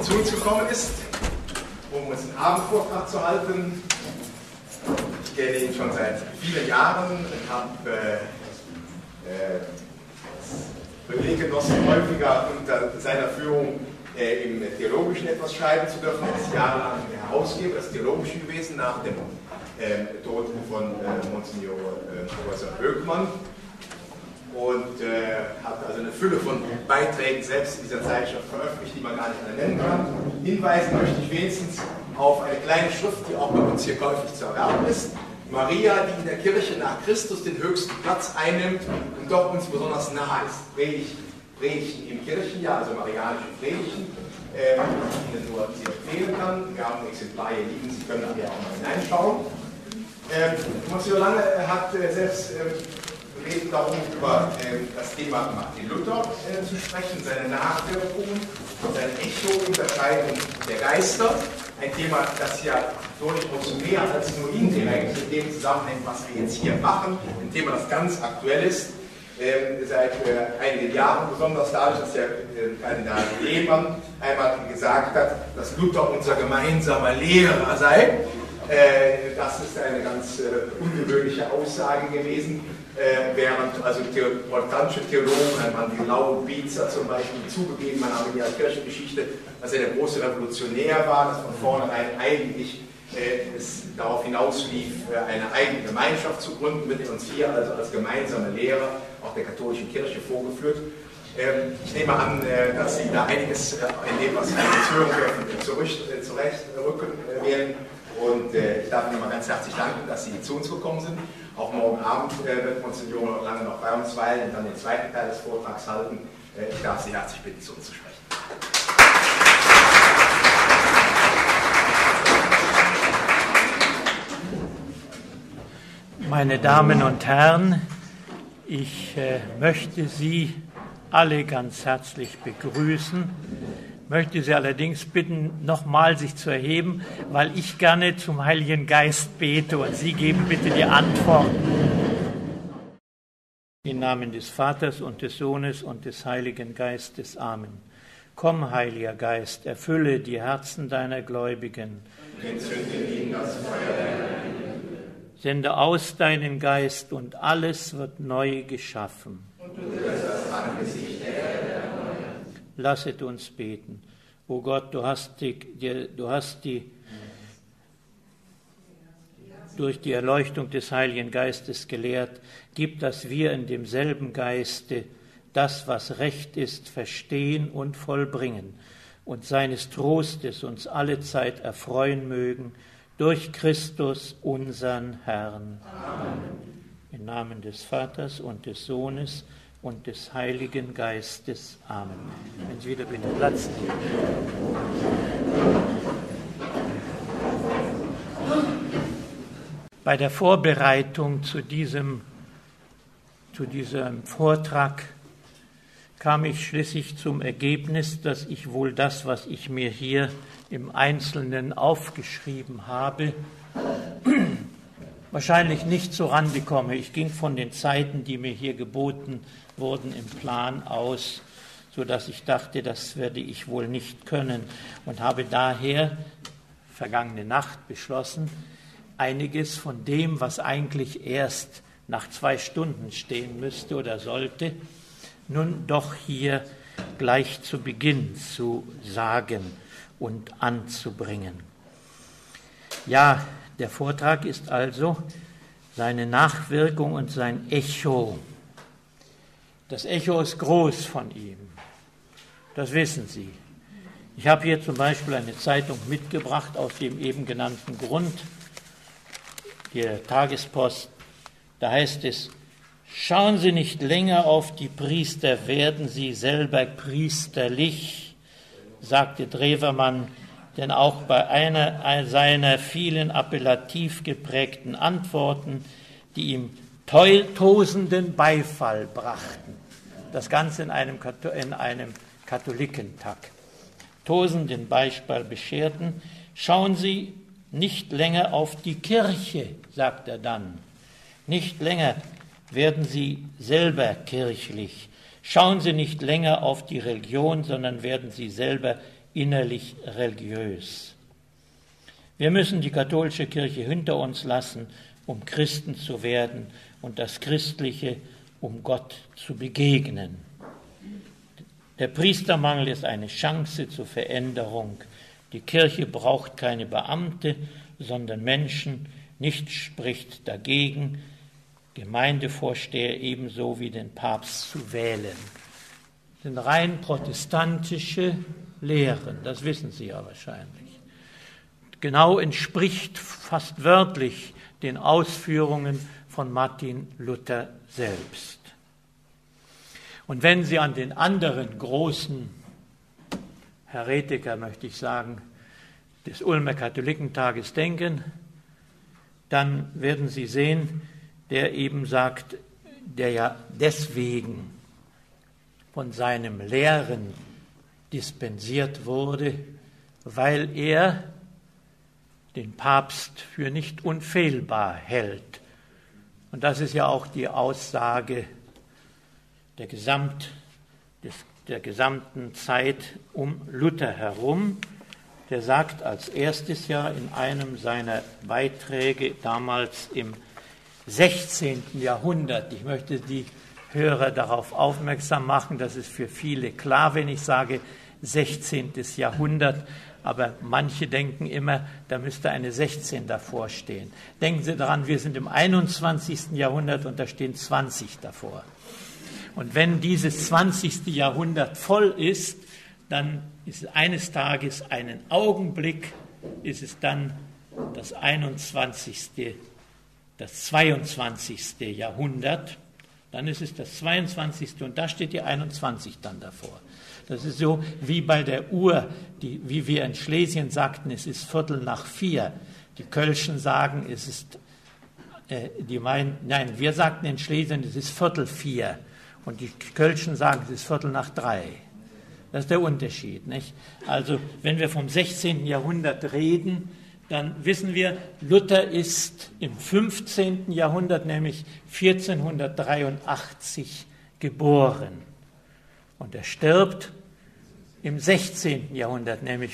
zu uns gekommen ist, um uns einen Abendvortrag zu halten. Ich kenne ihn schon seit vielen Jahren und habe das Privileg genossen, häufiger unter seiner Führung im Theologischen etwas schreiben zu dürfen. Er ist jahrelang Herausgeber des Theologischen gewesen, nach dem Tod von Monsignor Professor Höckmann. Und hat also eine Fülle von Beiträgen selbst in dieser Zeitschrift veröffentlicht, die man gar nicht alle nennen kann. Hinweisen möchte ich wenigstens auf eine kleine Schrift, die auch bei uns hier käuflich zu erwerben ist. Maria, die in der Kirche nach Christus den höchsten Platz einnimmt und doch uns besonders nahe ist. Predigten im Kirchenjahr, also marianische Predigten, die Ihnen nur sehr empfehlen kann. Wir haben ein Exemplar hier liegen, Sie können nachher auch mal hineinschauen. Monsieur Lange hat selbst reden darum, über das Thema Martin Luther zu sprechen, seine Nachwirkungen, seine Echo-Unterscheidung der Geister. Ein Thema, das ja durchaus mehr als nur indirekt mit dem zusammenhängt, was wir jetzt hier machen. Ein Thema, das ganz aktuell ist, seit einigen Jahren, besonders dadurch, dass der Kardinal Lehmann einmal gesagt hat, dass Luther unser gemeinsamer Lehrer sei. Das ist eine ganz ungewöhnliche Aussage gewesen. Während also protestantische Theologen, einmal wie Lau Bietzer zum Beispiel, zugegeben haben in ihrer Kirchengeschichte, dass er der große Revolutionär war, dass von vornherein eigentlich es darauf hinauslief, eine eigene Gemeinschaft zu gründen, wird er uns hier also als gemeinsame Lehrer auch der katholischen Kirche vorgeführt. Ich nehme an, dass Sie da einiges in dem, was Sie jetzt hören dürfen, zurechtrücken werden. Und ich darf Ihnen mal ganz herzlich danken, dass Sie zu uns gekommen sind. Auch morgen Abend wird Monsignor Lange noch bei uns weilen und dann den zweiten Teil des Vortrags halten. Ich darf Sie herzlich bitten, zu uns zu sprechen. Meine Damen und Herren, ich möchte Sie alle ganz herzlich begrüßen. Möchte Sie allerdings bitten, nochmal sich zu erheben, weil ich gerne zum Heiligen Geist bete und Sie geben bitte die Antworten. Im Namen des Vaters und des Sohnes und des Heiligen Geistes. Amen. Komm, Heiliger Geist, erfülle die Herzen deiner Gläubigen. Sende aus deinen Geist und alles wird neu geschaffen. Und du wirst das Angesicht der Erde erneuern. Lasset uns beten. O Gott, du hast durch die Erleuchtung des Heiligen Geistes gelehrt, gib, dass wir in demselben Geiste das, was recht ist, verstehen und vollbringen und seines Trostes uns allezeit erfreuen mögen, durch Christus, unseren Herrn. Amen. Im Namen des Vaters und des Sohnes und des Heiligen Geistes. Amen. Wenn Sie wieder bitte Platz nehmen. Bei der Vorbereitung zu diesem Vortrag kam ich schließlich zum Ergebnis, dass ich wohl das, was ich mir hier im Einzelnen aufgeschrieben habe, wahrscheinlich nicht zurande komme. Ich ging von den Zeiten, die mir hier geboten wurden, im Plan aus, sodass ich dachte, das werde ich wohl nicht können und habe daher vergangene Nacht beschlossen, einiges von dem, was eigentlich erst nach 2 Stunden stehen müsste oder sollte, nun doch hier gleich zu Beginn zu sagen und anzubringen. Ja, der Vortrag ist also seine Nachwirkung und sein Echo. Das Echo ist groß von ihm. Das wissen Sie. Ich habe hier zum Beispiel eine Zeitung mitgebracht aus dem eben genannten Grund, der Tagespost. Da heißt es: Schauen Sie nicht länger auf die Priester, werden Sie selber priesterlich, sagte Drewermann, denn auch bei einer seiner vielen appellativ geprägten Antworten, die ihm tosenden Beifall brachten. Das Ganze in einem Katholikentag. Tosenden Beifall bescherten. Schauen Sie nicht länger auf die Kirche, sagt er dann. Nicht länger werden Sie selber kirchlich. Schauen Sie nicht länger auf die Religion, sondern werden Sie selber innerlich religiös. Wir müssen die katholische Kirche hinter uns lassen, um Christen zu werden und das Christliche, um Gott zu begegnen. Der Priestermangel ist eine Chance zur Veränderung. Die Kirche braucht keine Beamte, sondern Menschen. Nichts spricht dagegen, Gemeindevorsteher ebenso wie den Papst zu wählen. Das sind rein protestantische Lehren, das wissen Sie ja wahrscheinlich. Genau entspricht fast wörtlich den Ausführungen von Martin Luther selbst. Und wenn Sie an den anderen großen Heretiker, möchte ich sagen, des Ulmer Katholikentages denken, dann werden Sie sehen, der eben sagt, der ja deswegen von seinem Lehren dispensiert wurde, weil er den Papst für nicht unfehlbar hält. Und das ist ja auch die Aussage der gesamten Zeit um Luther herum. Der sagt als erstes ja in einem seiner Beiträge damals im 16. Jahrhundert, ich möchte die Hörer darauf aufmerksam machen, das ist für viele klar, wenn ich sage 16. Jahrhundert, aber manche denken immer, da müsste eine 16 davor stehen. Denken Sie daran, wir sind im 21. Jahrhundert und da stehen 20 davor. Und wenn dieses 20. Jahrhundert voll ist, dann ist es eines Tages, einen Augenblick, ist es dann das 22. Jahrhundert. Dann ist es das 22. und da steht die 21 dann davor. Das ist so wie bei der Uhr, wie wir in Schlesien sagten, es ist 3:15. Die Kölschen sagen, es ist, wir sagten in Schlesien, es ist 3:15. Und die Kölschen sagen, es ist 2:45. Das ist der Unterschied, nicht? Also, wenn wir vom 16. Jahrhundert reden, dann wissen wir, Luther ist im 15. Jahrhundert, nämlich 1483, geboren. Und er stirbt im 16. Jahrhundert, nämlich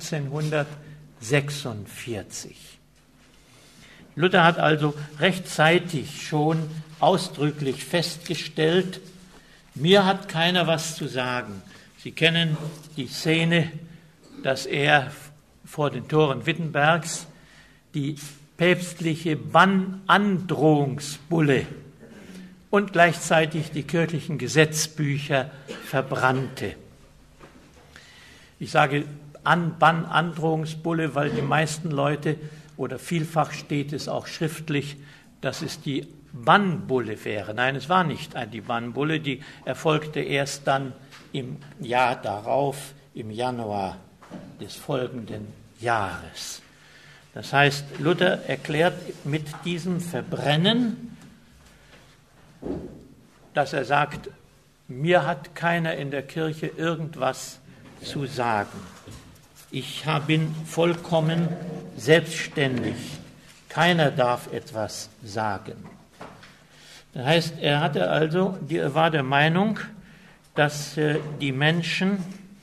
1546. Luther hat also rechtzeitig schon ausdrücklich festgestellt, mir hat keiner was zu sagen. Sie kennen die Szene, dass er vor den Toren Wittenbergs die päpstliche Bannandrohungsbulle und gleichzeitig die kirchlichen Gesetzbücher verbrannte. Ich sage Bannandrohungsbulle, weil die meisten Leute, oder vielfach steht es auch schriftlich, dass es die Bannbulle wäre. Nein, es war nicht die Bannbulle, die erfolgte erst dann im Jahr darauf, im Januar des folgenden Jahres. Das heißt, Luther erklärt mit diesem Verbrennen, dass er sagt, mir hat keiner in der Kirche irgendwas zu sagen. Ich bin vollkommen selbstständig. Keiner darf etwas sagen. Das heißt, er war der Meinung, dass die Menschen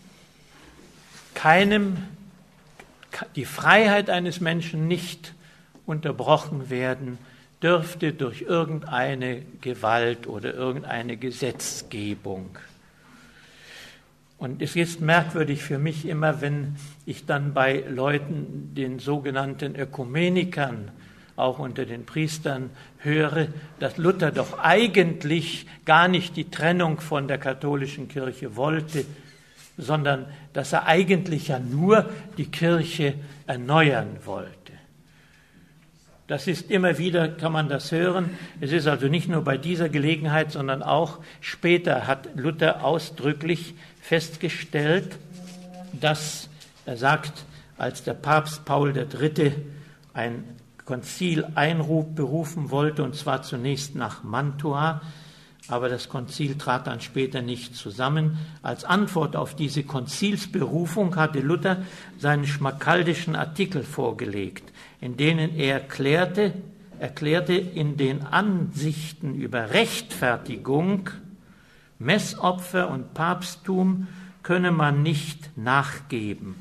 die Freiheit eines Menschen nicht unterbrochen werden dürfte durch irgendeine Gewalt oder irgendeine Gesetzgebung. Und es ist merkwürdig für mich immer, wenn ich dann bei Leuten, den sogenannten Ökumenikern, auch unter den Priestern, höre, dass Luther doch eigentlich gar nicht die Trennung von der katholischen Kirche wollte, sondern dass er eigentlich ja nur die Kirche erneuern wollte. Das ist immer wieder, kann man das hören. Es ist also nicht nur bei dieser Gelegenheit, sondern auch später hat Luther ausdrücklich festgestellt, dass er sagt, als der Papst Paul III. Ein Konzil berufen wollte, und zwar zunächst nach Mantua, aber das Konzil trat dann später nicht zusammen. Als Antwort auf diese Konzilsberufung hatte Luther seinen schmakaldischen Artikel vorgelegt, in denen er erklärte, in den Ansichten über Rechtfertigung, Messopfer und Papsttum könne man nicht nachgeben.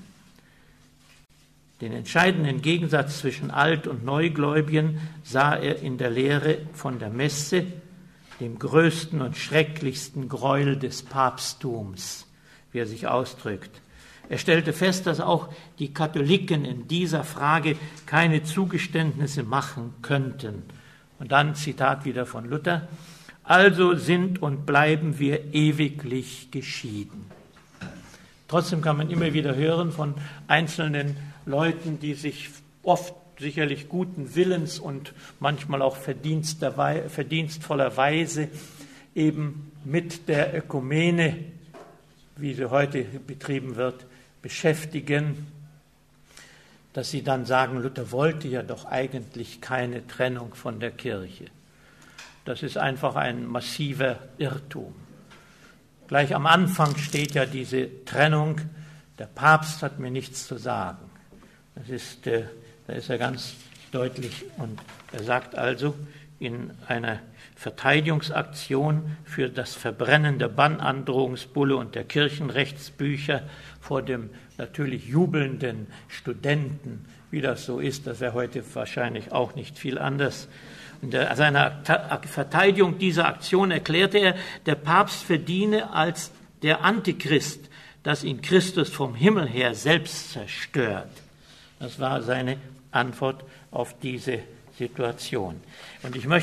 Den entscheidenden Gegensatz zwischen Alt- und Neugläubigen sah er in der Lehre von der Messe, dem größten und schrecklichsten Gräuel des Papsttums, wie er sich ausdrückt. Er stellte fest, dass auch die Katholiken in dieser Frage keine Zugeständnisse machen könnten. Und dann Zitat wieder von Luther: Also sind und bleiben wir ewiglich geschieden. Trotzdem kann man immer wieder hören von einzelnen Leuten, die sich oft sicherlich guten Willens und manchmal auch verdienstvollerweise eben mit der Ökumene, wie sie heute betrieben wird, beschäftigen, dass sie dann sagen, Luther wollte ja doch eigentlich keine Trennung von der Kirche. Das ist einfach ein massiver Irrtum. Gleich am Anfang steht ja diese Trennung, der Papst hat mir nichts zu sagen. Da ist er ganz deutlich und er sagt also in einer Verteidigungsaktion für das Verbrennen der Bannandrohungsbulle und der Kirchenrechtsbücher vor dem natürlich jubelnden Studenten, wie das so ist, das wäre heute wahrscheinlich auch nicht viel anders. In seiner Verteidigung dieser Aktion erklärte er, der Papst verdiene als der Antichrist, dass ihn Christus vom Himmel her selbst zerstört. Das war seine Antwort auf diese Situation. Und ich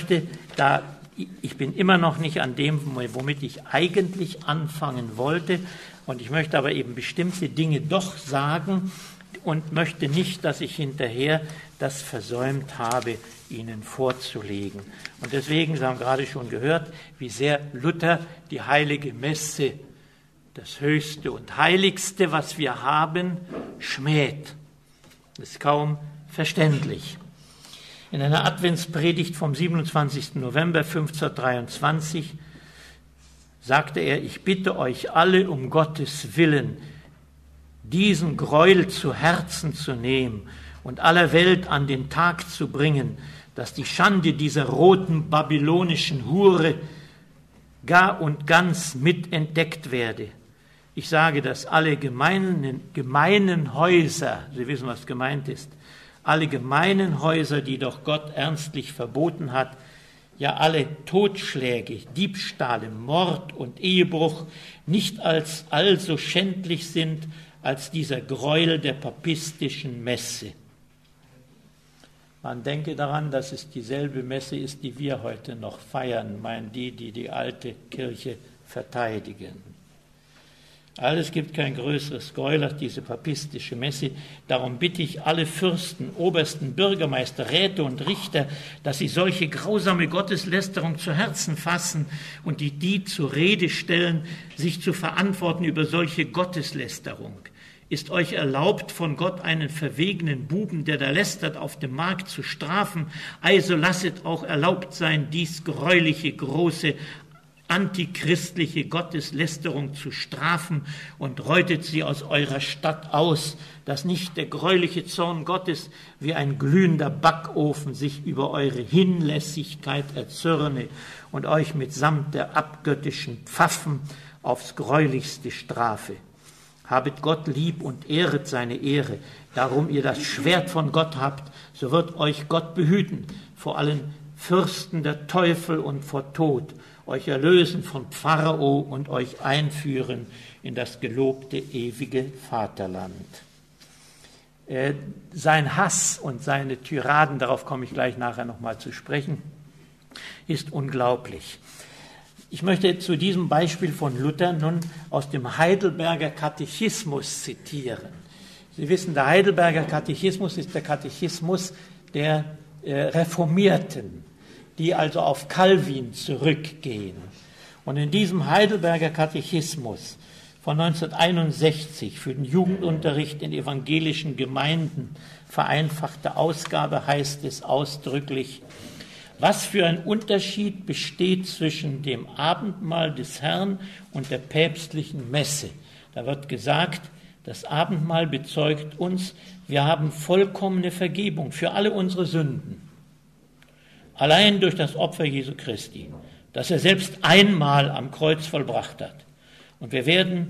bin immer noch nicht an dem, womit ich eigentlich anfangen wollte, und ich möchte aber eben bestimmte Dinge doch sagen und möchte nicht, dass ich hinterher das versäumt habe, Ihnen vorzulegen. Und deswegen, Sie haben gerade schon gehört, wie sehr Luther die heilige Messe, das Höchste und Heiligste, was wir haben, schmäht. Das ist kaum verständlich. In einer Adventspredigt vom 27. November 1523 sagte er, ich bitte euch alle um Gottes Willen, diesen Gräuel zu Herzen zu nehmen und aller Welt an den Tag zu bringen, dass die Schande dieser roten babylonischen Hure gar und ganz mitentdeckt werde. Ich sage, dass alle gemeinen Häuser, Sie wissen, was gemeint ist, alle gemeinen Häuser, die doch Gott ernstlich verboten hat, ja alle Totschläge, Diebstahle, Mord und Ehebruch nicht als allso schändlich sind als dieser Gräuel der papistischen Messe. Man denke daran, dass es dieselbe Messe ist, die wir heute noch feiern, meinen die alte Kirche verteidigen. Es gibt kein größeres Gräuel als diese papistische Messe. Darum bitte ich alle Fürsten, Obersten, Bürgermeister, Räte und Richter, dass sie solche grausame Gotteslästerung zu Herzen fassen und die zur Rede stellen, sich zu verantworten über solche Gotteslästerung. Ist euch erlaubt, von Gott einen verwegenen Buben, der da lästert, auf dem Markt zu strafen? Also lasset auch erlaubt sein, dies greuliche, große, antichristliche Gotteslästerung zu strafen und räutet sie aus eurer Stadt aus, dass nicht der greuliche Zorn Gottes wie ein glühender Backofen sich über eure Hinlässigkeit erzürne und euch mitsamt der abgöttischen Pfaffen aufs greulichste strafe. Habet Gott lieb und ehret seine Ehre, darum ihr das Schwert von Gott habt, so wird euch Gott behüten vor allen Fürsten der Teufel und vor Tod, euch erlösen von Pharao und euch einführen in das gelobte ewige Vaterland. Sein Hass und seine Tiraden, darauf komme ich gleich nachher nochmal zu sprechen, ist unglaublich. Ich möchte zu diesem Beispiel von Luther nun aus dem Heidelberger Katechismus zitieren. Sie wissen, der Heidelberger Katechismus ist der Katechismus der Reformierten, die also auf Calvin zurückgehen. Und in diesem Heidelberger Katechismus von 1961 für den Jugendunterricht in evangelischen Gemeinden, vereinfachte Ausgabe, heißt es ausdrücklich: Was für ein Unterschied besteht zwischen dem Abendmahl des Herrn und der päpstlichen Messe. Da wird gesagt, das Abendmahl bezeugt uns, wir haben vollkommene Vergebung für alle unsere Sünden. Allein durch das Opfer Jesu Christi, das er selbst einmal am Kreuz vollbracht hat. Und wir werden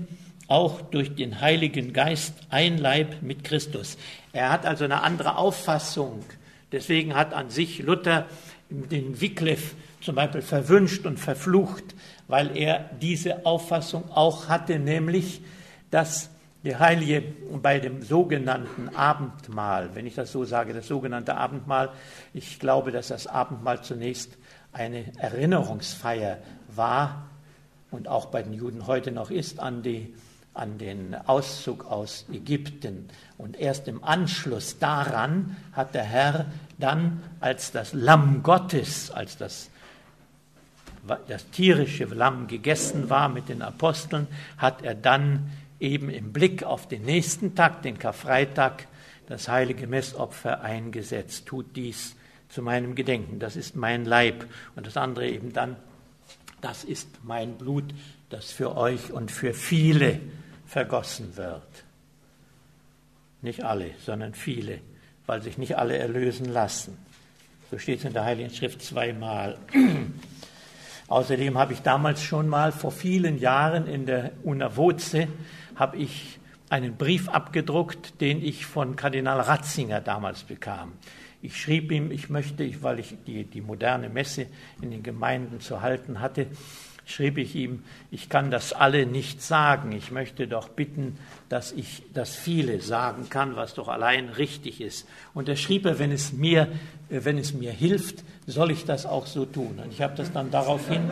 auch durch den Heiligen Geist ein Leib mit Christus. Er hat also eine andere Auffassung. Deswegen hat an sich Luther den Wycliffe zum Beispiel verwünscht und verflucht, weil er diese Auffassung auch hatte, nämlich, dass der Heilige bei dem sogenannten Abendmahl, wenn ich das so sage, das sogenannte Abendmahl, ich glaube, dass das Abendmahl zunächst eine Erinnerungsfeier war und auch bei den Juden heute noch ist an den Auszug aus Ägypten. Und erst im Anschluss daran hat der Herr dann als das Lamm Gottes, als das tierische Lamm gegessen war mit den Aposteln, hat er dann eben im Blick auf den nächsten Tag, den Karfreitag, das heilige Messopfer eingesetzt. Tut dies zu meinem Gedenken. Das ist mein Leib. Und das andere eben dann, das ist mein Blut, das für euch und für viele vergossen wird. Nicht alle, sondern viele, weil sich nicht alle erlösen lassen. So steht es in der Heiligen Schrift zweimal. Außerdem habe ich damals schon mal vor vielen Jahren in der Una Voce habe ich einen Brief abgedruckt, den ich von Kardinal Ratzinger damals bekam. Ich schrieb ihm, weil ich die moderne Messe in den Gemeinden zu halten hatte, schrieb ich ihm, ich kann das alle nicht sagen. Ich möchte doch bitten, dass ich das viele sagen kann, was doch allein richtig ist. Und er schrieb, wenn es mir hilft, soll ich das auch so tun. Und ich habe das dann daraufhin,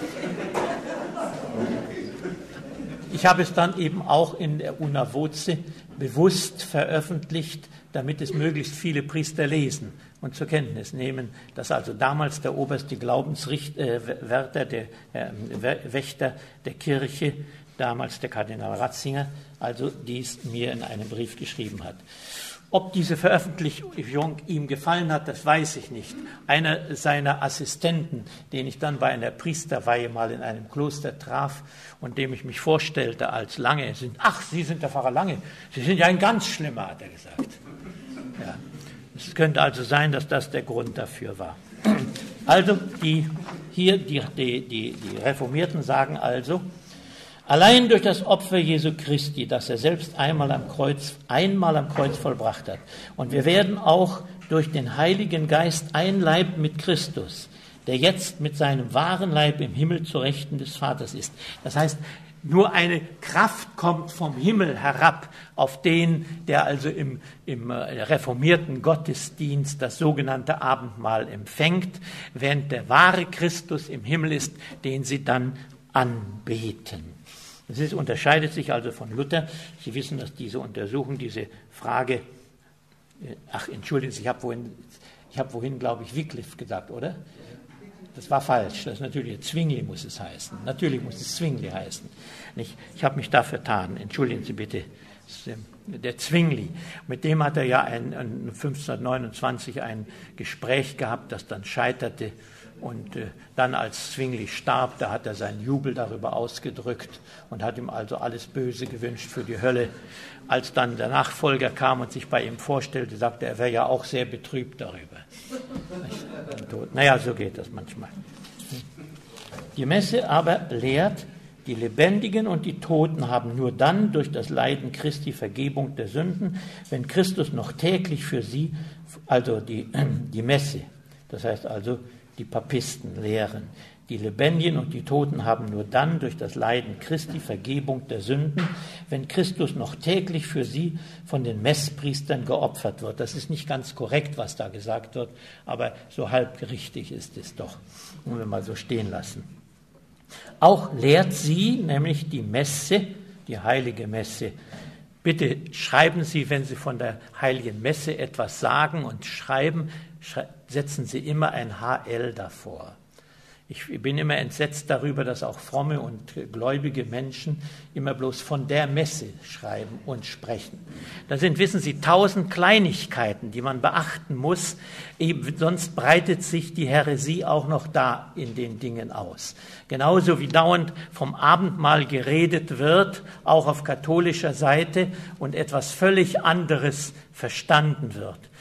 ich habe es dann eben auch in der Una Voce bewusst veröffentlicht, damit es möglichst viele Priester lesen und zur Kenntnis nehmen, dass also damals der oberste Glaubenswärter, der Wächter der Kirche, damals der Kardinal Ratzinger, also dies mir in einem Brief geschrieben hat. Ob diese Veröffentlichung ihm gefallen hat, das weiß ich nicht. Einer seiner Assistenten, den ich dann bei einer Priesterweihe mal in einem Kloster traf und dem ich mich vorstellte als Lange, Sie sind der Pfarrer Lange, Sie sind ja ein ganz Schlimmer, hat er gesagt. Ja. Es könnte also sein, dass das der Grund dafür war. Also die Reformierten sagen also, allein durch das Opfer Jesu Christi, das er selbst einmal am Kreuz vollbracht hat. Und wir werden auch durch den Heiligen Geist ein Leib mit Christus, der jetzt mit seinem wahren Leib im Himmel zur Rechten des Vaters ist. Das heißt, nur eine Kraft kommt vom Himmel herab auf den, der also im reformierten Gottesdienst das sogenannte Abendmahl empfängt, während der wahre Christus im Himmel ist, den sie dann anbeten. Das unterscheidet sich also von Luther. Sie wissen, dass diese Untersuchung, diese Frage, entschuldigen Sie, ich habe vorhin, glaube ich, Wycliffe gesagt, oder? Das war falsch. Das ist natürlich Zwingli muss es heißen. Natürlich muss es Zwingli heißen. Nicht? Ich habe mich da vertan. Entschuldigen Sie bitte. Der Zwingli. Mit dem hat er ja 1529 ein Gespräch gehabt, das dann scheiterte. Und dann, als Zwingli starb, da hat er seinen Jubel darüber ausgedrückt und hat ihm also alles Böse gewünscht für die Hölle. Als dann der Nachfolger kam und sich bei ihm vorstellte, sagte er, wäre ja auch sehr betrübt darüber. Naja, so geht das manchmal. Die Messe aber lehrt, die Lebendigen und die Toten haben nur dann durch das Leiden Christi Vergebung der Sünden, wenn Christus noch täglich für sie, also die Messe, das heißt also die Papisten lehren, die Lebendigen und die Toten haben nur dann durch das Leiden Christi Vergebung der Sünden, wenn Christus noch täglich für sie von den Messpriestern geopfert wird. Das ist nicht ganz korrekt, was da gesagt wird, aber so halb richtig ist es doch, wenn wir mal so stehen lassen. Auch lehrt sie, nämlich die Messe, die heilige Messe. Bitte schreiben Sie, wenn Sie von der heiligen Messe etwas sagen und schreiben, setzen Sie immer ein HL davor. Ich bin immer entsetzt darüber, dass auch fromme und gläubige Menschen immer bloß von der Messe schreiben und sprechen. Da sind, wissen Sie, 1000 Kleinigkeiten, die man beachten muss, sonst breitet sich die Häresie auch noch da in den Dingen aus. Genauso wie dauernd vom Abendmahl geredet wird, auch auf katholischer Seite, und etwas völlig anderes verstanden wird.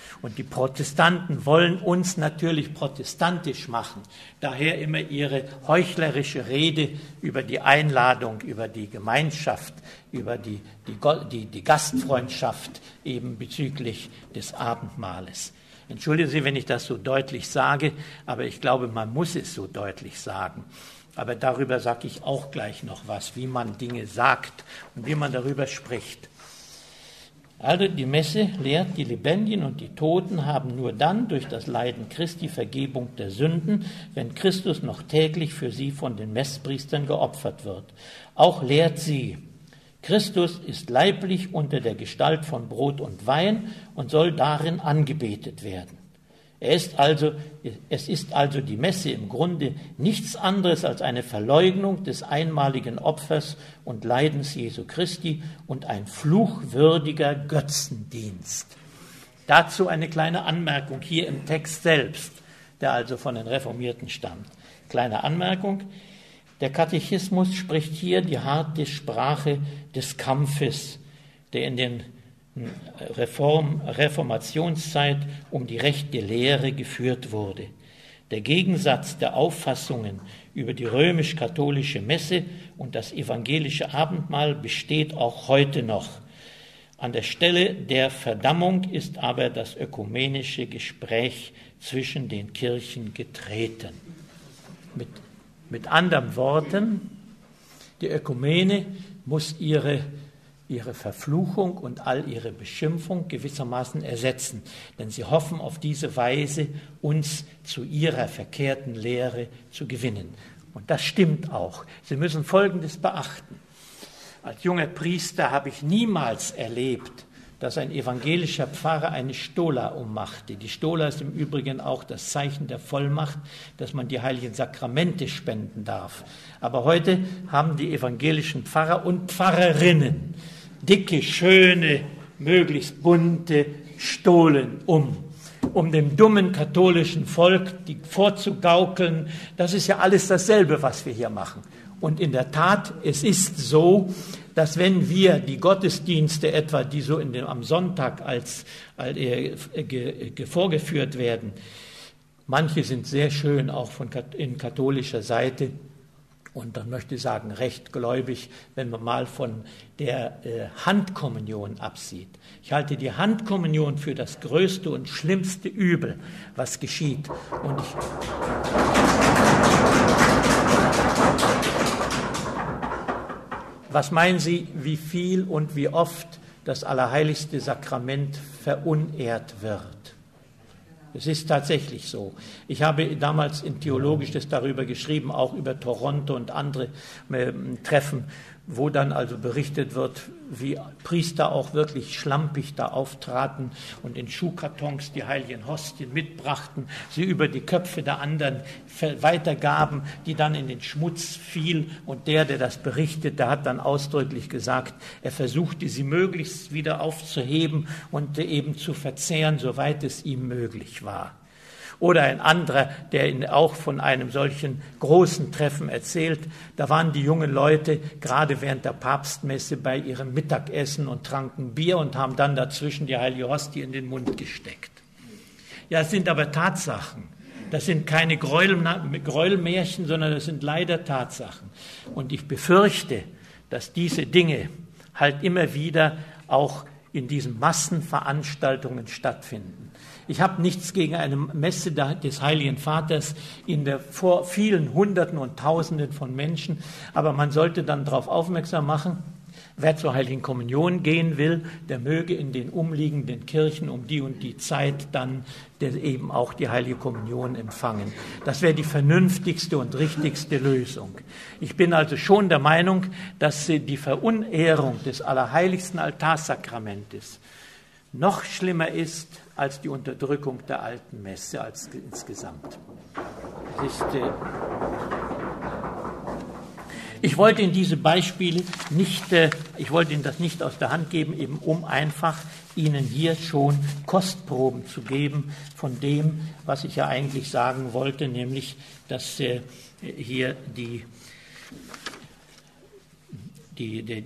Und die Protestanten wollen uns natürlich protestantisch machen. Daher immer ihre heuchlerische Rede über die Einladung, über die Gemeinschaft, über die Gastfreundschaft eben bezüglich des Abendmahles. Entschuldigen Sie, wenn ich das so deutlich sage, aber ich glaube, man muss es so deutlich sagen. Aber darüber sage ich auch gleich noch was, wie man Dinge sagt und wie man darüber spricht. Also die Messe lehrt, die Lebendigen und die Toten haben nur dann durch das Leiden Christi Vergebung der Sünden, wenn Christus noch täglich für sie von den Messpriestern geopfert wird. Auch lehrt sie, Christus ist leiblich unter der Gestalt von Brot und Wein und soll darin angebetet werden. Es ist also die Messe im Grunde nichts anderes als eine Verleugnung des einmaligen Opfers und Leidens Jesu Christi und ein fluchwürdiger Götzendienst. Dazu eine kleine Anmerkung hier im Text selbst, der also von den Reformierten stammt. Kleine Anmerkung, der Katechismus spricht hier die harte Sprache des Kampfes, der in den Reformationszeit um die rechte Lehre geführt wurde. Der Gegensatz der Auffassungen über die römisch-katholische Messe und das evangelische Abendmahl besteht auch heute noch. An der Stelle der Verdammung ist aber das ökumenische Gespräch zwischen den Kirchen getreten. Mit anderen Worten, die Ökumene muss ihre Verfluchung und all ihre Beschimpfung gewissermaßen ersetzen. Denn sie hoffen auf diese Weise, uns zu ihrer verkehrten Lehre zu gewinnen. Und das stimmt auch. Sie müssen Folgendes beachten. Als junger Priester habe ich niemals erlebt, dass ein evangelischer Pfarrer eine Stola ummachte. Die Stola ist im Übrigen auch das Zeichen der Vollmacht, dass man die heiligen Sakramente spenden darf. Aber heute haben die evangelischen Pfarrer und Pfarrerinnen dicke, schöne, möglichst bunte Stolen um dem dummen katholischen Volk vorzugaukeln. Das ist ja alles dasselbe, was wir hier machen. Und in der Tat, es ist so, dass wenn wir die Gottesdienste etwa, die so am Sonntag vorgeführt werden, manche sind sehr schön, auch in katholischer Seite, und dann möchte ich sagen, recht gläubig, wenn man mal von der Handkommunion absieht. Ich halte die Handkommunion für das größte und schlimmste Übel, was geschieht. Und was meinen Sie, wie viel und wie oft das allerheiligste Sakrament verunehrt wird? Es ist tatsächlich so. Ich habe damals in Theologisches darüber geschrieben, auch über Toronto und andere Treffen, wo dann also berichtet wird, wie Priester auch wirklich schlampig da auftraten und in Schuhkartons die heiligen Hostien mitbrachten, sie über die Köpfe der anderen weitergaben, die dann in den Schmutz fiel. Und der das berichtete, hat dann ausdrücklich gesagt, er versuchte sie möglichst wieder aufzuheben und eben zu verzehren, soweit es ihm möglich war. Oder ein anderer, der auch von einem solchen großen Treffen erzählt, da waren die jungen Leute gerade während der Papstmesse bei ihrem Mittagessen und tranken Bier und haben dann dazwischen die heilige Hostie in den Mund gesteckt. Ja, es sind aber Tatsachen. Das sind keine Gräuelmärchen, sondern das sind leider Tatsachen. Und ich befürchte, dass diese Dinge halt immer wieder auch in diesen Massenveranstaltungen stattfinden. Ich habe nichts gegen eine Messe des Heiligen Vaters vor vielen Hunderten und Tausenden von Menschen, aber man sollte dann darauf aufmerksam machen, wer zur Heiligen Kommunion gehen will, der möge in den umliegenden Kirchen um die und die Zeit dann eben auch die Heilige Kommunion empfangen. Das wäre die vernünftigste und richtigste Lösung. Ich bin also schon der Meinung, dass die Verunehrung des allerheiligsten Altarsakramentes noch schlimmer ist als die Unterdrückung der alten Messe insgesamt. Ich wollte Ihnen diese Beispiele ich wollte Ihnen das nicht aus der Hand geben, eben um einfach Ihnen hier schon Kostproben zu geben von dem, was ich ja eigentlich sagen wollte, nämlich, dass hier die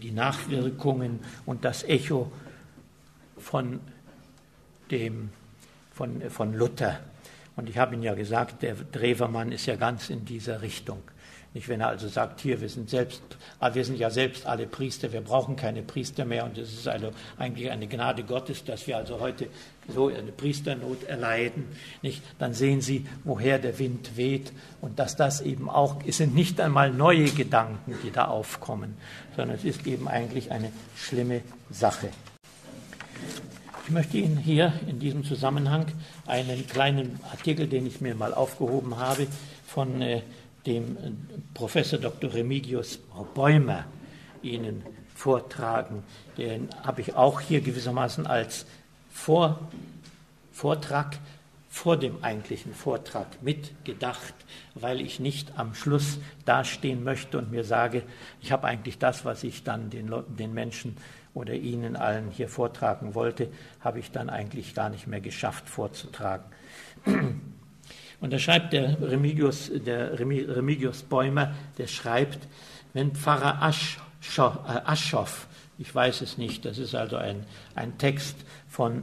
Nachwirkungen und das Echo von dem von Luther. Und ich habe Ihnen ja gesagt, der Drewermann ist ja ganz in dieser Richtung. Nicht, wenn er also sagt, hier, wir sind ja selbst alle Priester, wir brauchen keine Priester mehr und es ist also eigentlich eine Gnade Gottes, dass wir also heute so eine Priesternot erleiden, nicht? Dann sehen Sie, woher der Wind weht und dass das eben auch, es sind nicht einmal neue Gedanken, die da aufkommen, sondern es ist eben eigentlich eine schlimme Sache. Ich möchte Ihnen hier in diesem Zusammenhang einen kleinen Artikel, den ich mir mal aufgehoben habe, von dem Professor Dr. Remigius Bäumer Ihnen vortragen. Den habe ich auch hier gewissermaßen als Vortrag vor dem eigentlichen Vortrag mitgedacht, weil ich nicht am Schluss dastehen möchte und mir sage, ich habe eigentlich das, was ich dann den Menschen oder Ihnen allen hier vortragen wollte, habe ich dann eigentlich gar nicht mehr geschafft vorzutragen. Und da schreibt der Remigius Bäumer, der schreibt, wenn Pfarrer Aschoff, ich weiß es nicht, das ist also ein Text von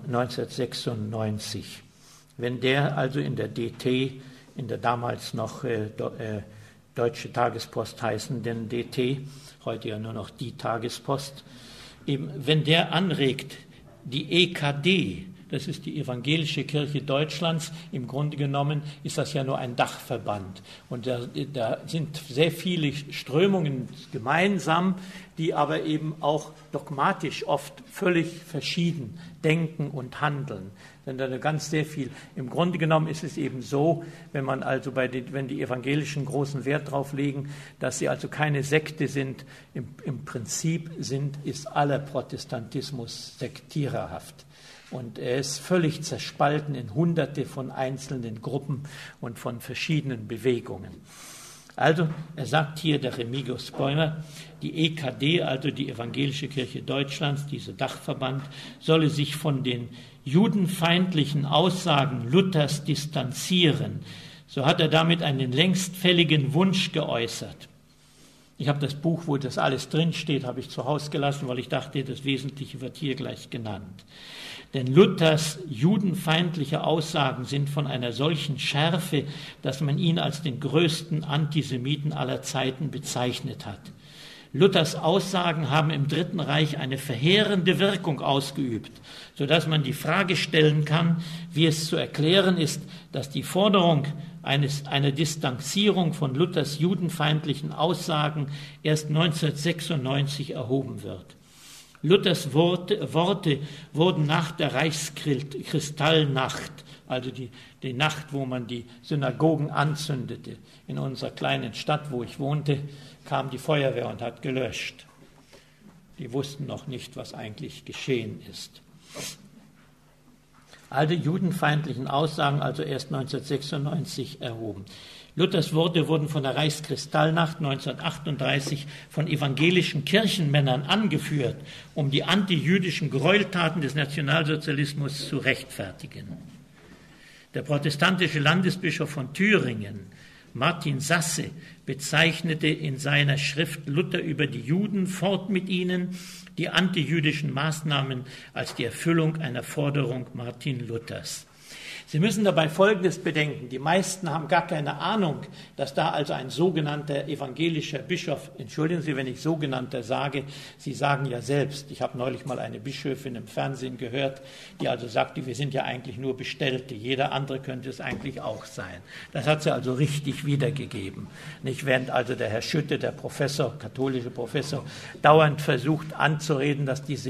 1996, wenn der also in der DT, in der damals noch Deutsche Tagespost heißenden DT, heute ja nur noch die Tagespost, eben, wenn der anregt, die EKD, das ist die Evangelische Kirche Deutschlands. Im Grunde genommen ist das ja nur ein Dachverband. Und da sind sehr viele Strömungen gemeinsam, die aber eben auch dogmatisch oft völlig verschieden denken und handeln. Denn da ganz sehr viel. Im Grunde genommen ist es eben so, wenn die Evangelischen großen Wert darauf legen, dass sie also keine Sekte sind, im Prinzip ist aller Protestantismus sektiererhaft. Und er ist völlig zerspalten in Hunderte von einzelnen Gruppen und von verschiedenen Bewegungen. Also, er sagt hier, der Remigius Bäumer, die EKD, also die Evangelische Kirche Deutschlands, dieser Dachverband, solle sich von den judenfeindlichen Aussagen Luthers distanzieren. So hat er damit einen längst fälligen Wunsch geäußert. Ich habe das Buch, wo das alles drinsteht, habe ich zu Hause gelassen, weil ich dachte, das Wesentliche wird hier gleich genannt. Denn Luthers judenfeindliche Aussagen sind von einer solchen Schärfe, dass man ihn als den größten Antisemiten aller Zeiten bezeichnet hat. Luthers Aussagen haben im Dritten Reich eine verheerende Wirkung ausgeübt, sodass man die Frage stellen kann, wie es zu erklären ist, dass die Forderung einer Distanzierung von Luthers judenfeindlichen Aussagen erst 1996 erhoben wird. Luthers Worte wurden nach der Reichskristallnacht, also die Nacht, wo man die Synagogen anzündete, in unserer kleinen Stadt, wo ich wohnte, kam die Feuerwehr und hat gelöscht. Die wussten noch nicht, was eigentlich geschehen ist. All die judenfeindlichen Aussagen also erst 1996 erhoben. Luthers Worte wurden von der Reichskristallnacht 1938 von evangelischen Kirchenmännern angeführt, um die antijüdischen Gräueltaten des Nationalsozialismus zu rechtfertigen. Der protestantische Landesbischof von Thüringen, Martin Sasse, bezeichnete in seiner Schrift Luther über die Juden, fort mit ihnen, die antijüdischen Maßnahmen als die Erfüllung einer Forderung Martin Luthers. Sie müssen dabei Folgendes bedenken. Die meisten haben gar keine Ahnung, dass da also ein sogenannter evangelischer Bischof, entschuldigen Sie, wenn ich sogenannter sage, Sie sagen ja selbst, ich habe neulich mal eine Bischöfin im Fernsehen gehört, die also sagte, wir sind ja eigentlich nur Bestellte, jeder andere könnte es eigentlich auch sein. Das hat sie also richtig wiedergegeben. Nicht, während also der Herr Schütte, der Professor, katholische Professor, dauernd versucht anzureden, dass diese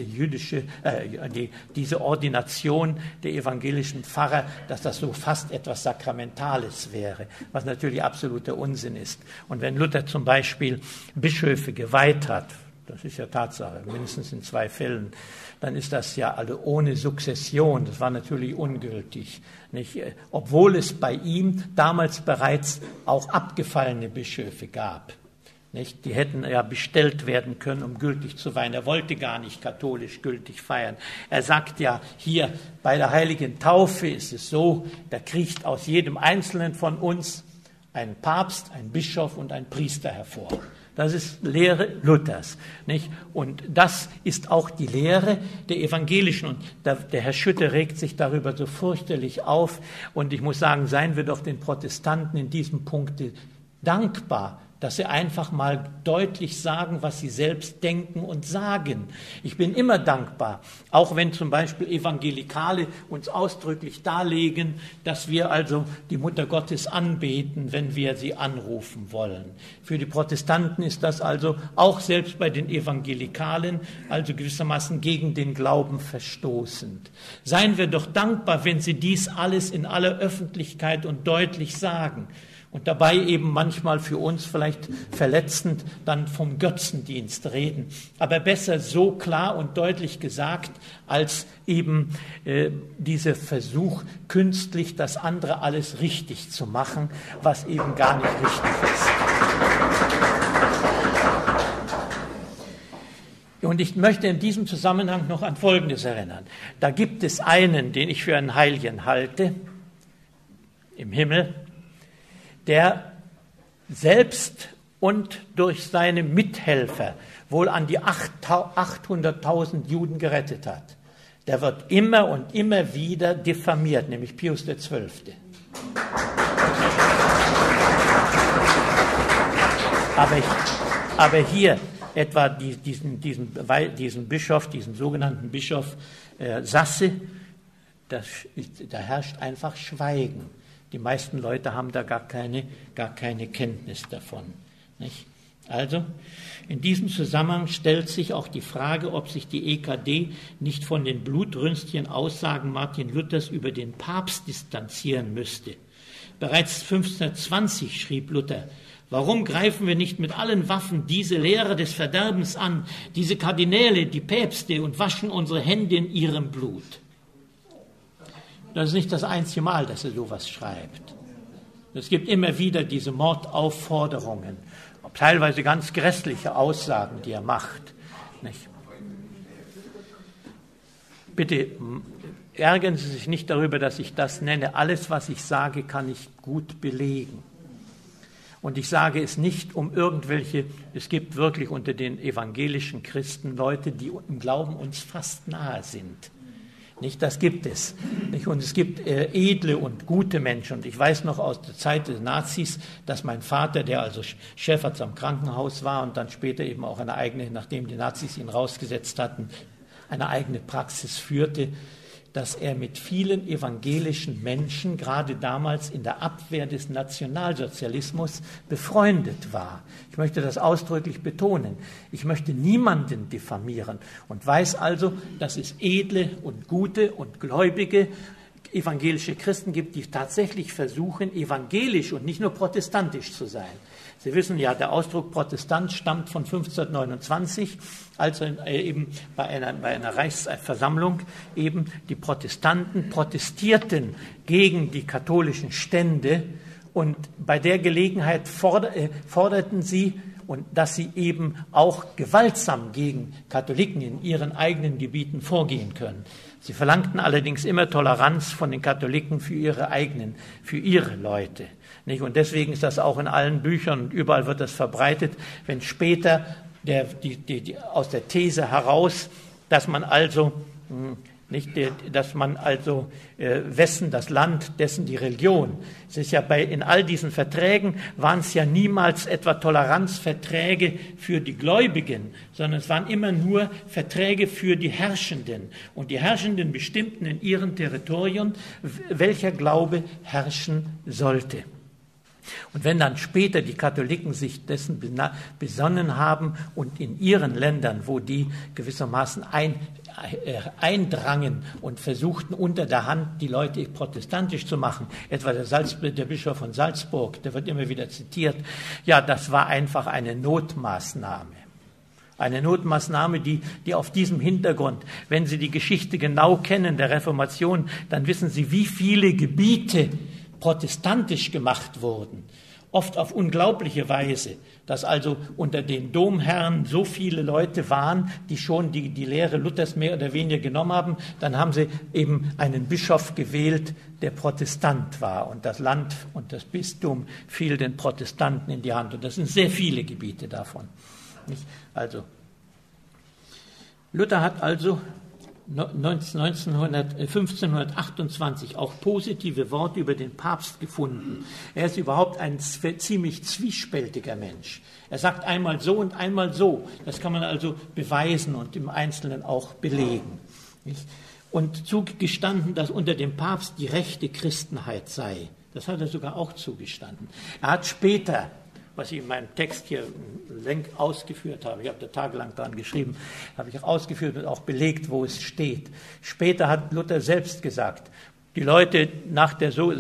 Ordination der evangelischen Pfarrer, dass das so fast etwas Sakramentales wäre, was natürlich absoluter Unsinn ist. Und wenn Luther zum Beispiel Bischöfe geweiht hat, das ist ja Tatsache, mindestens in 2 Fällen, dann ist das ja also ohne Sukzession, das war natürlich ungültig, nicht? Obwohl es bei ihm damals bereits auch abgefallene Bischöfe gab. Nicht? Die hätten ja bestellt werden können, um gültig zu feiern. Er wollte gar nicht katholisch gültig feiern. Er sagt ja hier, bei der heiligen Taufe ist es so, da kriecht aus jedem Einzelnen von uns ein Papst, ein Bischof und ein Priester hervor. Das ist Lehre Luthers, nicht? Und das ist auch die Lehre der Evangelischen. Und der Herr Schütte regt sich darüber so fürchterlich auf. Und ich muss sagen, seien wir doch den Protestanten in diesem Punkt dankbar, dass sie einfach mal deutlich sagen, was sie selbst denken und sagen. Ich bin immer dankbar, auch wenn zum Beispiel Evangelikale uns ausdrücklich darlegen, dass wir also die Mutter Gottes anbeten, wenn wir sie anrufen wollen. Für die Protestanten ist das also auch selbst bei den Evangelikalen also gewissermaßen gegen den Glauben verstoßend. Seien wir doch dankbar, wenn sie dies alles in aller Öffentlichkeit und deutlich sagen. Und dabei eben manchmal für uns vielleicht verletzend dann vom Götzendienst reden. Aber besser so klar und deutlich gesagt, als eben dieser Versuch, künstlich das andere alles richtig zu machen, was eben gar nicht richtig ist. Und ich möchte in diesem Zusammenhang noch an Folgendes erinnern. Da gibt es einen, den ich für einen Heiligen halte, im Himmel, der selbst und durch seine Mithelfer wohl an die 800.000 Juden gerettet hat. Der wird immer und immer wieder diffamiert, nämlich Pius XII. Aber hier etwa diesen Bischof, diesen sogenannten Bischof Sasse, da herrscht einfach Schweigen. Die meisten Leute haben da gar keine Kenntnis davon. Nicht? Also, in diesem Zusammenhang stellt sich auch die Frage, ob sich die EKD nicht von den blutrünstigen Aussagen Martin Luthers über den Papst distanzieren müsste. Bereits 1520 schrieb Luther: Warum greifen wir nicht mit allen Waffen diese Lehre des Verderbens an, diese Kardinäle, die Päpste, und waschen unsere Hände in ihrem Blut? Das ist nicht das einzige Mal, dass er sowas schreibt. Es gibt immer wieder diese Mordaufforderungen, teilweise ganz grässliche Aussagen, die er macht. Nicht? Bitte ärgern Sie sich nicht darüber, dass ich das nenne. Alles, was ich sage, kann ich gut belegen. Und ich sage es nicht um irgendwelche, es gibt wirklich unter den evangelischen Christen Leute, die im Glauben uns fast nahe sind. Nicht, das gibt es. Nicht? Und es gibt edle und gute Menschen. Und ich weiß noch aus der Zeit des Nazis, dass mein Vater, der also Chefarzt am Krankenhaus war und dann später eben auch eine eigene, nachdem die Nazis ihn rausgesetzt hatten, eine eigene Praxis führte, dass er mit vielen evangelischen Menschen, gerade damals in der Abwehr des Nationalsozialismus, befreundet war. Ich möchte das ausdrücklich betonen. Ich möchte niemanden diffamieren und weiß also, dass es edle und gute und gläubige evangelische Christen gibt, die tatsächlich versuchen, evangelisch und nicht nur protestantisch zu sein. Sie wissen ja, der Ausdruck Protestant stammt von 1529, als eben bei einer Reichsversammlung eben die Protestanten protestierten gegen die katholischen Stände und bei der Gelegenheit forderten sie, und dass sie eben auch gewaltsam gegen Katholiken in ihren eigenen Gebieten vorgehen können. Sie verlangten allerdings immer Toleranz von den Katholiken für ihre Leute. Nicht? Und deswegen ist das auch in allen Büchern und überall wird das verbreitet, wenn später aus der These heraus, dass man also wessen das Land, dessen die Religion. Es ist ja in all diesen Verträgen waren es ja niemals etwa Toleranzverträge für die Gläubigen, sondern es waren immer nur Verträge für die Herrschenden. Und die Herrschenden bestimmten in ihren Territorien, welcher Glaube herrschen sollte. Und wenn dann später die Katholiken sich dessen besonnen haben und in ihren Ländern, wo die gewissermaßen eindrangen und versuchten unter der Hand die Leute protestantisch zu machen, etwa der Bischof von Salzburg, der wird immer wieder zitiert, ja, das war einfach eine Notmaßnahme. Eine Notmaßnahme, die auf diesem Hintergrund, wenn Sie die Geschichte genau kennen, der Reformation, dann wissen Sie, wie viele Gebiete protestantisch gemacht wurden. oft auf unglaubliche Weise, dass also unter den Domherren so viele Leute waren, die schon die Lehre Luthers mehr oder weniger genommen haben. Dann haben sie eben einen Bischof gewählt, der Protestant war. Und das Land und das Bistum fiel den Protestanten in die Hand. Und das sind sehr viele Gebiete davon. Also, Luther hat also 1528 auch positive Worte über den Papst gefunden. Er ist überhaupt ein ziemlich zwiespältiger Mensch. Er sagt einmal so und einmal so. Das kann man also beweisen und im Einzelnen auch belegen. Und zugestanden, dass unter dem Papst die rechte Christenheit sei. Das hat er sogar auch zugestanden. Er hat später, was ich in meinem Text hier ausgeführt habe, ich habe da tagelang daran geschrieben, habe ich auch ausgeführt und auch belegt, wo es steht. Später hat Luther selbst gesagt, die Leute nach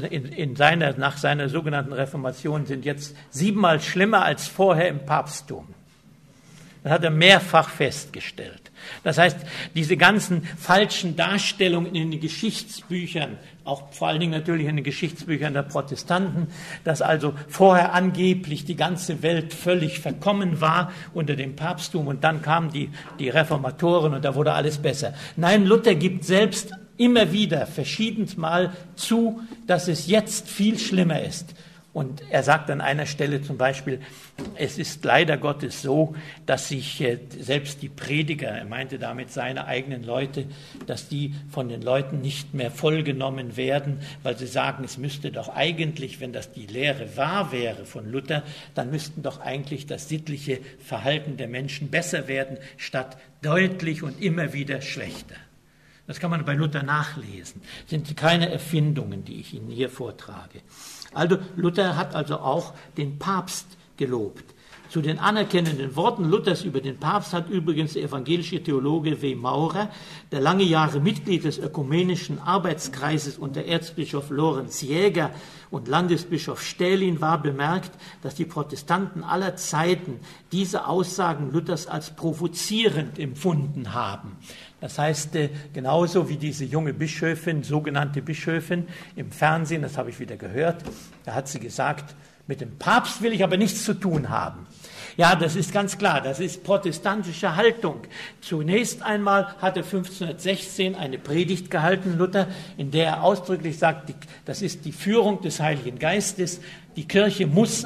seiner sogenannten Reformation sind jetzt 7-mal schlimmer als vorher im Papsttum. Das hat er mehrfach festgestellt. Das heißt, diese ganzen falschen Darstellungen in den Geschichtsbüchern, auch vor allen Dingen natürlich in den Geschichtsbüchern der Protestanten, dass also vorher angeblich die ganze Welt völlig verkommen war unter dem Papsttum und dann kamen die Reformatoren und da wurde alles besser. Nein, Luther gibt selbst immer wieder verschiedensmal zu, dass es jetzt viel schlimmer ist. Und er sagt an einer Stelle zum Beispiel, es ist leider Gottes so, dass sich selbst die Prediger, er meinte damit seine eigenen Leute, dass die von den Leuten nicht mehr vollgenommen werden, weil sie sagen, es müsste doch eigentlich, wenn das die Lehre wahr wäre von Luther, dann müssten doch eigentlich das sittliche Verhalten der Menschen besser werden, statt deutlich und immer wieder schlechter. Das kann man bei Luther nachlesen. Das sind keine Erfindungen, die ich Ihnen hier vortrage. Also Luther hat also auch den Papst gelobt. Zu den anerkennenden Worten Luthers über den Papst hat übrigens der evangelische Theologe W. Maurer, der lange Jahre Mitglied des ökumenischen Arbeitskreises unter Erzbischof Lorenz Jäger und Landesbischof Stählin war, bemerkt, dass die Protestanten aller Zeiten diese Aussagen Luthers als provozierend empfunden haben. Das heißt, genauso wie diese junge Bischöfin, sogenannte Bischöfin im Fernsehen, das habe ich wieder gehört, da hat sie gesagt, mit dem Papst will ich aber nichts zu tun haben. Ja, das ist ganz klar, das ist protestantische Haltung. Zunächst einmal hat er 1516 eine Predigt gehalten, Luther, in der er ausdrücklich sagt, das ist die Führung des Heiligen Geistes. Die Kirche muss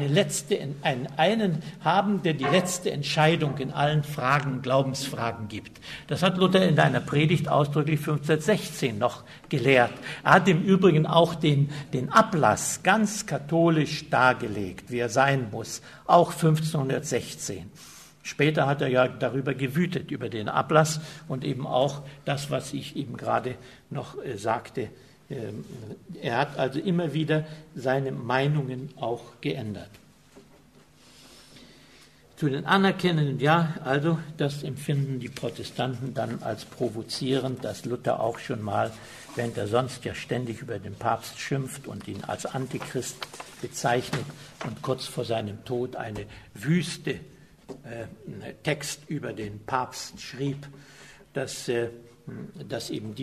einen haben, der die letzte Entscheidung in allen Fragen, Glaubensfragen gibt. Das hat Luther in einer Predigt ausdrücklich 1516 noch gelehrt. Er hat im Übrigen auch den Ablass ganz katholisch dargelegt, wie er sein muss, auch 1516. Später hat er ja darüber gewütet, über den Ablass und eben auch das, was ich eben gerade noch sagte. Er hat also immer wieder seine Meinungen auch geändert. Zu den Anerkennenden, ja, also das empfinden die Protestanten dann als provozierend, dass Luther auch schon mal, während er sonst ja ständig über den Papst schimpft und ihn als Antichrist bezeichnet und kurz vor seinem Tod eine wüste Text über den Papst schrieb, dass eben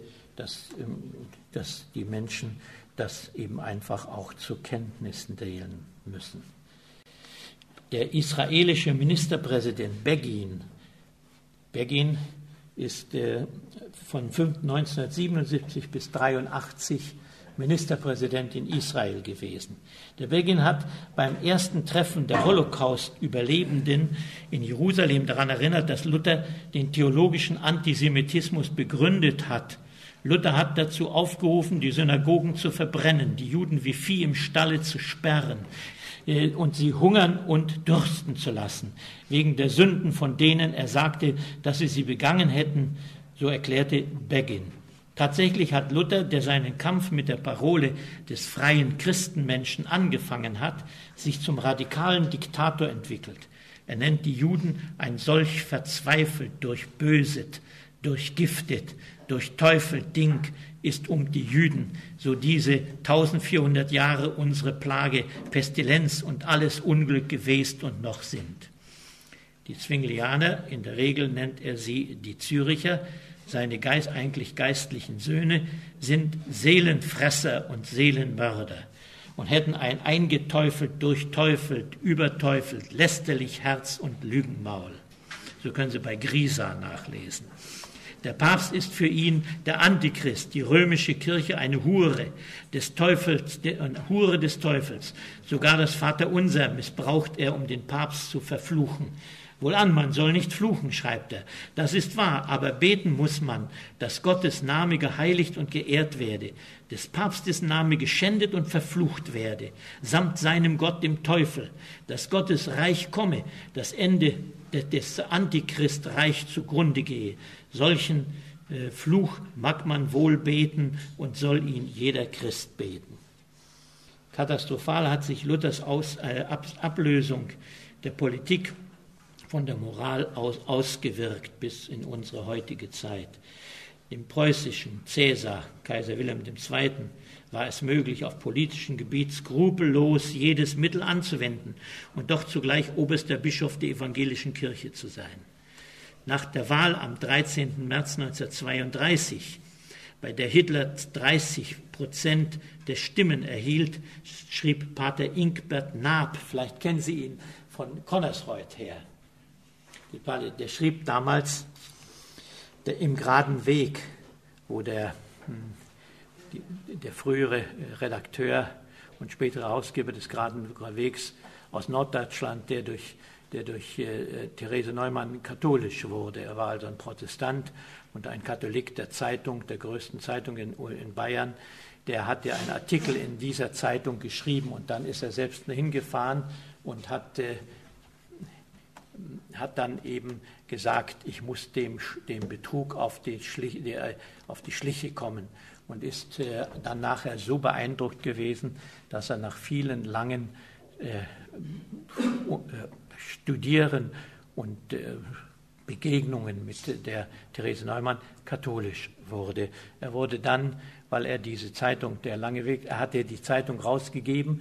dass die Menschen das eben einfach auch zur Kenntnis nehmen müssen. Der israelische Ministerpräsident Begin ist von 1977 bis 1983 Ministerpräsident in Israel gewesen. Der Begin hat beim ersten Treffen der Holocaust-Überlebenden in Jerusalem daran erinnert, dass Luther den theologischen Antisemitismus begründet hat. Luther hat dazu aufgerufen, die Synagogen zu verbrennen, die Juden wie Vieh im Stalle zu sperren und sie hungern und dürsten zu lassen, wegen der Sünden, von denen er sagte, dass sie begangen hätten, so erklärte Begin. Tatsächlich hat Luther, der seinen Kampf mit der Parole des freien Christenmenschen angefangen hat, sich zum radikalen Diktator entwickelt. Er nennt die Juden ein solch verzweifelt, durchböset, durchgiftet, durchteufelt Ding ist um die Juden, so diese 1400 Jahre unsere Plage, Pestilenz und alles Unglück gewesen und noch sind. Die Zwinglianer, in der Regel nennt er sie die Züricher, seine eigentlich geistlichen Söhne, sind Seelenfresser und Seelenmörder. und hätten ein eingeteufelt, durchteufelt, überteufelt, lästerlich Herz und Lügenmaul. So können Sie bei Grisa nachlesen. Der Papst ist für ihn der Antichrist, die römische Kirche eine Hure des Teufels, Hure des Teufels. Sogar das Vaterunser missbraucht er, um den Papst zu verfluchen. Wohlan, man soll nicht fluchen, schreibt er. Das ist wahr, aber beten muss man, dass Gottes Name geheiligt und geehrt werde, des Papstes Name geschändet und verflucht werde, samt seinem Gott dem Teufel, dass Gottes Reich komme, das Ende des Antichristreich zugrunde gehe. Solchen Fluch mag man wohl beten und soll ihn jeder Christ beten. Katastrophal hat sich Luthers Ablösung der Politik von der Moral ausgewirkt bis in unsere heutige Zeit. Dem preußischen Cäsar, Kaiser Wilhelm II., war es möglich, auf politischem Gebiet skrupellos jedes Mittel anzuwenden und doch zugleich oberster Bischof der evangelischen Kirche zu sein. Nach der Wahl am 13. März 1932, bei der Hitler 30% der Stimmen erhielt, schrieb Pater Ingbert Naab, vielleicht kennen Sie ihn von Connersreuth her, der schrieb damals im geraden Weg, wo der frühere Redakteur und spätere Herausgeber des geraden Wegs aus Norddeutschland, der durch Therese Neumann katholisch wurde. Er war also ein Protestant und ein Katholik der Zeitung, der größten Zeitung in Bayern. Der hat ja einen Artikel in dieser Zeitung geschrieben und dann ist er selbst hingefahren und hat dann eben gesagt, ich muss dem Betrug auf die Schliche kommen und ist dann nachher so beeindruckt gewesen, dass er nach vielen langen Studieren und Begegnungen mit der Therese Neumann katholisch wurde. Er wurde dann, weil er diese Zeitung, der lange Weg, er hatte die Zeitung rausgegeben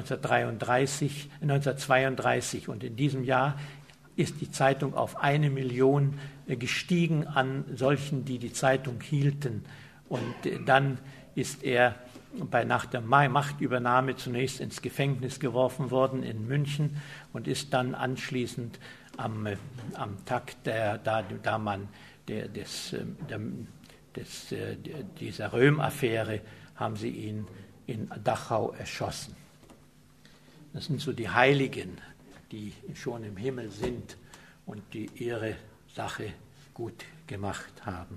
1932 und in diesem Jahr ist die Zeitung auf 1 Million gestiegen an solchen, die die Zeitung hielten. Und dann ist er nach der Machtübernahme zunächst ins Gefängnis geworfen worden in München und ist dann anschließend am Tag dieser Röhm-Affäre haben sie ihn in Dachau erschossen. Das sind so die Heiligen, die schon im Himmel sind und die ihre Sache gut gemacht haben.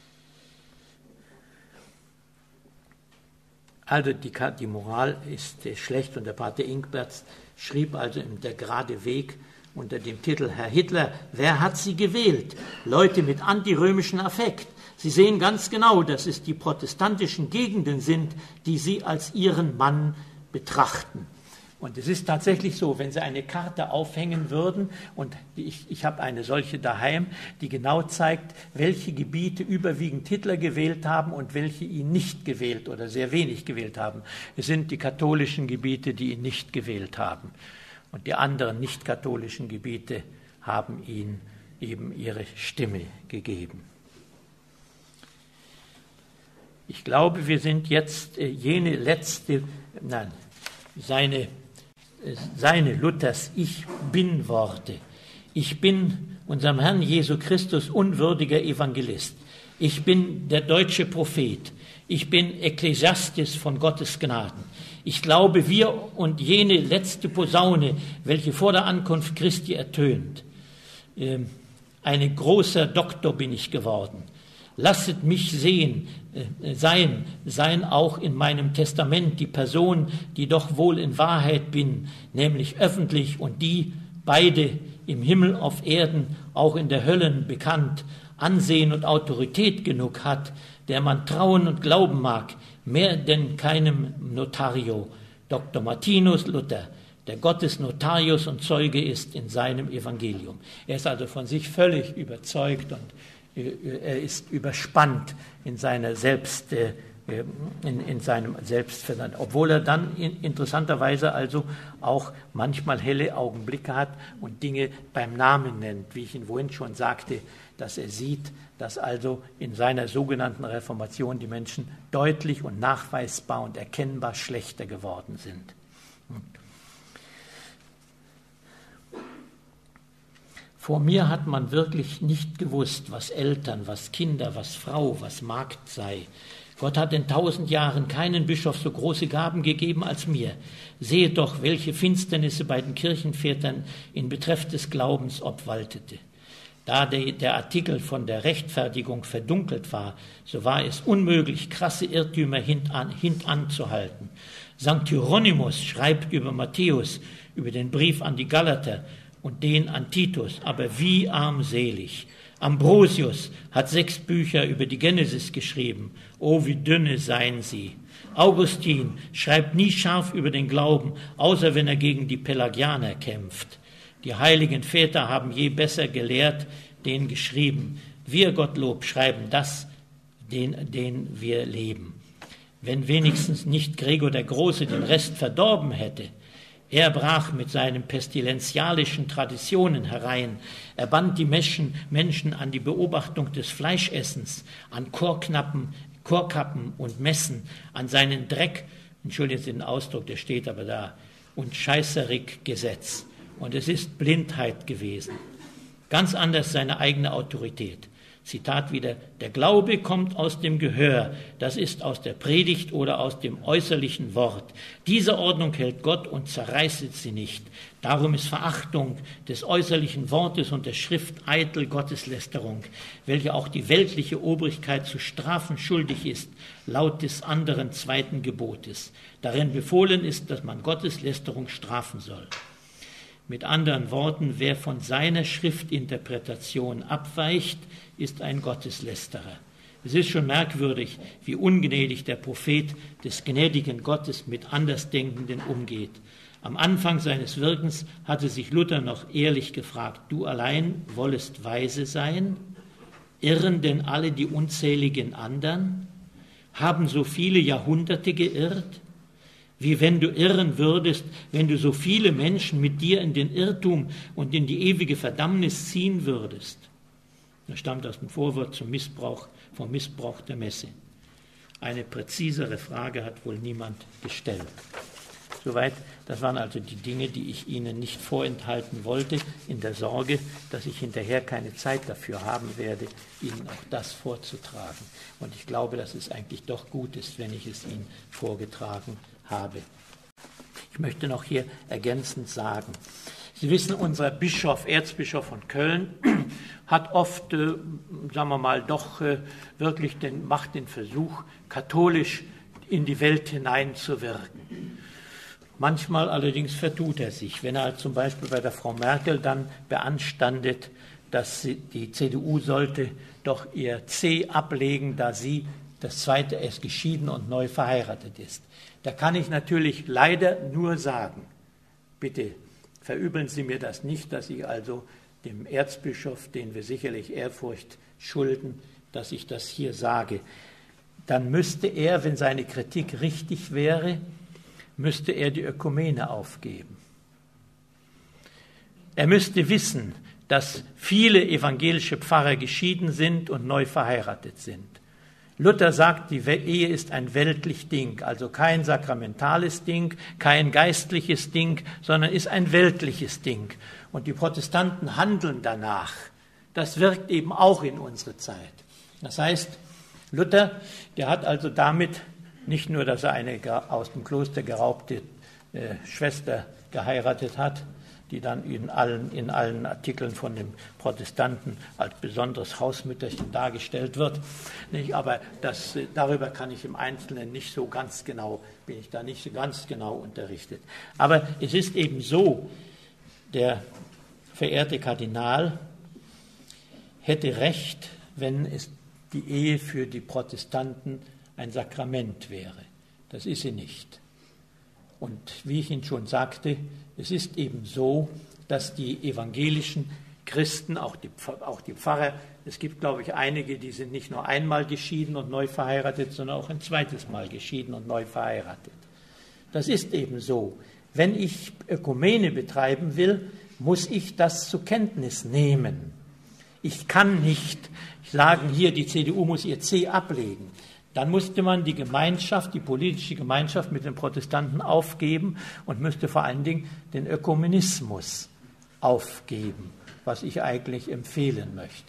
Also die Moral ist schlecht und der Pater Ingberts schrieb also Der gerade Weg unter dem Titel Herr Hitler, wer hat Sie gewählt? Leute mit antirömischem Affekt. Sie sehen ganz genau, dass es die protestantischen Gegenden sind, die Sie als Ihren Mann betrachten. Und es ist tatsächlich so, wenn Sie eine Karte aufhängen würden, und ich habe eine solche daheim, die genau zeigt, welche Gebiete überwiegend Hitler gewählt haben und welche ihn nicht gewählt oder sehr wenig gewählt haben. Es sind die katholischen Gebiete, die ihn nicht gewählt haben. Und die anderen nicht-katholischen Gebiete haben ihm eben ihre Stimme gegeben. Ich glaube, wir sind jetzt seine Luthers Ich-Bin-Worte. Ich bin unserem Herrn Jesu Christus unwürdiger Evangelist. Ich bin der deutsche Prophet. Ich bin Ekklesiastes von Gottes Gnaden. Ich glaube, wir und jene letzte Posaune, welche vor der Ankunft Christi ertönt. Ein großer Doktor bin ich geworden. Lasset mich sein auch in meinem Testament die Person, die doch wohl in Wahrheit bin, nämlich öffentlich und die beide im Himmel auf Erden, auch in der Höllen bekannt, Ansehen und Autorität genug hat, der man trauen und glauben mag, mehr denn keinem Notario, Dr. Martinus Luther, der Gottes Notarius und Zeuge ist in seinem Evangelium. Er ist also von sich völlig überzeugt und er ist überspannt in seiner in seinem Selbstverständnis, obwohl er dann interessanterweise also auch manchmal helle Augenblicke hat und Dinge beim Namen nennt, wie ich ihn vorhin schon sagte, dass er sieht, dass also in seiner sogenannten Reformation die Menschen deutlich und nachweisbar und erkennbar schlechter geworden sind. Vor mir hat man wirklich nicht gewusst, was Eltern, was Kinder, was Frau, was Magd sei. Gott hat in 1000 Jahren keinen Bischof so große Gaben gegeben als mir. Sehe doch, welche Finsternisse bei den Kirchenvätern in Betreff des Glaubens obwaltete. Da der Artikel von der Rechtfertigung verdunkelt war, so war es unmöglich, krasse Irrtümer hintanzuhalten. St. Hieronymus schreibt über Matthäus, über den Brief an die Galater und den an Titus, aber wie armselig. Ambrosius hat 6 Bücher über die Genesis geschrieben. Oh, wie dünne seien sie. Augustin schreibt nie scharf über den Glauben, außer wenn er gegen die Pelagianer kämpft. Die heiligen Väter haben je besser gelehrt, den geschrieben. Wir, Gottlob, schreiben das, den wir leben. Wenn wenigstens nicht Gregor der Große den Rest verdorben hätte. Er brach mit seinen pestilenzialischen Traditionen herein. Er band die Menschen an die Beobachtung des Fleischessens, an Chorkappen und Messen, an seinen Dreck, entschuldigen Sie den Ausdruck, der steht aber da, und Scheißerik-Gesetz. Und es ist Blindheit gewesen. Ganz anders seine eigene Autorität. Zitat wieder, der Glaube kommt aus dem Gehör, das ist aus der Predigt oder aus dem äußerlichen Wort. Diese Ordnung hält Gott und zerreißt sie nicht. Darum ist Verachtung des äußerlichen Wortes und der Schrift eitel Gotteslästerung, welche auch die weltliche Obrigkeit zu strafen schuldig ist, laut des anderen 2. Gebotes. Darin befohlen ist, dass man Gotteslästerung strafen soll. Mit anderen Worten, wer von seiner Schriftinterpretation abweicht, ist ein Gotteslästerer. Es ist schon merkwürdig, wie ungnädig der Prophet des gnädigen Gottes mit Andersdenkenden umgeht. Am Anfang seines Wirkens hatte sich Luther noch ehrlich gefragt, du allein wollest weise sein? Irren denn alle die unzähligen anderen? Haben so viele Jahrhunderte geirrt? Wie wenn du irren würdest, wenn du so viele Menschen mit dir in den Irrtum und in die ewige Verdammnis ziehen würdest. Das stammt aus dem Vorwort vom Missbrauch der Messe. Eine präzisere Frage hat wohl niemand gestellt. Soweit, das waren also die Dinge, die ich Ihnen nicht vorenthalten wollte, in der Sorge, dass ich hinterher keine Zeit dafür haben werde, Ihnen auch das vorzutragen. Und ich glaube, dass es eigentlich doch gut ist, wenn ich es Ihnen vorgetragen habe. Ich möchte noch hier ergänzend sagen, Sie wissen, unser Bischof, Erzbischof von Köln, hat oft, sagen wir mal, doch wirklich macht den Versuch, katholisch in die Welt hineinzuwirken. Manchmal allerdings vertut er sich, wenn er zum Beispiel bei der Frau Merkel dann beanstandet, dass die CDU sollte doch ihr C ablegen, da sie das zweite erst geschieden und neu verheiratet ist. Da kann ich natürlich leider nur sagen, bitte verübeln Sie mir das nicht, dass ich also dem Erzbischof, den wir sicherlich Ehrfurcht schulden, dass ich das hier sage. Dann müsste er, wenn seine Kritik richtig wäre, müsste er die Ökumene aufgeben. Er müsste wissen, dass viele evangelische Pfarrer geschieden sind und neu verheiratet sind. Luther sagt, die Ehe ist ein weltlich Ding, also kein sakramentales Ding, kein geistliches Ding, sondern ist ein weltliches Ding. Und die Protestanten handeln danach. Das wirkt eben auch in unsere Zeit. Das heißt, Luther, der hat also damit nicht nur, dass er eine aus dem Kloster geraubte Schwester geheiratet hat, die dann in allen Artikeln von den Protestanten als besonderes Hausmütterchen dargestellt wird. Aber darüber kann ich im Einzelnen nicht so ganz genau, bin ich da nicht so ganz genau unterrichtet. Aber es ist eben so, der verehrte Kardinal hätte recht, wenn es die Ehe für die Protestanten ein Sakrament wäre. Das ist sie nicht. Und wie ich Ihnen schon sagte, es ist eben so, dass die Evangelischen Christen, auch die Pfarrer, es gibt, glaube ich, einige, die sind nicht nur einmal geschieden und neu verheiratet, sondern auch ein zweites Mal geschieden und neu verheiratet. Das ist eben so. Wenn ich Ökumene betreiben will, muss ich das zur Kenntnis nehmen. Ich kann nicht sagen, hier, die CDU muss ihr C ablegen. Dann musste man die Gemeinschaft, die politische Gemeinschaft mit den Protestanten aufgeben und müsste vor allen Dingen den Ökumenismus aufgeben, was ich eigentlich empfehlen möchte.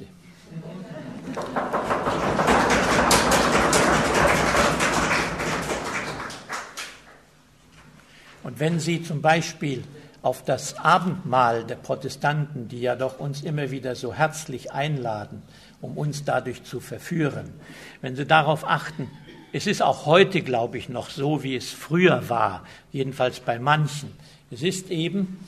Und wenn Sie zum Beispiel auf das Abendmahl der Protestanten, die ja doch uns immer wieder so herzlich einladen, um uns dadurch zu verführen, wenn Sie darauf achten, es ist auch heute, glaube ich, noch so, wie es früher war, jedenfalls bei manchen. Es ist eben,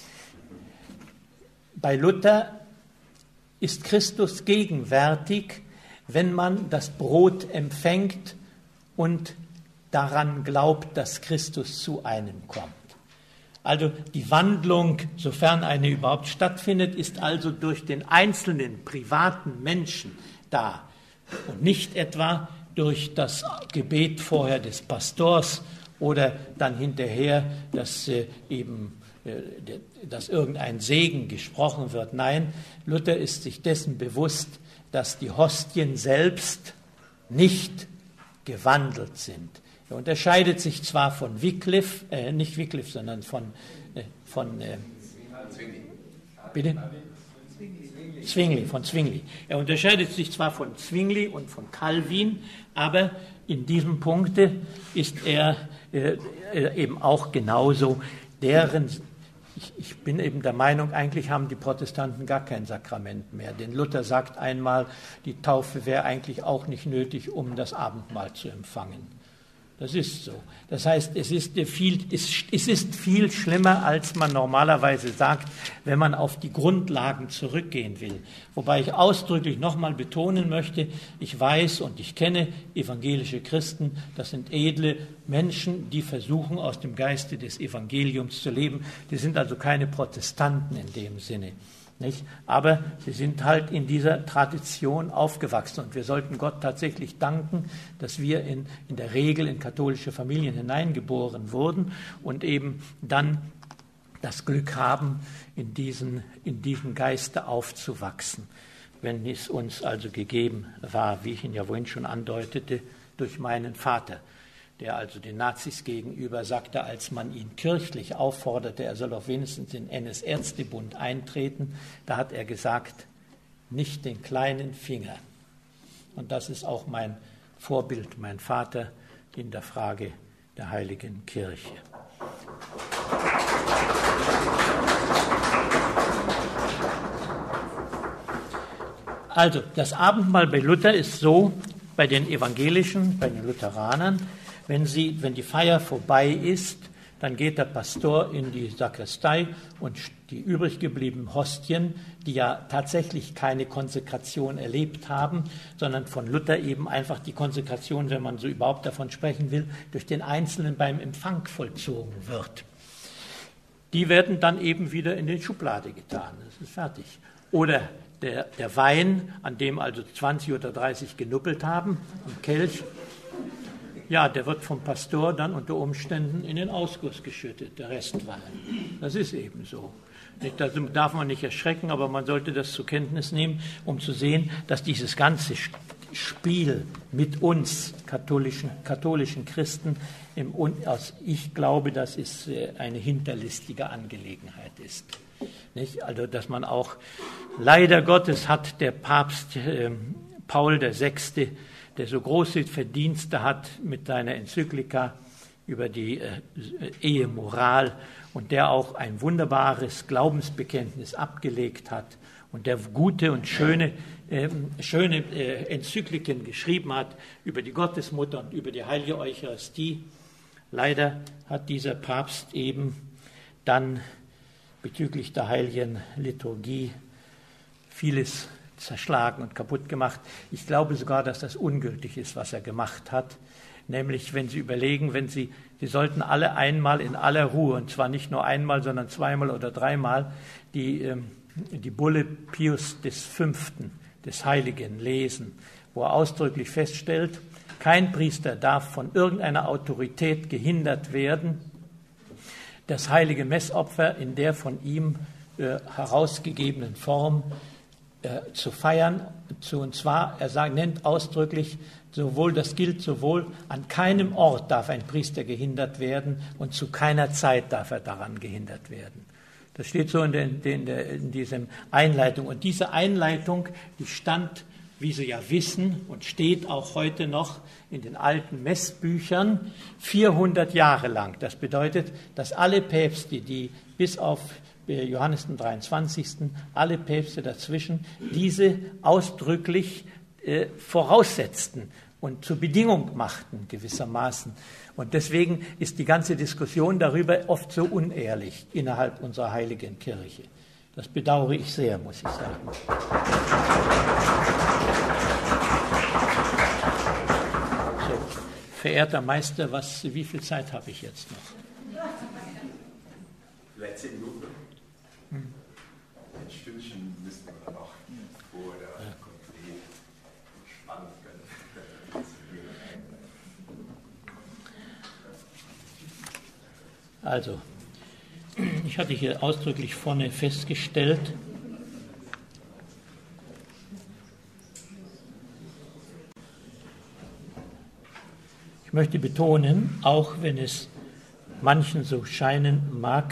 bei Luther ist Christus gegenwärtig, wenn man das Brot empfängt und daran glaubt, dass Christus zu einem kommt. Also die Wandlung, sofern eine überhaupt stattfindet, ist also durch den einzelnen privaten Menschen da und nicht etwa durch das Gebet vorher des Pastors oder dann hinterher, dass irgendein Segen gesprochen wird. Nein, Luther ist sich dessen bewusst, dass die Hostien selbst nicht gewandelt sind. Er unterscheidet sich zwar von Wycliffe, nicht Wycliffe, sondern von Zwingli. Er unterscheidet sich zwar von Zwingli und von Calvin, aber in diesem Punkte ist er eben auch genauso ich bin eben der Meinung, eigentlich haben die Protestanten gar kein Sakrament mehr. Denn Luther sagt einmal, die Taufe wäre eigentlich auch nicht nötig, um das Abendmahl zu empfangen. Das ist so. Das heißt, es ist viel schlimmer, als man normalerweise sagt, wenn man auf die Grundlagen zurückgehen will. Wobei ich ausdrücklich nochmal betonen möchte, ich weiß und ich kenne evangelische Christen, das sind edle Menschen, die versuchen, aus dem Geiste des Evangeliums zu leben. Die sind also keine Protestanten in dem Sinne. Nicht? Aber sie sind halt in dieser Tradition aufgewachsen und wir sollten Gott tatsächlich danken, dass wir in der Regel in katholische Familien hineingeboren wurden und eben dann das Glück haben, in diesem Geiste aufzuwachsen, wenn es uns also gegeben war, wie ich ihn ja vorhin schon andeutete, durch meinen Vater, der also den Nazis gegenüber sagte, als man ihn kirchlich aufforderte, er soll auch wenigstens in den NS-Ärztebund eintreten, da hat er gesagt, nicht den kleinen Finger. Und das ist auch mein Vorbild, mein Vater in der Frage der Heiligen Kirche. Also, das Abendmahl bei Luther ist so, bei den Evangelischen, bei den Lutheranern, wenn die Feier vorbei ist, dann geht der Pastor in die Sakristei und die übrig gebliebenen Hostien, die ja tatsächlich keine Konsekration erlebt haben, sondern von Luther eben einfach die Konsekration, wenn man so überhaupt davon sprechen will, durch den Einzelnen beim Empfang vollzogen wird. Die werden dann eben wieder in die Schublade getan. Das ist fertig. Oder der Wein, an dem also 20 oder 30 genuppelt haben, am Kelch, ja, der wird vom Pastor dann unter Umständen in den Ausguss geschüttet, der Restwein. Das ist eben so. Da darf man nicht erschrecken, aber man sollte das zur Kenntnis nehmen, um zu sehen, dass dieses ganze Spiel mit uns katholischen Christen, ich glaube, dass es eine hinterlistige Angelegenheit ist. Nicht? Also, dass man auch, leider Gottes hat der Papst Paul VI., der so große Verdienste hat mit seiner Enzyklika über die Ehemoral und der auch ein wunderbares Glaubensbekenntnis abgelegt hat und der gute und schöne Enzykliken geschrieben hat über die Gottesmutter und über die heilige Eucharistie. Leider hat dieser Papst eben dann bezüglich der heiligen Liturgie vieles zerschlagen und kaputt gemacht. Ich glaube sogar, dass das ungültig ist, was er gemacht hat. Nämlich, wenn Sie überlegen, Sie sollten alle einmal in aller Ruhe, und zwar nicht nur einmal, sondern zweimal oder dreimal, die die Bulle Pius V. des Heiligen lesen, wo er ausdrücklich feststellt, kein Priester darf von irgendeiner Autorität gehindert werden, das heilige Messopfer in der von ihm herausgegebenen Form zu feiern. Und zwar, nennt ausdrücklich, das gilt sowohl an keinem Ort darf ein Priester gehindert werden und zu keiner Zeit darf er daran gehindert werden. Das steht so in diesem Einleitung. Und diese Einleitung, die stand, wie Sie ja wissen, und steht auch heute noch in den alten Messbüchern 400 Jahre lang. Das bedeutet, dass alle Päpste, die bis auf Johannes den 23., alle Päpste dazwischen, diese ausdrücklich voraussetzten und zur Bedingung machten gewissermaßen. Und deswegen ist die ganze Diskussion darüber oft so unehrlich innerhalb unserer heiligen Kirche. Das bedauere ich sehr, muss ich sagen. So, verehrter Meister, wie viel Zeit habe ich jetzt noch? Vielleicht 10 Minuten. Ein Stündchen müssen wir noch vor der Konferenz spannen können. Also, ich hatte hier ausdrücklich vorne festgestellt, ich möchte betonen, auch wenn es manchen so scheinen mag,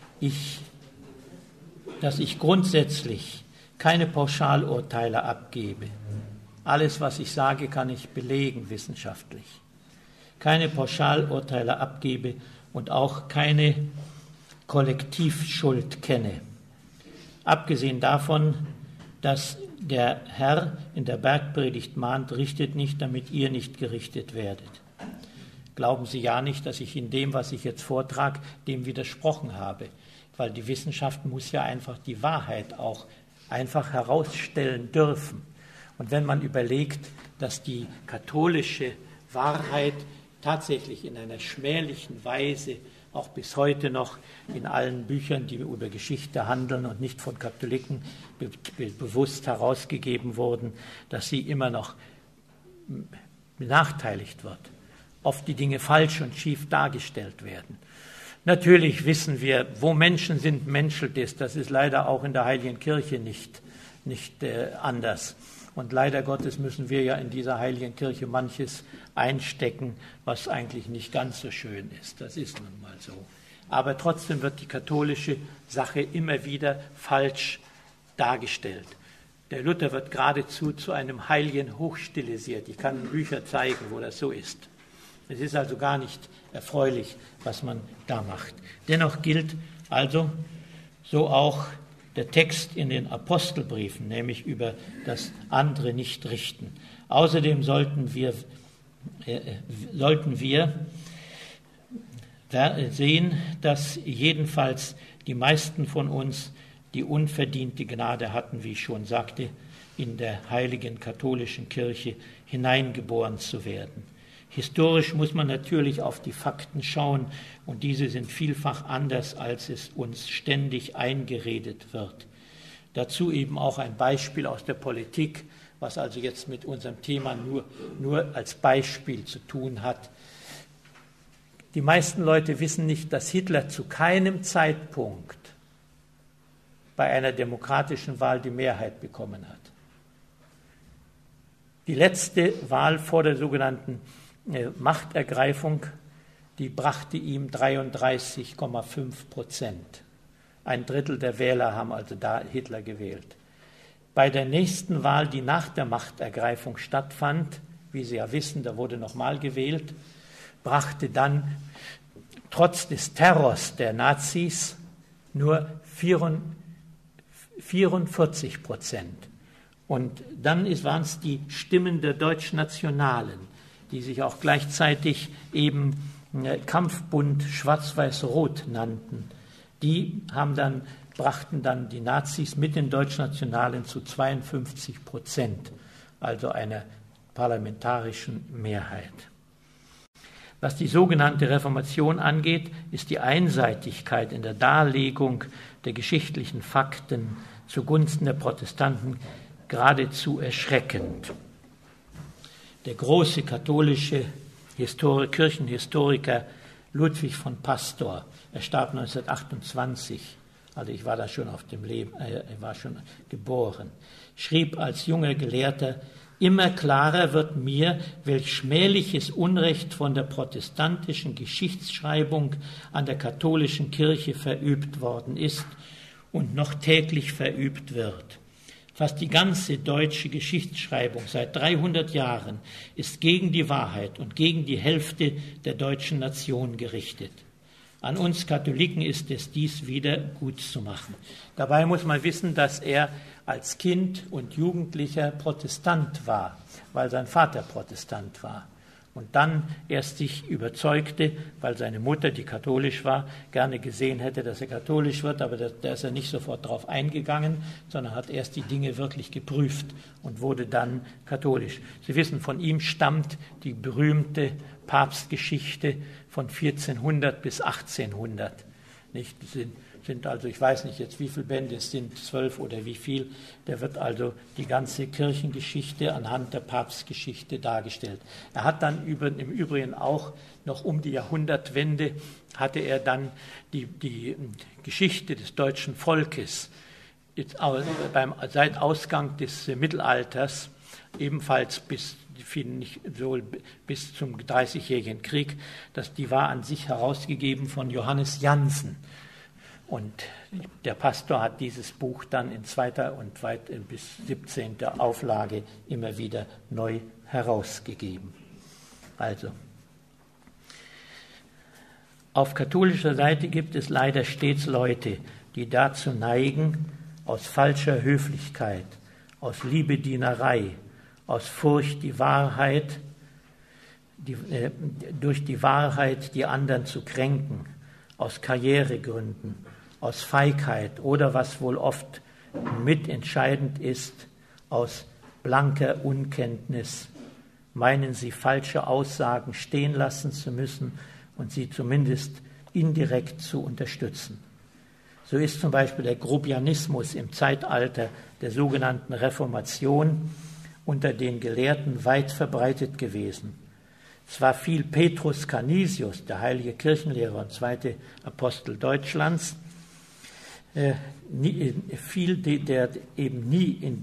dass ich grundsätzlich keine Pauschalurteile abgebe. Alles, was ich sage, kann ich belegen wissenschaftlich. Keine Pauschalurteile abgebe und auch keine Kollektivschuld kenne. Abgesehen davon, dass der Herr in der Bergpredigt mahnt, richtet nicht, damit ihr nicht gerichtet werdet. Glauben Sie ja nicht, dass ich in dem, was ich jetzt vortrage, dem widersprochen habe, weil die Wissenschaft muss ja einfach die Wahrheit auch einfach herausstellen dürfen. Und wenn man überlegt, dass die katholische Wahrheit tatsächlich in einer schmählichen Weise auch bis heute noch in allen Büchern, die über Geschichte handeln und nicht von Katholiken bewusst herausgegeben wurden, dass sie immer noch benachteiligt wird, oft die Dinge falsch und schief dargestellt werden. Natürlich wissen wir, wo Menschen sind, menschelt es. Das ist leider auch in der Heiligen Kirche nicht anders. Und leider Gottes müssen wir ja in dieser Heiligen Kirche manches einstecken, was eigentlich nicht ganz so schön ist. Das ist nun mal so. Aber trotzdem wird die katholische Sache immer wieder falsch dargestellt. Der Luther wird geradezu zu einem Heiligen hochstilisiert. Ich kann Bücher zeigen, wo das so ist. Es ist also gar nicht erfreulich, was man da macht. Dennoch gilt also so auch der Text in den Apostelbriefen, nämlich über das andere nicht richten. Außerdem sollten wir sehen, dass jedenfalls die meisten von uns die unverdiente Gnade hatten, wie ich schon sagte, in der heiligen katholischen Kirche hineingeboren zu werden. Historisch muss man natürlich auf die Fakten schauen und diese sind vielfach anders, als es uns ständig eingeredet wird. Dazu eben auch ein Beispiel aus der Politik, was also jetzt mit unserem Thema nur als Beispiel zu tun hat. Die meisten Leute wissen nicht, dass Hitler zu keinem Zeitpunkt bei einer demokratischen Wahl die Mehrheit bekommen hat. Die letzte Wahl vor der sogenannten Machtergreifung, die brachte ihm 33,5%. Ein Drittel der Wähler haben also da Hitler gewählt. Bei der nächsten Wahl, die nach der Machtergreifung stattfand, wie Sie ja wissen, da wurde nochmal gewählt, brachte dann trotz des Terrors der Nazis nur 44%. Und dann waren es die Stimmen der Deutschnationalen, die sich auch gleichzeitig eben Kampfbund Schwarz-Weiß-Rot nannten. Die brachten dann die Nazis mit den Deutschnationalen zu 52%, also einer parlamentarischen Mehrheit. Was die sogenannte Reformation angeht, ist die Einseitigkeit in der Darlegung der geschichtlichen Fakten zugunsten der Protestanten geradezu erschreckend. Der große katholische Kirchenhistoriker Ludwig von Pastor, er starb 1928, also ich war da schon auf dem Leben, er war schon geboren, schrieb als junger Gelehrter: Immer klarer wird mir, welch schmähliches Unrecht von der protestantischen Geschichtsschreibung an der katholischen Kirche verübt worden ist und noch täglich verübt wird. Fast die ganze deutsche Geschichtsschreibung seit 300 Jahren ist gegen die Wahrheit und gegen die Hälfte der deutschen Nation gerichtet. An uns Katholiken ist es, dies wieder gut zu machen. Dabei muss man wissen, dass er als Kind und Jugendlicher Protestant war, weil sein Vater Protestant war. Und dann erst sich überzeugte, weil seine Mutter, die katholisch war, gerne gesehen hätte, dass er katholisch wird, aber da ist er nicht sofort drauf eingegangen, sondern hat erst die Dinge wirklich geprüft und wurde dann katholisch. Sie wissen, von ihm stammt die berühmte Papstgeschichte von 1400 bis 1800. Nicht? Sind also, ich weiß nicht jetzt, wie viele Bände es sind, 12 oder wie viel. Da wird also die ganze Kirchengeschichte anhand der Papstgeschichte dargestellt. Er hat dann im Übrigen auch noch um die Jahrhundertwende hatte er dann die Geschichte des deutschen Volkes seit Ausgang des Mittelalters, ebenfalls bis zum Dreißigjährigen Krieg, die war an sich herausgegeben von Johannes Jansen. Und der Pastor hat dieses Buch dann in 2. und weit bis 17. Auflage immer wieder neu herausgegeben. Also, auf katholischer Seite gibt es leider stets Leute, die dazu neigen, aus falscher Höflichkeit, aus Liebedienerei, aus Furcht, durch die Wahrheit die anderen zu kränken, aus Karrieregründen, aus Feigheit oder, was wohl oft mitentscheidend ist, aus blanker Unkenntnis, meinen sie, falsche Aussagen stehen lassen zu müssen und sie zumindest indirekt zu unterstützen. So ist zum Beispiel der Grobianismus im Zeitalter der sogenannten Reformation unter den Gelehrten weit verbreitet gewesen. Zwar fiel Petrus Canisius, der heilige Kirchenlehrer und zweite Apostel Deutschlands, fiel der eben nie in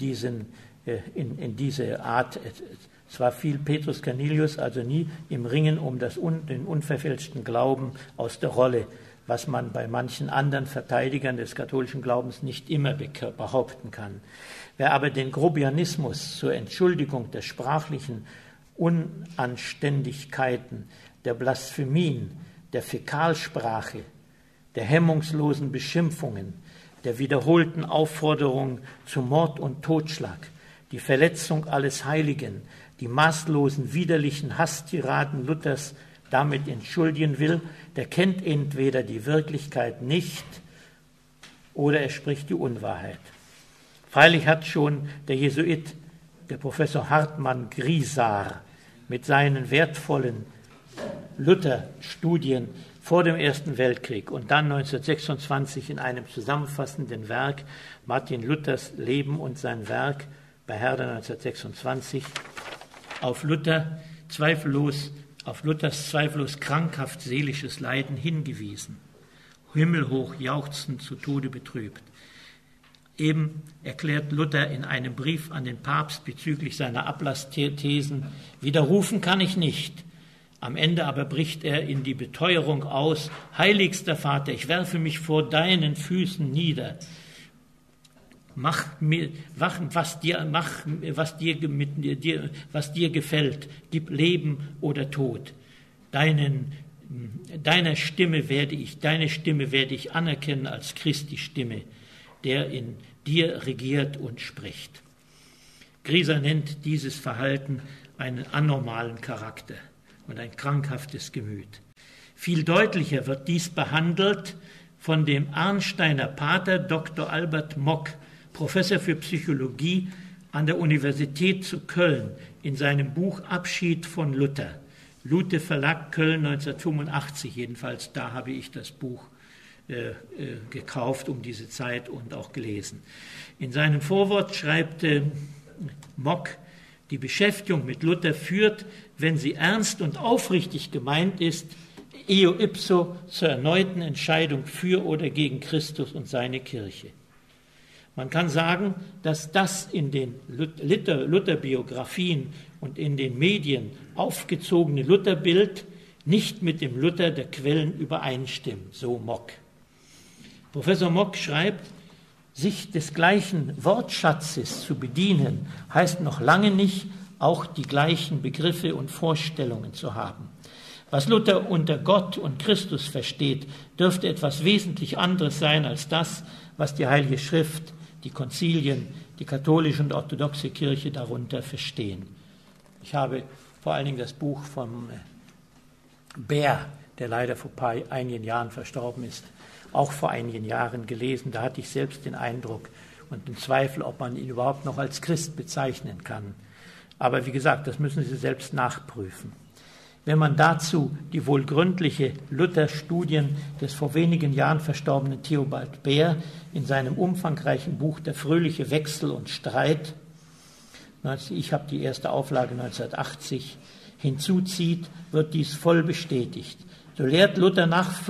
diese Art, zwar fiel Petrus Canisius also nie im Ringen um den unverfälschten Glauben aus der Rolle, was man bei manchen anderen Verteidigern des katholischen Glaubens nicht immer behaupten kann. Wer aber den Grobianismus zur Entschuldigung der sprachlichen Unanständigkeiten, der Blasphemien, der Fäkalsprache, der hemmungslosen Beschimpfungen, der wiederholten Aufforderung zu Mord und Totschlag, die Verletzung alles Heiligen, die maßlosen widerlichen Hasstiraden Luthers damit entschuldigen will, der kennt entweder die Wirklichkeit nicht oder er spricht die Unwahrheit. Freilich hat schon der Jesuit, der Professor Hartmann Grisar, mit seinen wertvollen Luther-Studien vor dem Ersten Weltkrieg und dann 1926 in einem zusammenfassenden Werk Martin Luthers Leben und sein Werk bei Herder 1926 auf Luthers zweifellos krankhaft seelisches Leiden hingewiesen, himmelhoch jauchzend, zu Tode betrübt. Eben erklärt Luther in einem Brief an den Papst bezüglich seiner Ablassthesen: Widerrufen kann ich nicht. Am Ende aber bricht er in die Beteuerung aus: Heiligster Vater, ich werfe mich vor deinen Füßen nieder. Mach mir, was dir gefällt, gib Leben oder Tod. Deine Stimme werde ich anerkennen als Christi Stimme, der in dir regiert und spricht. Grieser nennt dieses Verhalten einen anormalen Charakter und ein krankhaftes Gemüt. Viel deutlicher wird dies behandelt von dem Arnsteiner Pater Dr. Albert Mock, Professor für Psychologie an der Universität zu Köln, in seinem Buch Abschied von Luther. Luther Verlag, Köln 1985, jedenfalls da habe ich das Buch gekauft um diese Zeit und auch gelesen. In seinem Vorwort schreibt Mock, die Beschäftigung mit Luther führt, wenn sie ernst und aufrichtig gemeint ist, eo ipso zur erneuten Entscheidung für oder gegen Christus und seine Kirche. Man kann sagen, dass das in den Luther-Biografien und in den Medien aufgezogene Lutherbild nicht mit dem Luther der Quellen übereinstimmt, so Mock. Professor Mock schreibt, sich des gleichen Wortschatzes zu bedienen, heißt noch lange nicht, auch die gleichen Begriffe und Vorstellungen zu haben. Was Luther unter Gott und Christus versteht, dürfte etwas wesentlich anderes sein als das, was die Heilige Schrift, die Konzilien, die katholische und orthodoxe Kirche darunter verstehen. Ich habe vor allen Dingen das Buch von Bär, der leider vor einigen Jahren verstorben ist, auch vor einigen Jahren gelesen. Da hatte ich selbst den Eindruck und den Zweifel, ob man ihn überhaupt noch als Christ bezeichnen kann. Aber wie gesagt, das müssen Sie selbst nachprüfen. Wenn man dazu die wohl gründliche Luther-Studien des vor wenigen Jahren verstorbenen Theobald Bär in seinem umfangreichen Buch Der fröhliche Wechsel und Streit, ich habe die erste Auflage 1980, hinzuzieht, wird dies voll bestätigt. So lehrt Luther nach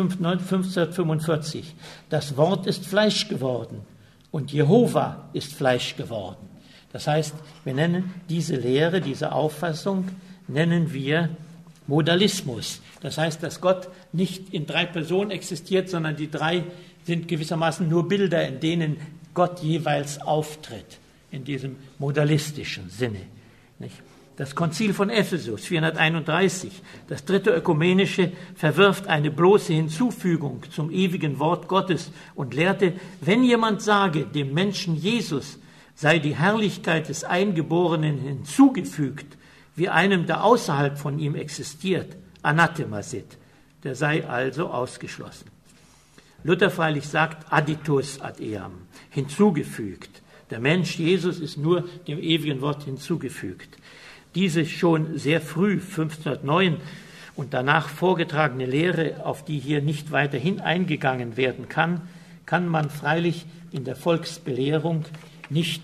1545, das Wort ist Fleisch geworden und Jehova ist Fleisch geworden. Das heißt, wir nennen diese Lehre, diese Auffassung, nennen wir Modalismus. Das heißt, dass Gott nicht in 3 Personen existiert, sondern die 3 sind gewissermaßen nur Bilder, in denen Gott jeweils auftritt, in diesem modalistischen Sinne. Nicht? Das Konzil von Ephesus 431, das dritte ökumenische, verwirft eine bloße Hinzufügung zum ewigen Wort Gottes und lehrte, wenn jemand sage, dem Menschen Jesus sei die Herrlichkeit des Eingeborenen hinzugefügt, wie einem, der außerhalb von ihm existiert, anathema sit, der sei also ausgeschlossen. Luther freilich sagt additus ad eam, hinzugefügt. Der Mensch Jesus ist nur dem ewigen Wort hinzugefügt. Diese schon sehr früh, 1509, und danach vorgetragene Lehre, auf die hier nicht weiterhin eingegangen werden kann, kam freilich in der Volksbelehrung nicht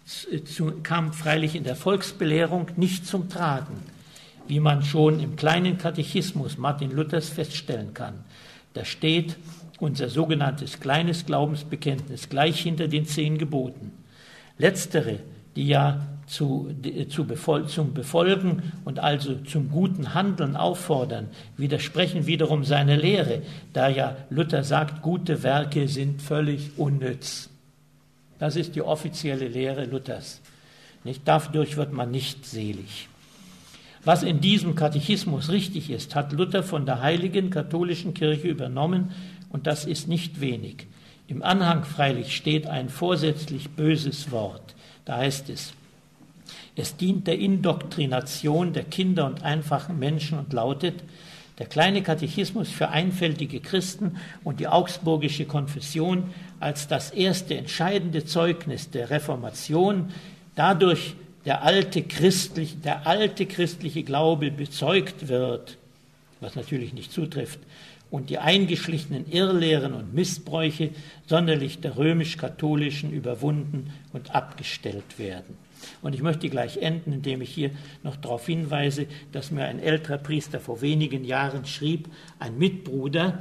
zum Tragen, wie man schon im kleinen Katechismus Martin Luthers feststellen kann. Da steht unser sogenanntes kleines Glaubensbekenntnis gleich hinter den 10 Geboten. Letztere, die ja zum Befolgen und also zum guten Handeln auffordern, widersprechen wiederum seiner Lehre, da ja Luther sagt, gute Werke sind völlig unnütz. Das ist die offizielle Lehre Luthers. Nicht? Dadurch wird man nicht selig. Was in diesem Katechismus richtig ist, hat Luther von der heiligen katholischen Kirche übernommen, und das ist nicht wenig. Im Anhang freilich steht ein vorsätzlich böses Wort. Da heißt es, es dient der Indoktrination der Kinder und einfachen Menschen und lautet, der kleine Katechismus für einfältige Christen und die Augsburgische Konfession als das erste entscheidende Zeugnis der Reformation, dadurch der alte christliche Glaube bezeugt wird, was natürlich nicht zutrifft, und die eingeschlichenen Irrlehren und Missbräuche sonderlich der römisch-katholischen überwunden und abgestellt werden. Und ich möchte gleich enden, indem ich hier noch darauf hinweise, dass mir ein älterer Priester vor wenigen Jahren schrieb, ein Mitbruder,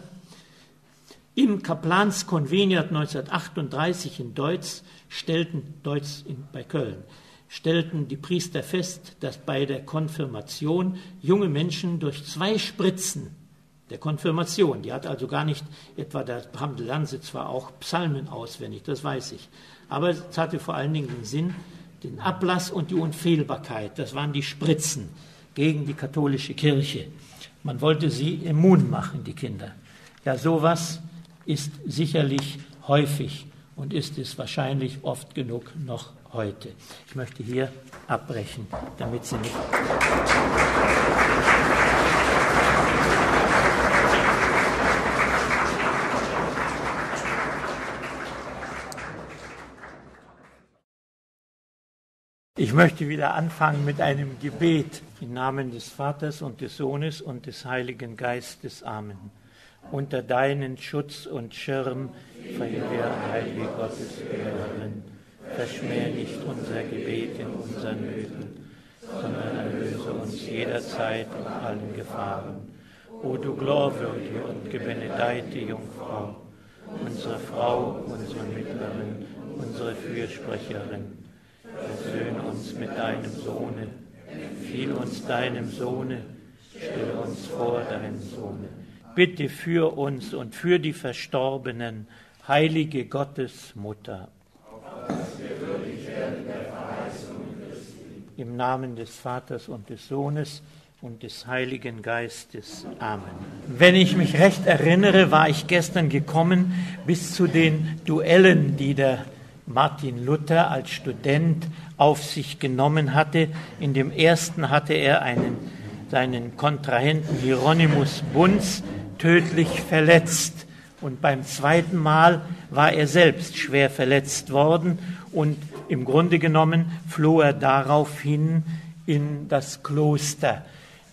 im Kaplanskonveniat 1938 in Deutz bei Köln, stellten die Priester fest, dass bei der Konfirmation junge Menschen durch 2 Spritzen der Konfirmation, die hat also gar nicht etwa, da haben die Lanze zwar auch Psalmen auswendig, das weiß ich, aber es hatte vor allen Dingen den Sinn, den Ablass und die Unfehlbarkeit, das waren die Spritzen gegen die katholische Kirche. Man wollte sie immun machen, die Kinder. Ja, sowas ist sicherlich häufig und ist es wahrscheinlich oft genug noch heute. Ich möchte hier abbrechen, damit Sie nicht... Ich möchte wieder anfangen mit einem Gebet im Namen des Vaters und des Sohnes und des Heiligen Geistes. Amen. Unter deinen Schutz und Schirm verheilige heilige Gottesbewerbern. Verschmäh nicht unser Gebet in unseren Nöten, sondern erlöse uns jederzeit in allen Gefahren. O du glorwürdige und gebenedeite Jungfrau, unsere Frau, unsere Mittlerin, unsere Fürsprecherin, versöhne uns mit deinem Sohne, empfiehl uns deinem Sohne, stelle uns vor deinem Sohne. Bitte für uns und für die Verstorbenen, heilige Gottesmutter. Im Namen des Vaters und des Sohnes und des Heiligen Geistes. Amen. Wenn ich mich recht erinnere, war ich gestern gekommen bis zu den Duellen, die der Martin Luther als Student auf sich genommen hatte. In dem ersten hatte er seinen Kontrahenten Hieronymus Bunz tödlich verletzt. Und beim zweiten Mal war er selbst schwer verletzt worden und im Grunde genommen floh er daraufhin in das Kloster.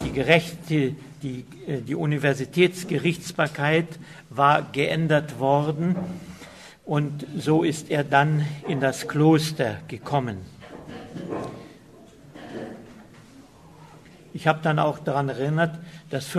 Die Universitätsgerichtsbarkeit war geändert worden und so ist er dann in das Kloster gekommen. Ich habe dann auch daran erinnert, dass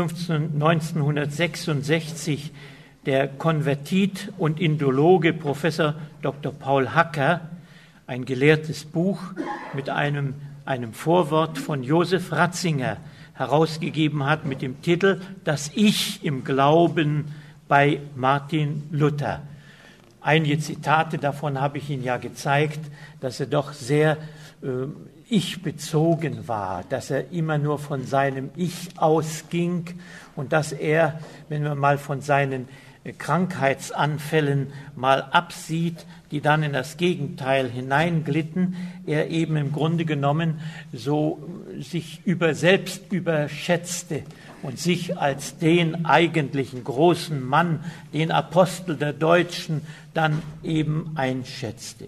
1966 der Konvertit und Indologe Professor Dr. Paul Hacker ein gelehrtes Buch mit einem Vorwort von Josef Ratzinger herausgegeben hat mit dem Titel Das Ich im Glauben bei Martin Luther. Einige Zitate davon habe ich Ihnen ja gezeigt, dass er doch sehr ich-bezogen war, dass er immer nur von seinem Ich ausging und dass er, wenn man mal von seinen Krankheitsanfällen mal absieht, die dann in das Gegenteil hineinglitten, er eben im Grunde genommen so sich selbst überschätzte und sich als den eigentlichen großen Mann, den Apostel der Deutschen, dann eben einschätzte.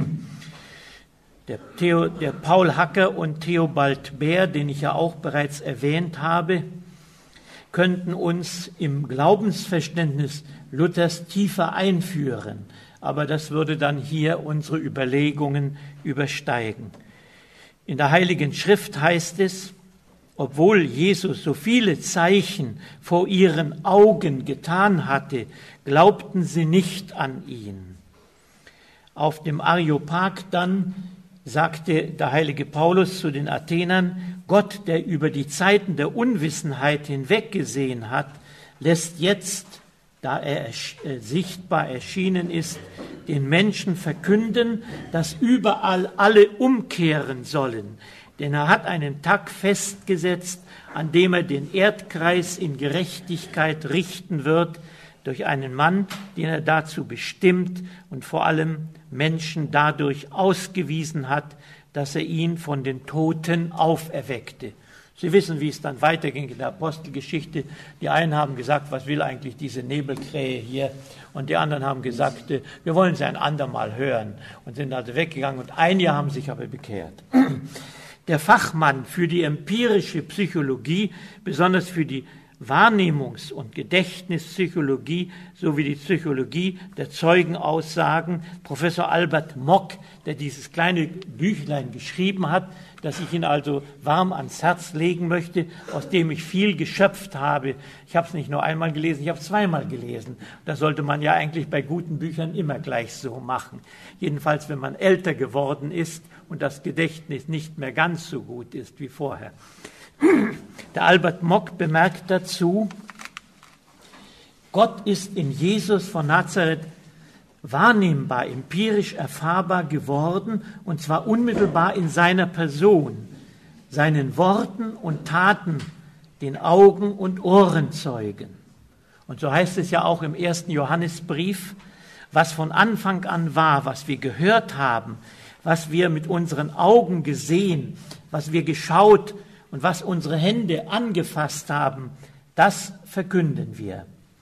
Der Paul Hacker und Theobald Baer, den ich ja auch bereits erwähnt habe, könnten uns im Glaubensverständnis Luthers tiefer einführen. Aber das würde dann hier unsere Überlegungen übersteigen. In der Heiligen Schrift heißt es, obwohl Jesus so viele Zeichen vor ihren Augen getan hatte, glaubten sie nicht an ihn. Auf dem Areopag dann sagte der heilige Paulus zu den Athenern, Gott, der über die Zeiten der Unwissenheit hinweggesehen hat, lässt jetzt, da er sichtbar erschienen ist, den Menschen verkünden, dass überall alle umkehren sollen. Denn er hat einen Tag festgesetzt, an dem er den Erdkreis in Gerechtigkeit richten wird, durch einen Mann, den er dazu bestimmt und vor allem Menschen dadurch ausgewiesen hat, dass er ihn von den Toten auferweckte. Sie wissen, wie es dann weiterging in der Apostelgeschichte. Die einen haben gesagt, was will eigentlich diese Nebelkrähe hier? Und die anderen haben gesagt, wir wollen sie ein andermal hören. Und sind also weggegangen und einige haben sich aber bekehrt. Der Fachmann für die empirische Psychologie, besonders für die Wahrnehmungs- und Gedächtnispsychologie sowie die Psychologie der Zeugenaussagen, Professor Albert Mock, der dieses kleine Büchlein geschrieben hat, das ich Ihnen also warm ans Herz legen möchte, aus dem ich viel geschöpft habe. Ich habe es nicht nur einmal gelesen, ich habe es zweimal gelesen. Das sollte man ja eigentlich bei guten Büchern immer gleich so machen. Jedenfalls, wenn man älter geworden ist und das Gedächtnis nicht mehr ganz so gut ist wie vorher. Der Albert Mock bemerkt dazu, Gott ist in Jesus von Nazareth wahrnehmbar, empirisch erfahrbar geworden, und zwar unmittelbar in seiner Person, seinen Worten und Taten, den Augen und Ohren zeugen. Und so heißt es ja auch im 1. Johannesbrief, was von Anfang an war, was wir gehört haben, was wir mit unseren Augen gesehen, was wir geschaut und was unsere Hände angefasst haben, das verkünden wir.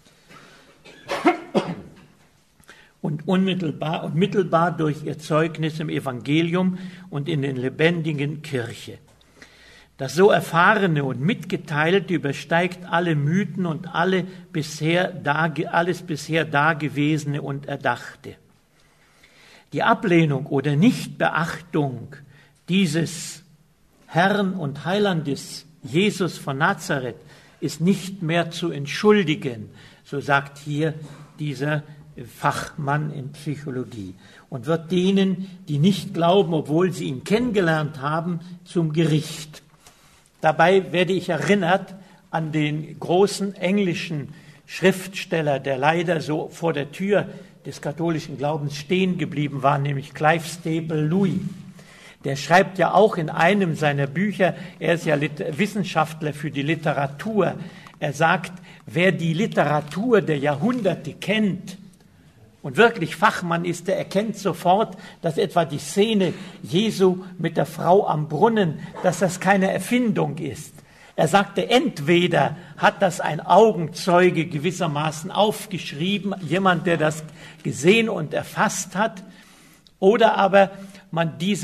Und mittelbar durch ihr Zeugnis im Evangelium und in den lebendigen Kirche. Das so Erfahrene und Mitgeteilte übersteigt alle Mythen und alles bisher Dagewesene und Erdachte. Die Ablehnung oder Nichtbeachtung dieses Herrn und Heilandes Jesus von Nazareth ist nicht mehr zu entschuldigen, so sagt hier dieser Fachmann in Psychologie, und wird denen, die nicht glauben, obwohl sie ihn kennengelernt haben, zum Gericht. Dabei werde ich erinnert an den großen englischen Schriftsteller, der leider so vor der Tür des katholischen Glaubens stehen geblieben war, nämlich Clive Staple Louis. Der schreibt ja auch in einem seiner Bücher, er ist ja Wissenschaftler für die Literatur, er sagt, wer die Literatur der Jahrhunderte kennt und wirklich Fachmann ist, der erkennt sofort, dass etwa die Szene Jesu mit der Frau am Brunnen, dass das keine Erfindung ist. Er sagte, entweder hat das ein Augenzeuge gewissermaßen aufgeschrieben, jemand, der das gesehen und erfasst hat, oder aber die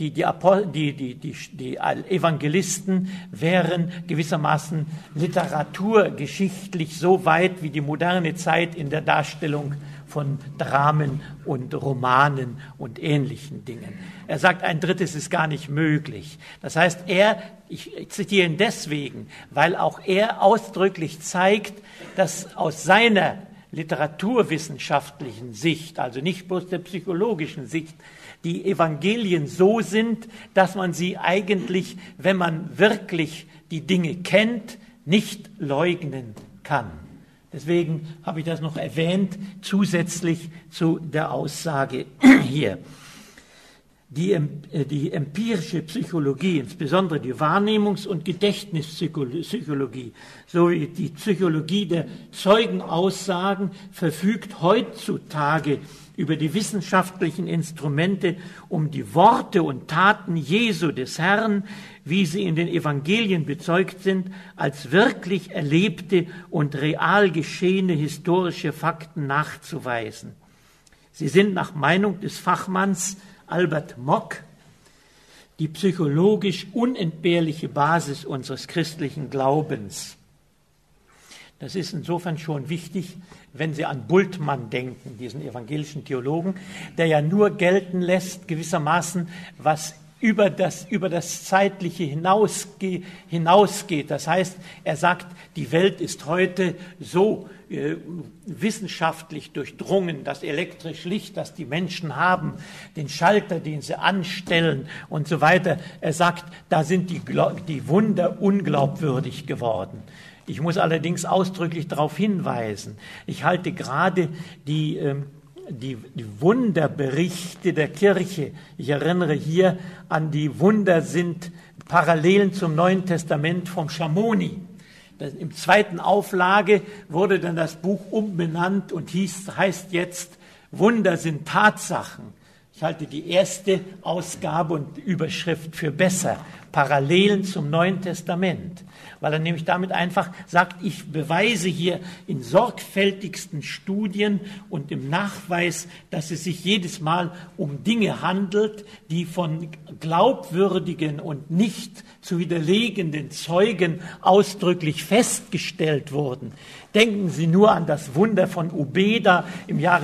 Evangelisten wären gewissermaßen literaturgeschichtlich so weit wie die moderne Zeit in der Darstellung von Dramen und Romanen und ähnlichen Dingen. Er sagt, ein drittes ist gar nicht möglich. Das heißt, ich zitiere ihn deswegen, weil auch er ausdrücklich zeigt, dass aus seiner literaturwissenschaftlichen Sicht, also nicht bloß der psychologischen Sicht, die Evangelien so sind, dass man sie eigentlich, wenn man wirklich die Dinge kennt, nicht leugnen kann. Deswegen habe ich das noch erwähnt, zusätzlich zu der Aussage hier. Die empirische Psychologie, insbesondere die Wahrnehmungs- und Gedächtnispsychologie, sowie die Psychologie der Zeugenaussagen verfügt heutzutage über die wissenschaftlichen Instrumente, um die Worte und Taten Jesu des Herrn, wie sie in den Evangelien bezeugt sind, als wirklich erlebte und real geschehene historische Fakten nachzuweisen. Sie sind nach Meinung des Fachmanns Albert Mock die psychologisch unentbehrliche Basis unseres christlichen Glaubens. Das ist insofern schon wichtig, wenn Sie an Bultmann denken, diesen evangelischen Theologen, der ja nur gelten lässt, gewissermaßen, was über das Zeitliche hinausgeht. Das heißt, er sagt, die Welt ist heute so wissenschaftlich durchdrungen, das elektrische Licht, das die Menschen haben, den Schalter, den sie anstellen und so weiter. Er sagt, da sind die Wunder unglaubwürdig geworden. Ich muss allerdings ausdrücklich darauf hinweisen, ich halte gerade die Wunderberichte der Kirche, ich erinnere hier an die Wunder sind Parallelen zum Neuen Testament vom Schamoni. Im zweiten Auflage wurde dann das Buch umbenannt und heißt jetzt Wunder sind Tatsachen. Ich halte die erste Ausgabe und Überschrift für besser, Parallelen zum Neuen Testament, weil er nämlich damit einfach sagt, ich beweise hier in sorgfältigsten Studien und im Nachweis, dass es sich jedes Mal um Dinge handelt, die von glaubwürdigen und nicht zu widerlegenden Zeugen ausdrücklich festgestellt wurden. Denken Sie nur an das Wunder von Ubeda im Jahre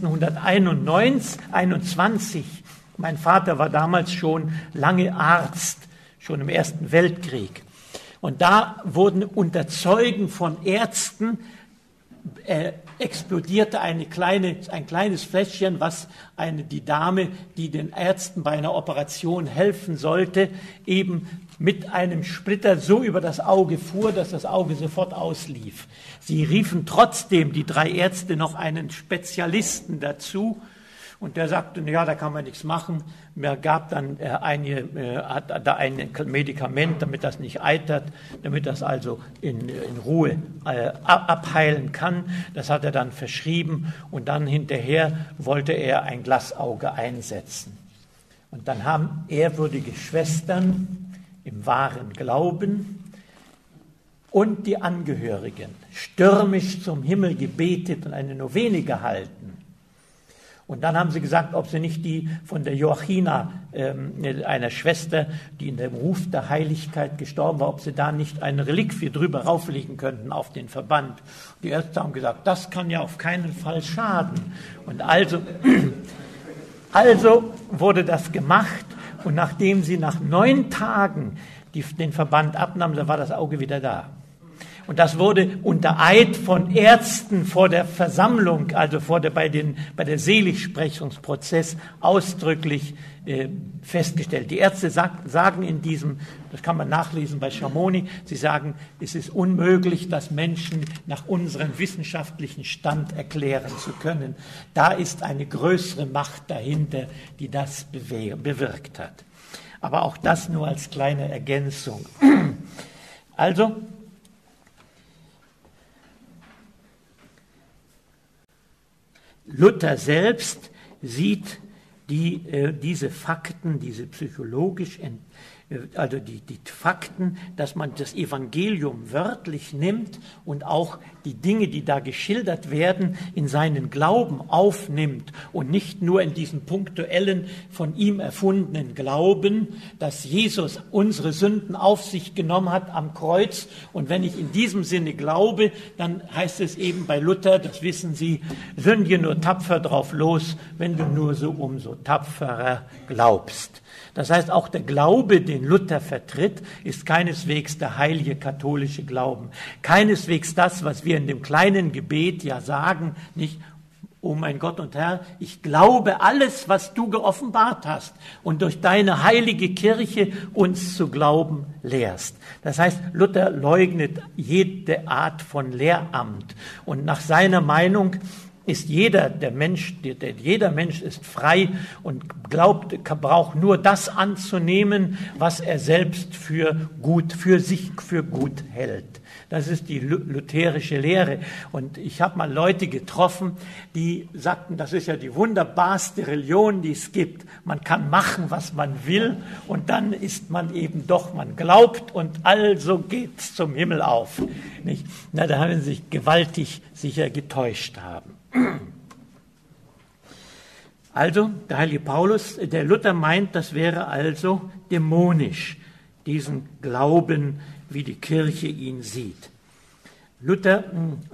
1921. Mein Vater war damals schon lange Arzt, schon im Ersten Weltkrieg. Und da wurden unter Zeugen von Ärzten explodierte ein kleines Fläschchen, was die Dame, die den Ärzten bei einer Operation helfen sollte, eben mit einem Splitter so über das Auge fuhr, dass das Auge sofort auslief. Sie riefen trotzdem, die 3 Ärzte, noch einen Spezialisten dazu. Und der sagte, ja, da kann man nichts machen. Er gab dann ein Medikament, damit das nicht eitert, damit das also in Ruhe abheilen kann. Das hat er dann verschrieben und dann hinterher wollte er ein Glasauge einsetzen. Und dann haben ehrwürdige Schwestern im wahren Glauben und die Angehörigen stürmisch zum Himmel gebetet und eine Novene gehalten. Und dann haben sie gesagt, ob sie nicht die von der Joachina, einer Schwester, die in dem Ruf der Heiligkeit gestorben war, ob sie da nicht eine Reliquie drüber rauflegen könnten auf den Verband. Die Ärzte haben gesagt, das kann ja auf keinen Fall schaden. Und also wurde das gemacht, und nachdem sie nach 9 Tagen den Verband abnahmen, da war das Auge wieder da. Und das wurde unter Eid von Ärzten vor der Versammlung, also bei der Seligsprechungsprozess ausdrücklich festgestellt. Die Ärzte sagen in diesem, das kann man nachlesen bei Schamoni, sie sagen, es ist unmöglich, das Menschen nach unserem wissenschaftlichen Stand erklären zu können. Da ist eine größere Macht dahinter, die das bewirkt hat. Aber auch das nur als kleine Ergänzung. Also, Luther selbst sieht diese Fakten, diese psychologisch, also die Fakten, dass man das Evangelium wörtlich nimmt und auch die Dinge, die da geschildert werden, in seinen Glauben aufnimmt und nicht nur in diesen punktuellen, von ihm erfundenen Glauben, dass Jesus unsere Sünden auf sich genommen hat am Kreuz. Und wenn ich in diesem Sinne glaube, dann heißt es eben bei Luther, das wissen Sie, sündige nur tapfer drauf los, wenn du nur so umso tapferer glaubst. Das heißt, auch der Glaube, den Luther vertritt, ist keineswegs der heilige katholische Glauben. Keineswegs das, was wir in dem kleinen Gebet ja sagen, nicht, oh mein Gott und Herr, ich glaube alles, was du geoffenbart hast und durch deine heilige Kirche uns zu glauben lehrst. Das heißt, Luther leugnet jede Art von Lehramt. Und nach seiner Meinung ist jeder Mensch ist frei und braucht nur das anzunehmen, was er selbst für sich für gut hält. Das ist die lutherische Lehre. Und ich habe mal Leute getroffen, die sagten, das ist ja die wunderbarste Religion, die es gibt. Man kann machen, was man will, und dann ist man eben doch, man glaubt, und also geht's zum Himmel auf. Nicht? Na, da haben sie sich gewaltig sicher getäuscht haben. Also, der heilige Paulus, der Luther meint, das wäre also dämonisch, diesen Glauben, wie die Kirche ihn sieht. Luther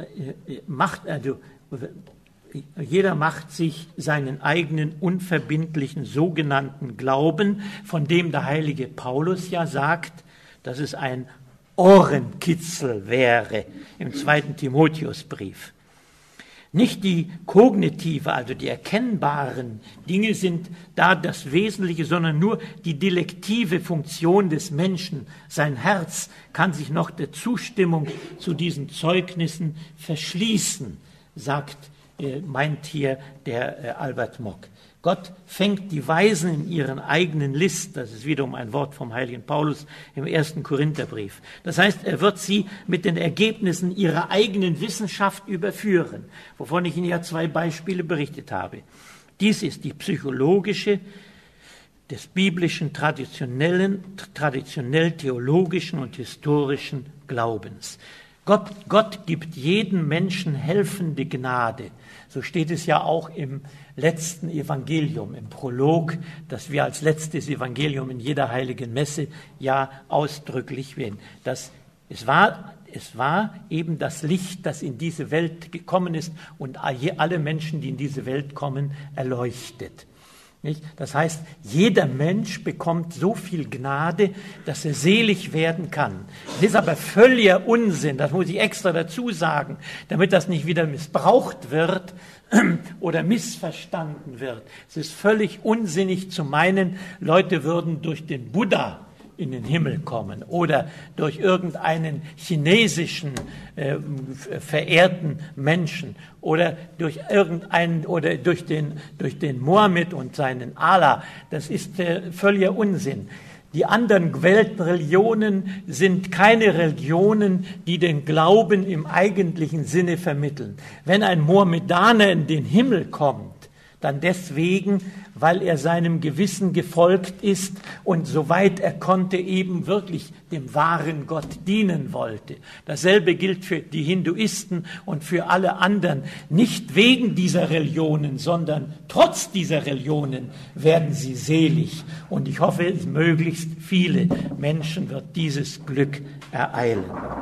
jeder macht sich seinen eigenen unverbindlichen sogenannten Glauben, von dem der heilige Paulus ja sagt, dass es ein Ohrenkitzel wäre im 2. Timotheusbrief. Nicht die kognitive, also die erkennbaren Dinge sind da das Wesentliche, sondern nur die delektive Funktion des Menschen. Sein Herz kann sich noch der Zustimmung zu diesen Zeugnissen verschließen, meint hier der Albert Mock. Gott fängt die Weisen in ihren eigenen List, das ist wiederum ein Wort vom heiligen Paulus im 1. Korintherbrief. Das heißt, er wird sie mit den Ergebnissen ihrer eigenen Wissenschaft überführen, wovon ich Ihnen ja 2 Beispiele berichtet habe. Dies ist die psychologische, des biblischen, traditionell-theologischen und historischen Glaubens. Gott gibt jedem Menschen helfende Gnade. So steht es ja auch im letzten Evangelium, im Prolog, das wir als letztes Evangelium in jeder heiligen Messe ja ausdrücklich wählen. Es war eben das Licht, das in diese Welt gekommen ist und alle Menschen, die in diese Welt kommen, erleuchtet. Nicht? Das heißt, jeder Mensch bekommt so viel Gnade, dass er selig werden kann. Das ist aber völliger Unsinn, das muss ich extra dazu sagen, damit das nicht wieder missbraucht wird oder missverstanden wird. Es ist völlig unsinnig zu meinen, Leute würden durch den Buddha in den Himmel kommen oder durch irgendeinen chinesischen verehrten Menschen oder durch den Mohammed und seinen Allah. Das ist völliger Unsinn. Die anderen Weltreligionen sind keine Religionen, die den Glauben im eigentlichen Sinne vermitteln. Wenn ein Mohammedaner in den Himmel kommt, Dann deswegen, weil er seinem Gewissen gefolgt ist und soweit er konnte eben wirklich dem wahren Gott dienen wollte. Dasselbe gilt für die Hinduisten und für alle anderen. Nicht wegen dieser Religionen, sondern trotz dieser Religionen werden sie selig. Und ich hoffe, möglichst viele Menschen wird dieses Glück ereilen.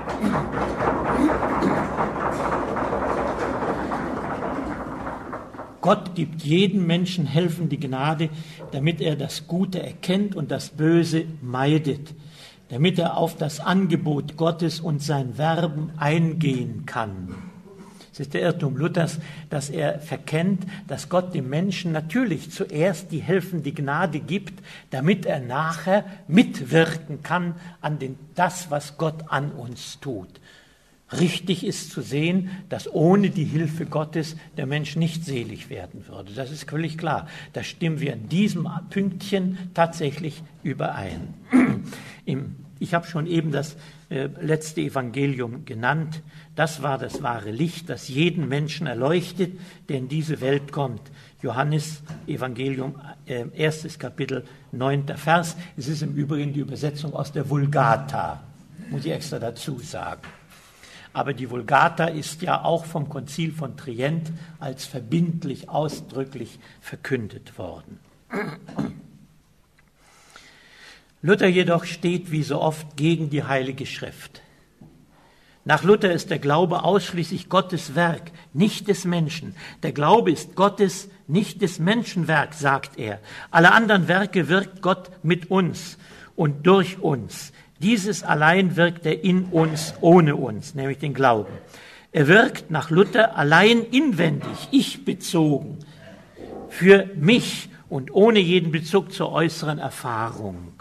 Gott gibt jedem Menschen helfende Gnade, damit er das Gute erkennt und das Böse meidet, damit er auf das Angebot Gottes und sein Werben eingehen kann. Es ist der Irrtum Luthers, dass er verkennt, dass Gott dem Menschen natürlich zuerst die helfende Gnade gibt, damit er nachher mitwirken kann an das, was Gott an uns tut. Richtig ist zu sehen, dass ohne die Hilfe Gottes der Mensch nicht selig werden würde. Das ist völlig klar. Da stimmen wir in diesem Pünktchen tatsächlich überein. Ich habe schon eben das letzte Evangelium genannt. Das war das wahre Licht, das jeden Menschen erleuchtet, der in diese Welt kommt. Johannes Evangelium, 1. Kapitel, 9. Vers. Es ist im Übrigen die Übersetzung aus der Vulgata, muss ich extra dazu sagen. Aber die Vulgata ist ja auch vom Konzil von Trient als verbindlich ausdrücklich verkündet worden. Luther jedoch steht wie so oft gegen die Heilige Schrift. Nach Luther ist der Glaube ausschließlich Gottes Werk, nicht des Menschen. Der Glaube ist Gottes, nicht des Menschen Werk, sagt er. Alle anderen Werke wirkt Gott mit uns und durch uns. Dieses allein wirkt er in uns, ohne uns, nämlich den Glauben. Er wirkt nach Luther allein inwendig, ich-bezogen, für mich und ohne jeden Bezug zur äußeren Erfahrung.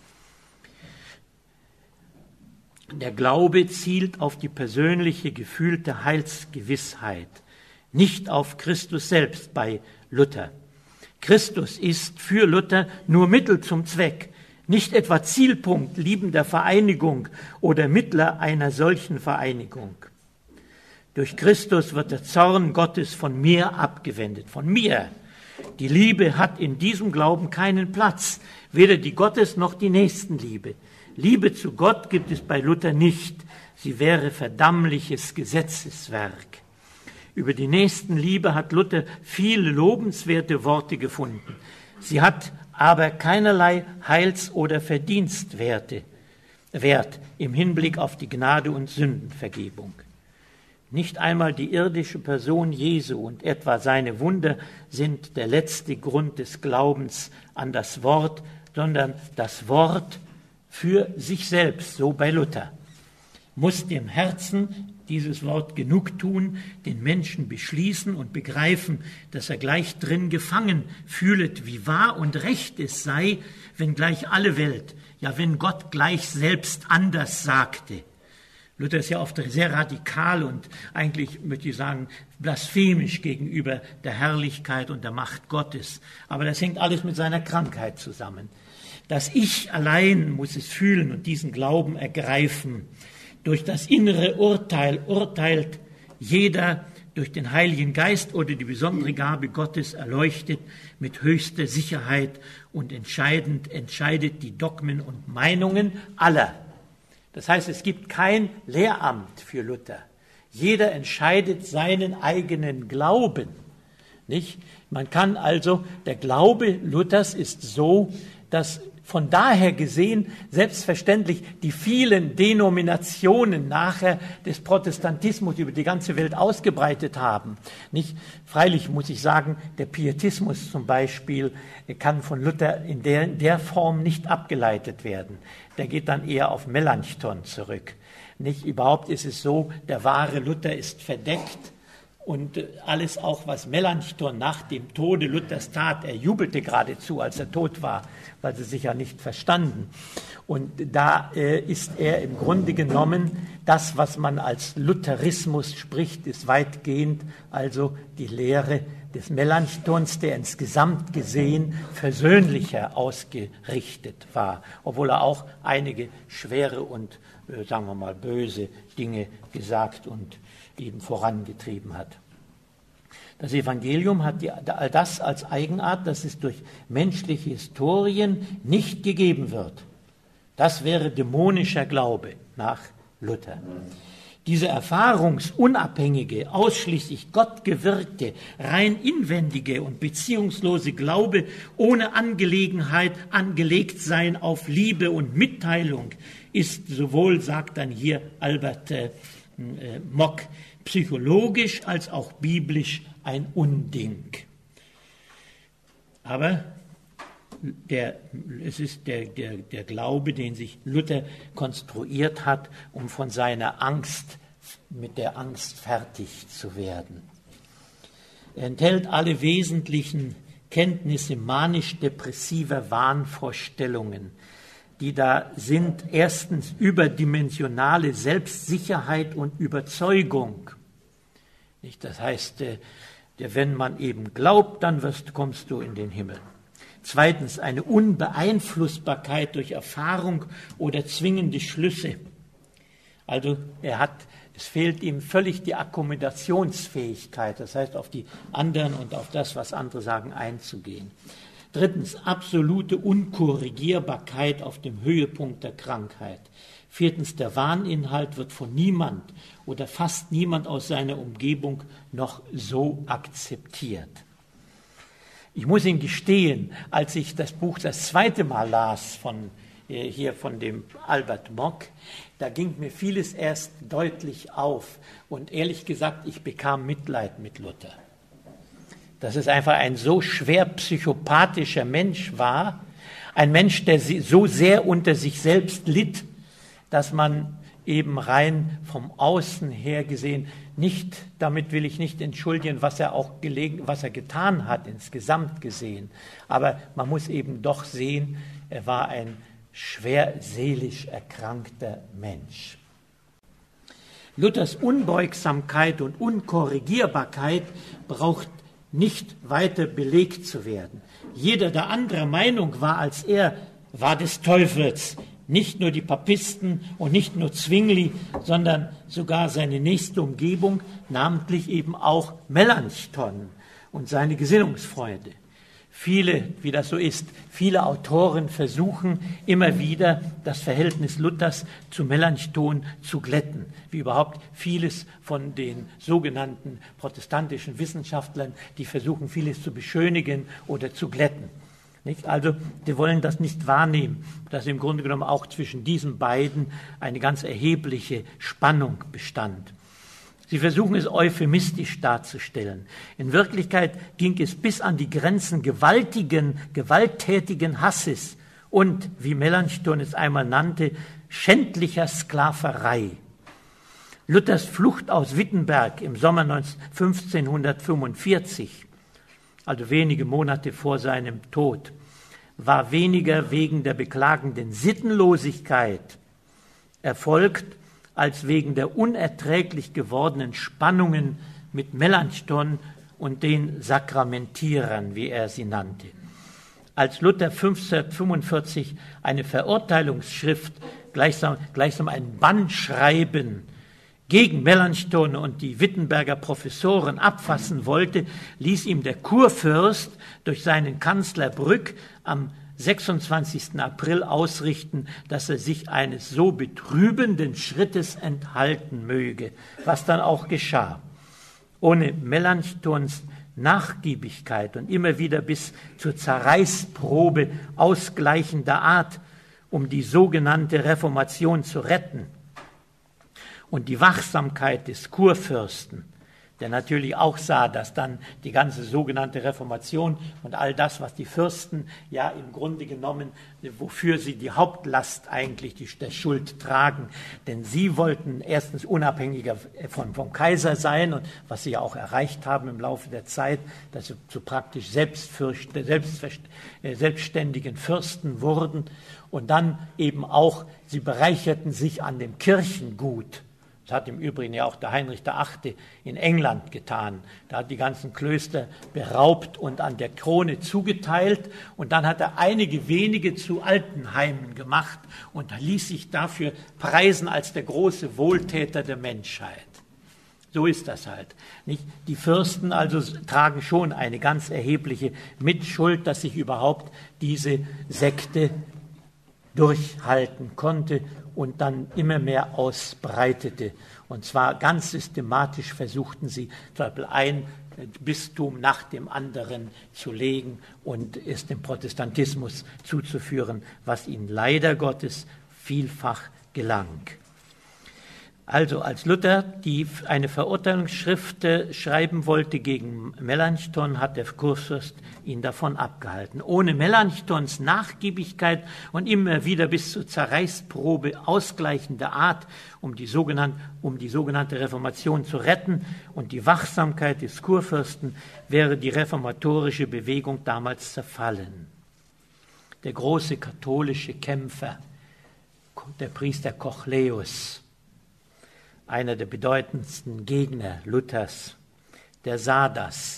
Der Glaube zielt auf die persönliche, gefühlte Heilsgewissheit, nicht auf Christus selbst bei Luther. Christus ist für Luther nur Mittel zum Zweck, nicht etwa Zielpunkt liebender Vereinigung oder Mittler einer solchen Vereinigung. Durch Christus wird der Zorn Gottes von mir abgewendet, von mir. Die Liebe hat in diesem Glauben keinen Platz, weder die Gottes noch die Nächstenliebe. Liebe zu Gott gibt es bei Luther nicht, sie wäre verdammliches Gesetzeswerk. Über die Nächstenliebe hat Luther viele lobenswerte Worte gefunden. Sie hat aber keinerlei Heils- oder Verdienstwert im Hinblick auf die Gnade und Sündenvergebung. Nicht einmal die irdische Person Jesu und etwa seine Wunder sind der letzte Grund des Glaubens an das Wort, sondern das Wort für sich selbst, so bei Luther, muss dem Herzen dieses Wort genug tun, den Menschen beschließen und begreifen, dass er gleich drin gefangen fühlet, wie wahr und recht es sei, wenn gleich alle Welt, ja wenn Gott gleich selbst anders sagte. Luther ist ja oft sehr radikal und eigentlich, möchte ich sagen, blasphemisch gegenüber der Herrlichkeit und der Macht Gottes. Aber das hängt alles mit seiner Krankheit zusammen. Das Ich allein muss es fühlen und diesen Glauben ergreifen. Durch das innere Urteil urteilt jeder durch den Heiligen Geist oder die besondere Gabe Gottes erleuchtet mit höchster Sicherheit und entscheidet die Dogmen und Meinungen aller. Das heißt, es gibt kein Lehramt für Luther. Jeder entscheidet seinen eigenen Glauben. Nicht? Man kann also, der Glaube Luthers ist so, dass von daher gesehen selbstverständlich die vielen Denominationen nachher des Protestantismus über die ganze Welt ausgebreitet haben. Nicht? Freilich muss ich sagen, der Pietismus zum Beispiel kann von Luther in der Form nicht abgeleitet werden. Der geht dann eher auf Melanchthon zurück. Nicht? Überhaupt ist es so, der wahre Luther ist verdeckt. Und alles auch, was Melanchthon nach dem Tode Luthers tat, er jubelte geradezu, als er tot war, weil sie sich ja nicht verstanden. Und da ist er im Grunde genommen, das, was man als Lutherismus spricht, ist weitgehend also die Lehre des Melanchthons, der insgesamt gesehen versöhnlicher ausgerichtet war, obwohl er auch einige schwere und, sagen wir mal, böse Dinge gesagt und eben vorangetrieben hat. Das Evangelium hat all das als Eigenart, dass es durch menschliche Historien nicht gegeben wird. Das wäre dämonischer Glaube nach Luther. Dieser erfahrungsunabhängige, ausschließlich gottgewirkte, rein inwendige und beziehungslose Glaube ohne Angelegenheit angelegt sein auf Liebe und Mitteilung ist sowohl, sagt dann hier Albert Mock, psychologisch als auch biblisch ein Unding. Aber es ist der Glaube, den sich Luther konstruiert hat, um von seiner Angst, mit der Angst fertig zu werden. Er enthält alle wesentlichen Kenntnisse manisch-depressiver Wahnvorstellungen, die da sind. Erstens überdimensionale Selbstsicherheit und Überzeugung. Das heißt, wenn man eben glaubt, dann kommst du in den Himmel. Zweitens, eine Unbeeinflussbarkeit durch Erfahrung oder zwingende Schlüsse. Also es fehlt ihm völlig die Akkommodationsfähigkeit, das heißt, auf die anderen und auf das, was andere sagen, einzugehen. Drittens, absolute Unkorrigierbarkeit auf dem Höhepunkt der Krankheit. Viertens, der Wahninhalt wird von niemand oder fast niemand aus seiner Umgebung noch so akzeptiert. Ich muss Ihnen gestehen, als ich das Buch das zweite Mal las von dem Albert Mock, da ging mir vieles erst deutlich auf. Und ehrlich gesagt, ich bekam Mitleid mit Luther. Dass es einfach ein so schwer psychopathischer Mensch war, ein Mensch, der so sehr unter sich selbst litt, dass man eben rein vom Außen her gesehen nicht, damit will ich nicht entschuldigen, was er getan hat, insgesamt gesehen. Aber man muss eben doch sehen, er war ein schwer seelisch erkrankter Mensch. Luthers Unbeugsamkeit und Unkorrigierbarkeit braucht nicht weiter belegt zu werden. Jeder, der anderer Meinung war als er, war des Teufels. Nicht nur die Papisten und nicht nur Zwingli, sondern sogar seine nächste Umgebung, namentlich eben auch Melanchthon und seine Gesinnungsfreunde. Viele, wie das so ist, viele Autoren versuchen immer wieder, das Verhältnis Luthers zu Melanchthon zu glätten, wie überhaupt vieles von den sogenannten protestantischen Wissenschaftlern, die versuchen, vieles zu beschönigen oder zu glätten. Nicht? Also, die wollen das nicht wahrnehmen, dass im Grunde genommen auch zwischen diesen beiden eine ganz erhebliche Spannung bestand. Sie versuchen es euphemistisch darzustellen. In Wirklichkeit ging es bis an die Grenzen gewalttätigen Hasses und, wie Melanchthon es einmal nannte, schändlicher Sklaverei. Luthers Flucht aus Wittenberg im Sommer 1545, also wenige Monate vor seinem Tod, war weniger wegen der beklagenden Sittenlosigkeit erfolgt, als wegen der unerträglich gewordenen Spannungen mit Melanchthon und den Sakramentierern, wie er sie nannte. Als Luther 1545 eine Verurteilungsschrift, gleichsam ein Bannschreiben gegen Melanchthon und die Wittenberger Professoren abfassen wollte, ließ ihm der Kurfürst durch seinen Kanzler Brück am 26. April ausrichten, dass er sich eines so betrübenden Schrittes enthalten möge, was dann auch geschah. Ohne Melanchthons Nachgiebigkeit und immer wieder bis zur Zerreißprobe ausgleichender Art, um die sogenannte Reformation zu retten, und die Wachsamkeit des Kurfürsten, der natürlich auch sah, dass dann die ganze sogenannte Reformation und all das, was die Fürsten ja im Grunde genommen, wofür sie die Hauptlast eigentlich der Schuld tragen, denn sie wollten erstens unabhängiger vom Kaiser sein und was sie ja auch erreicht haben im Laufe der Zeit, dass sie zu praktisch selbstständigen Fürsten wurden und dann eben auch, sie bereicherten sich an dem Kirchengut. Das hat im Übrigen ja auch der Heinrich VIII. In England getan. Da hat die ganzen Klöster beraubt und an der Krone zugeteilt. Und dann hat er einige wenige zu Altenheimen gemacht und ließ sich dafür preisen als der große Wohltäter der Menschheit. So ist das halt. Nicht? Die Fürsten also tragen schon eine ganz erhebliche Mitschuld, dass sich überhaupt diese Sekte durchhalten konnte und dann immer mehr ausbreitete. Und zwar ganz systematisch versuchten sie, zum Beispiel ein Bistum nach dem anderen zu legen und es dem Protestantismus zuzuführen, was ihnen leider Gottes vielfach gelang. Also als Luther eine Verurteilungsschrift schreiben wollte gegen Melanchthon, hat der Kurfürst ihn davon abgehalten. Ohne Melanchthons Nachgiebigkeit und immer wieder bis zur Zerreißprobe ausgleichende Art, um die sogenannte Reformation zu retten und die Wachsamkeit des Kurfürsten, wäre die reformatorische Bewegung damals zerfallen. Der große katholische Kämpfer, der Priester Kochleus, einer der bedeutendsten Gegner Luthers, der sah das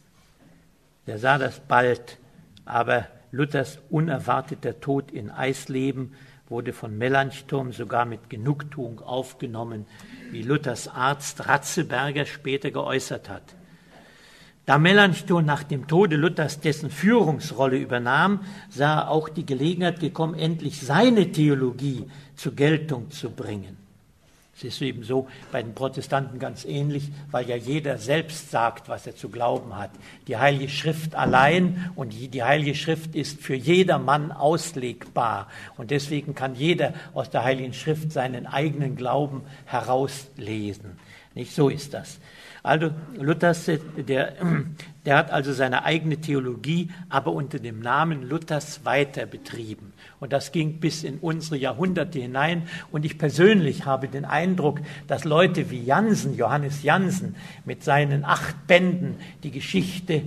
bald, aber Luthers unerwarteter Tod in Eisleben wurde von Melanchthon sogar mit Genugtuung aufgenommen, wie Luthers Arzt Ratzeberger später geäußert hat. Da Melanchthon nach dem Tode Luthers dessen Führungsrolle übernahm, sah er auch die Gelegenheit gekommen, endlich seine Theologie zur Geltung zu bringen. Es ist eben so bei den Protestanten ganz ähnlich, weil ja jeder selbst sagt, was er zu glauben hat. Die Heilige Schrift allein und die Heilige Schrift ist für jedermann auslegbar. Und deswegen kann jeder aus der Heiligen Schrift seinen eigenen Glauben herauslesen. Nicht so ist das. Also Luthers, der hat also seine eigene Theologie, aber unter dem Namen Luthers weiter betrieben. Und das ging bis in unsere Jahrhunderte hinein. Und ich persönlich habe den Eindruck, dass Leute wie Jansen, Johannes Jansen, mit seinen 8 Bänden die Geschichte,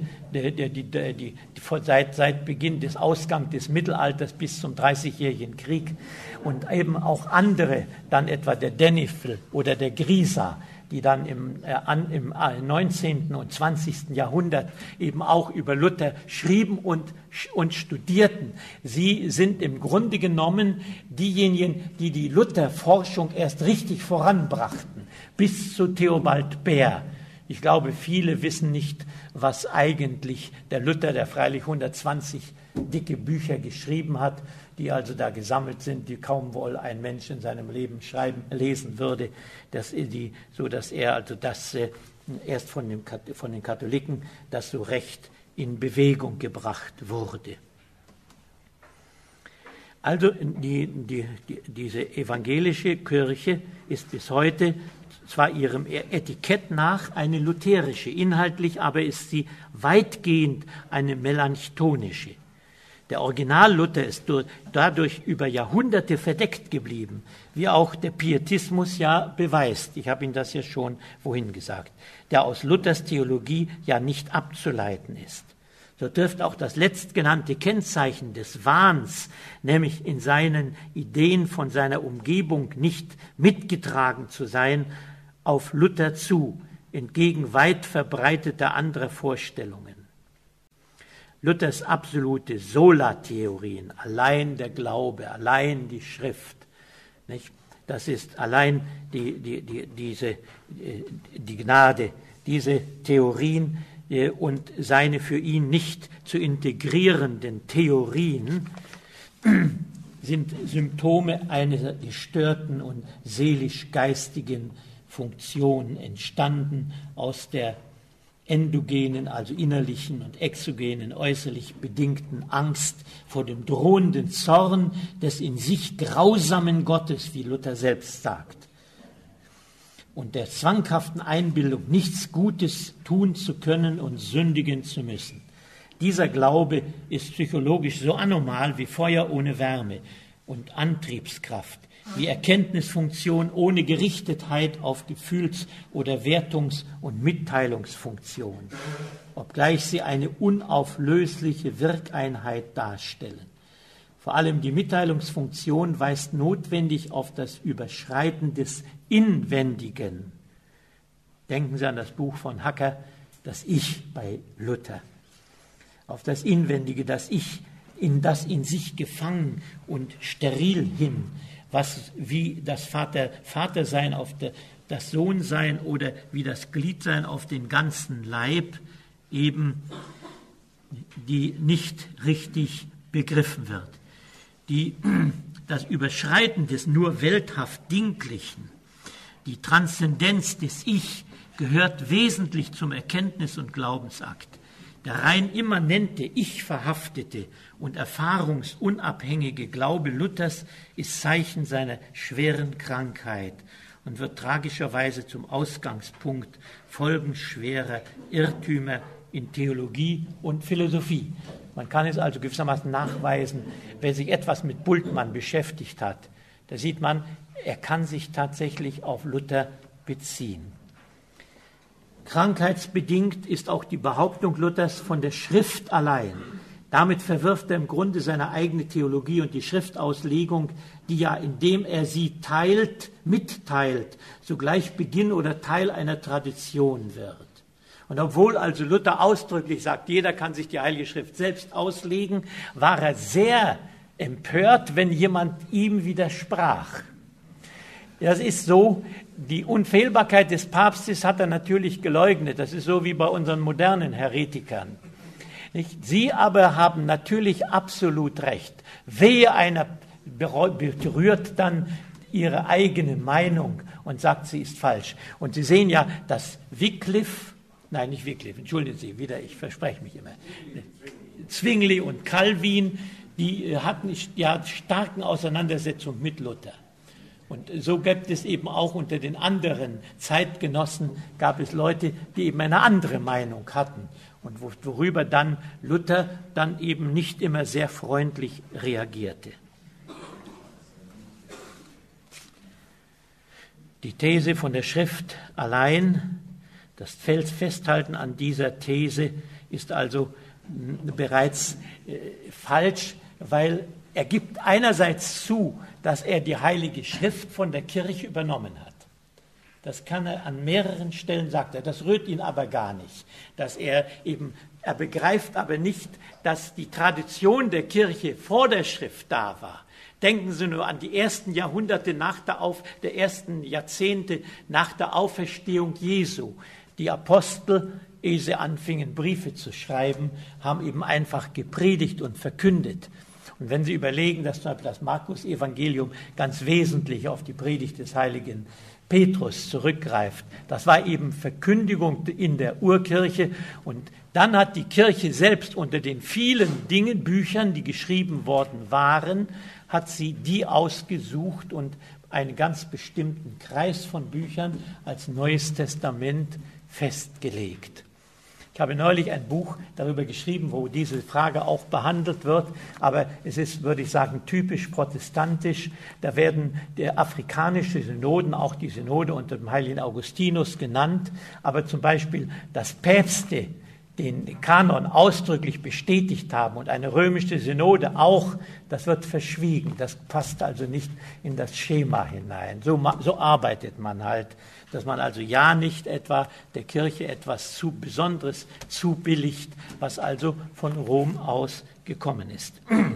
seit Beginn des Ausgangs des Mittelalters bis zum Dreißigjährigen Krieg und eben auch andere, dann etwa der Denifl oder der Grieser, die dann im 19. und 20. Jahrhundert eben auch über Luther schrieben und studierten. Sie sind im Grunde genommen diejenigen, die die Luther-Forschung erst richtig voranbrachten, bis zu Theobald Baer. Ich glaube, viele wissen nicht, was eigentlich der Luther, der freilich 120 dicke Bücher geschrieben hat, die also da gesammelt sind, die kaum wohl ein Mensch in seinem Leben lesen würde, so dass er also das erst von den Katholiken das so recht in Bewegung gebracht wurde. Also diese evangelische Kirche ist bis heute zwar ihrem Etikett nach eine lutherische, inhaltlich aber ist sie weitgehend eine melanchtonische. Der Original-Luther ist dadurch über Jahrhunderte verdeckt geblieben, wie auch der Pietismus ja beweist. Ich habe Ihnen das ja schon vorhin gesagt, der aus Luthers Theologie ja nicht abzuleiten ist. So dürfte auch das letztgenannte Kennzeichen des Wahns, nämlich in seinen Ideen von seiner Umgebung nicht mitgetragen zu sein, auf Luther zu, entgegen weit verbreiteter anderer Vorstellungen. Luthers absolute Sola-Theorien, allein der Glaube, allein die Schrift, nicht? Das ist allein die Gnade, diese Theorien und seine für ihn nicht zu integrierenden Theorien sind Symptome einer gestörten und seelisch-geistigen Funktion entstanden aus der endogenen, also innerlichen und exogenen, äußerlich bedingten Angst vor dem drohenden Zorn des in sich grausamen Gottes, wie Luther selbst sagt, und der zwanghaften Einbildung, nichts Gutes tun zu können und sündigen zu müssen. Dieser Glaube ist psychologisch so anormal wie Feuer ohne Wärme und Antriebskraft, wie Erkenntnisfunktion ohne Gerichtetheit auf Gefühls- oder Wertungs- und Mitteilungsfunktion, obgleich sie eine unauflösliche Wirkeinheit darstellen. Vor allem die Mitteilungsfunktion weist notwendig auf das Überschreiten des Inwendigen. Denken Sie an das Buch von Hacker, das Ich bei Luther. Auf das Inwendige, das Ich, das in sich gefangen und steril hin, wie das Vatersein auf der das Sohnsein oder wie das Gliedsein auf den ganzen Leib eben die nicht richtig begriffen wird. Das Überschreiten des nur welthaft Dinglichen, die Transzendenz des Ich gehört wesentlich zum Erkenntnis- und Glaubensakt. Der rein immanente, ich-verhaftete und erfahrungsunabhängige Glaube Luthers ist Zeichen seiner schweren Krankheit und wird tragischerweise zum Ausgangspunkt folgenschwerer Irrtümer in Theologie und Philosophie. Man kann es also gewissermaßen nachweisen, wer sich etwas mit Bultmann beschäftigt hat, da sieht man, er kann sich tatsächlich auf Luther beziehen. Krankheitsbedingt ist auch die Behauptung Luthers von der Schrift allein. Damit verwirft er im Grunde seine eigene Theologie und die Schriftauslegung, die ja, indem er sie mitteilt, sogleich Beginn oder Teil einer Tradition wird. Und obwohl also Luther ausdrücklich sagt, jeder kann sich die Heilige Schrift selbst auslegen, war er sehr empört, wenn jemand ihm widersprach. Das ist so, die Unfehlbarkeit des Papstes hat er natürlich geleugnet. Das ist so wie bei unseren modernen Heretikern. Nicht? Sie aber haben natürlich absolut recht. Wehe einer berührt dann ihre eigene Meinung und sagt, sie ist falsch. Und Sie sehen ja, dass entschuldigen Sie, ich verspreche mich immer. Zwingli und Calvin, die hatten ja starken Auseinandersetzungen mit Luther. Und so gibt es eben auch unter den anderen Zeitgenossen, gab es Leute, die eben eine andere Meinung hatten und worüber dann Luther dann eben nicht immer sehr freundlich reagierte. Die These von der Schrift allein, das Festhalten an dieser These ist also bereits falsch, weil er gibt einerseits zu, dass er die Heilige Schrift von der Kirche übernommen hat. Das kann er an mehreren Stellen, sagt er, das rührt ihn aber gar nicht. Er begreift aber nicht, dass die Tradition der Kirche vor der Schrift da war. Denken Sie nur an die ersten Jahrhunderte der ersten Jahrzehnte nach der Auferstehung Jesu. Die Apostel, ehe sie anfingen, Briefe zu schreiben, haben eben einfach gepredigt und verkündet. Und wenn Sie überlegen, dass das Markus-Evangelium ganz wesentlich auf die Predigt des heiligen Petrus zurückgreift, das war eben Verkündigung in der Urkirche. Und dann hat die Kirche selbst unter den vielen Büchern, die geschrieben worden waren, hat sie die ausgesucht und einen ganz bestimmten Kreis von Büchern als Neues Testament festgelegt. Ich habe neulich ein Buch darüber geschrieben, wo diese Frage auch behandelt wird, aber es ist, würde ich sagen, typisch protestantisch. Da werden der afrikanische Synoden, auch die Synode unter dem heiligen Augustinus genannt, aber zum Beispiel, dass Päpste den Kanon ausdrücklich bestätigt haben und eine römische Synode auch, das wird verschwiegen. Das passt also nicht in das Schema hinein. So arbeitet man halt, dass man also ja nicht etwa der Kirche etwas zu Besonderes zubilligt, was also von Rom aus gekommen ist.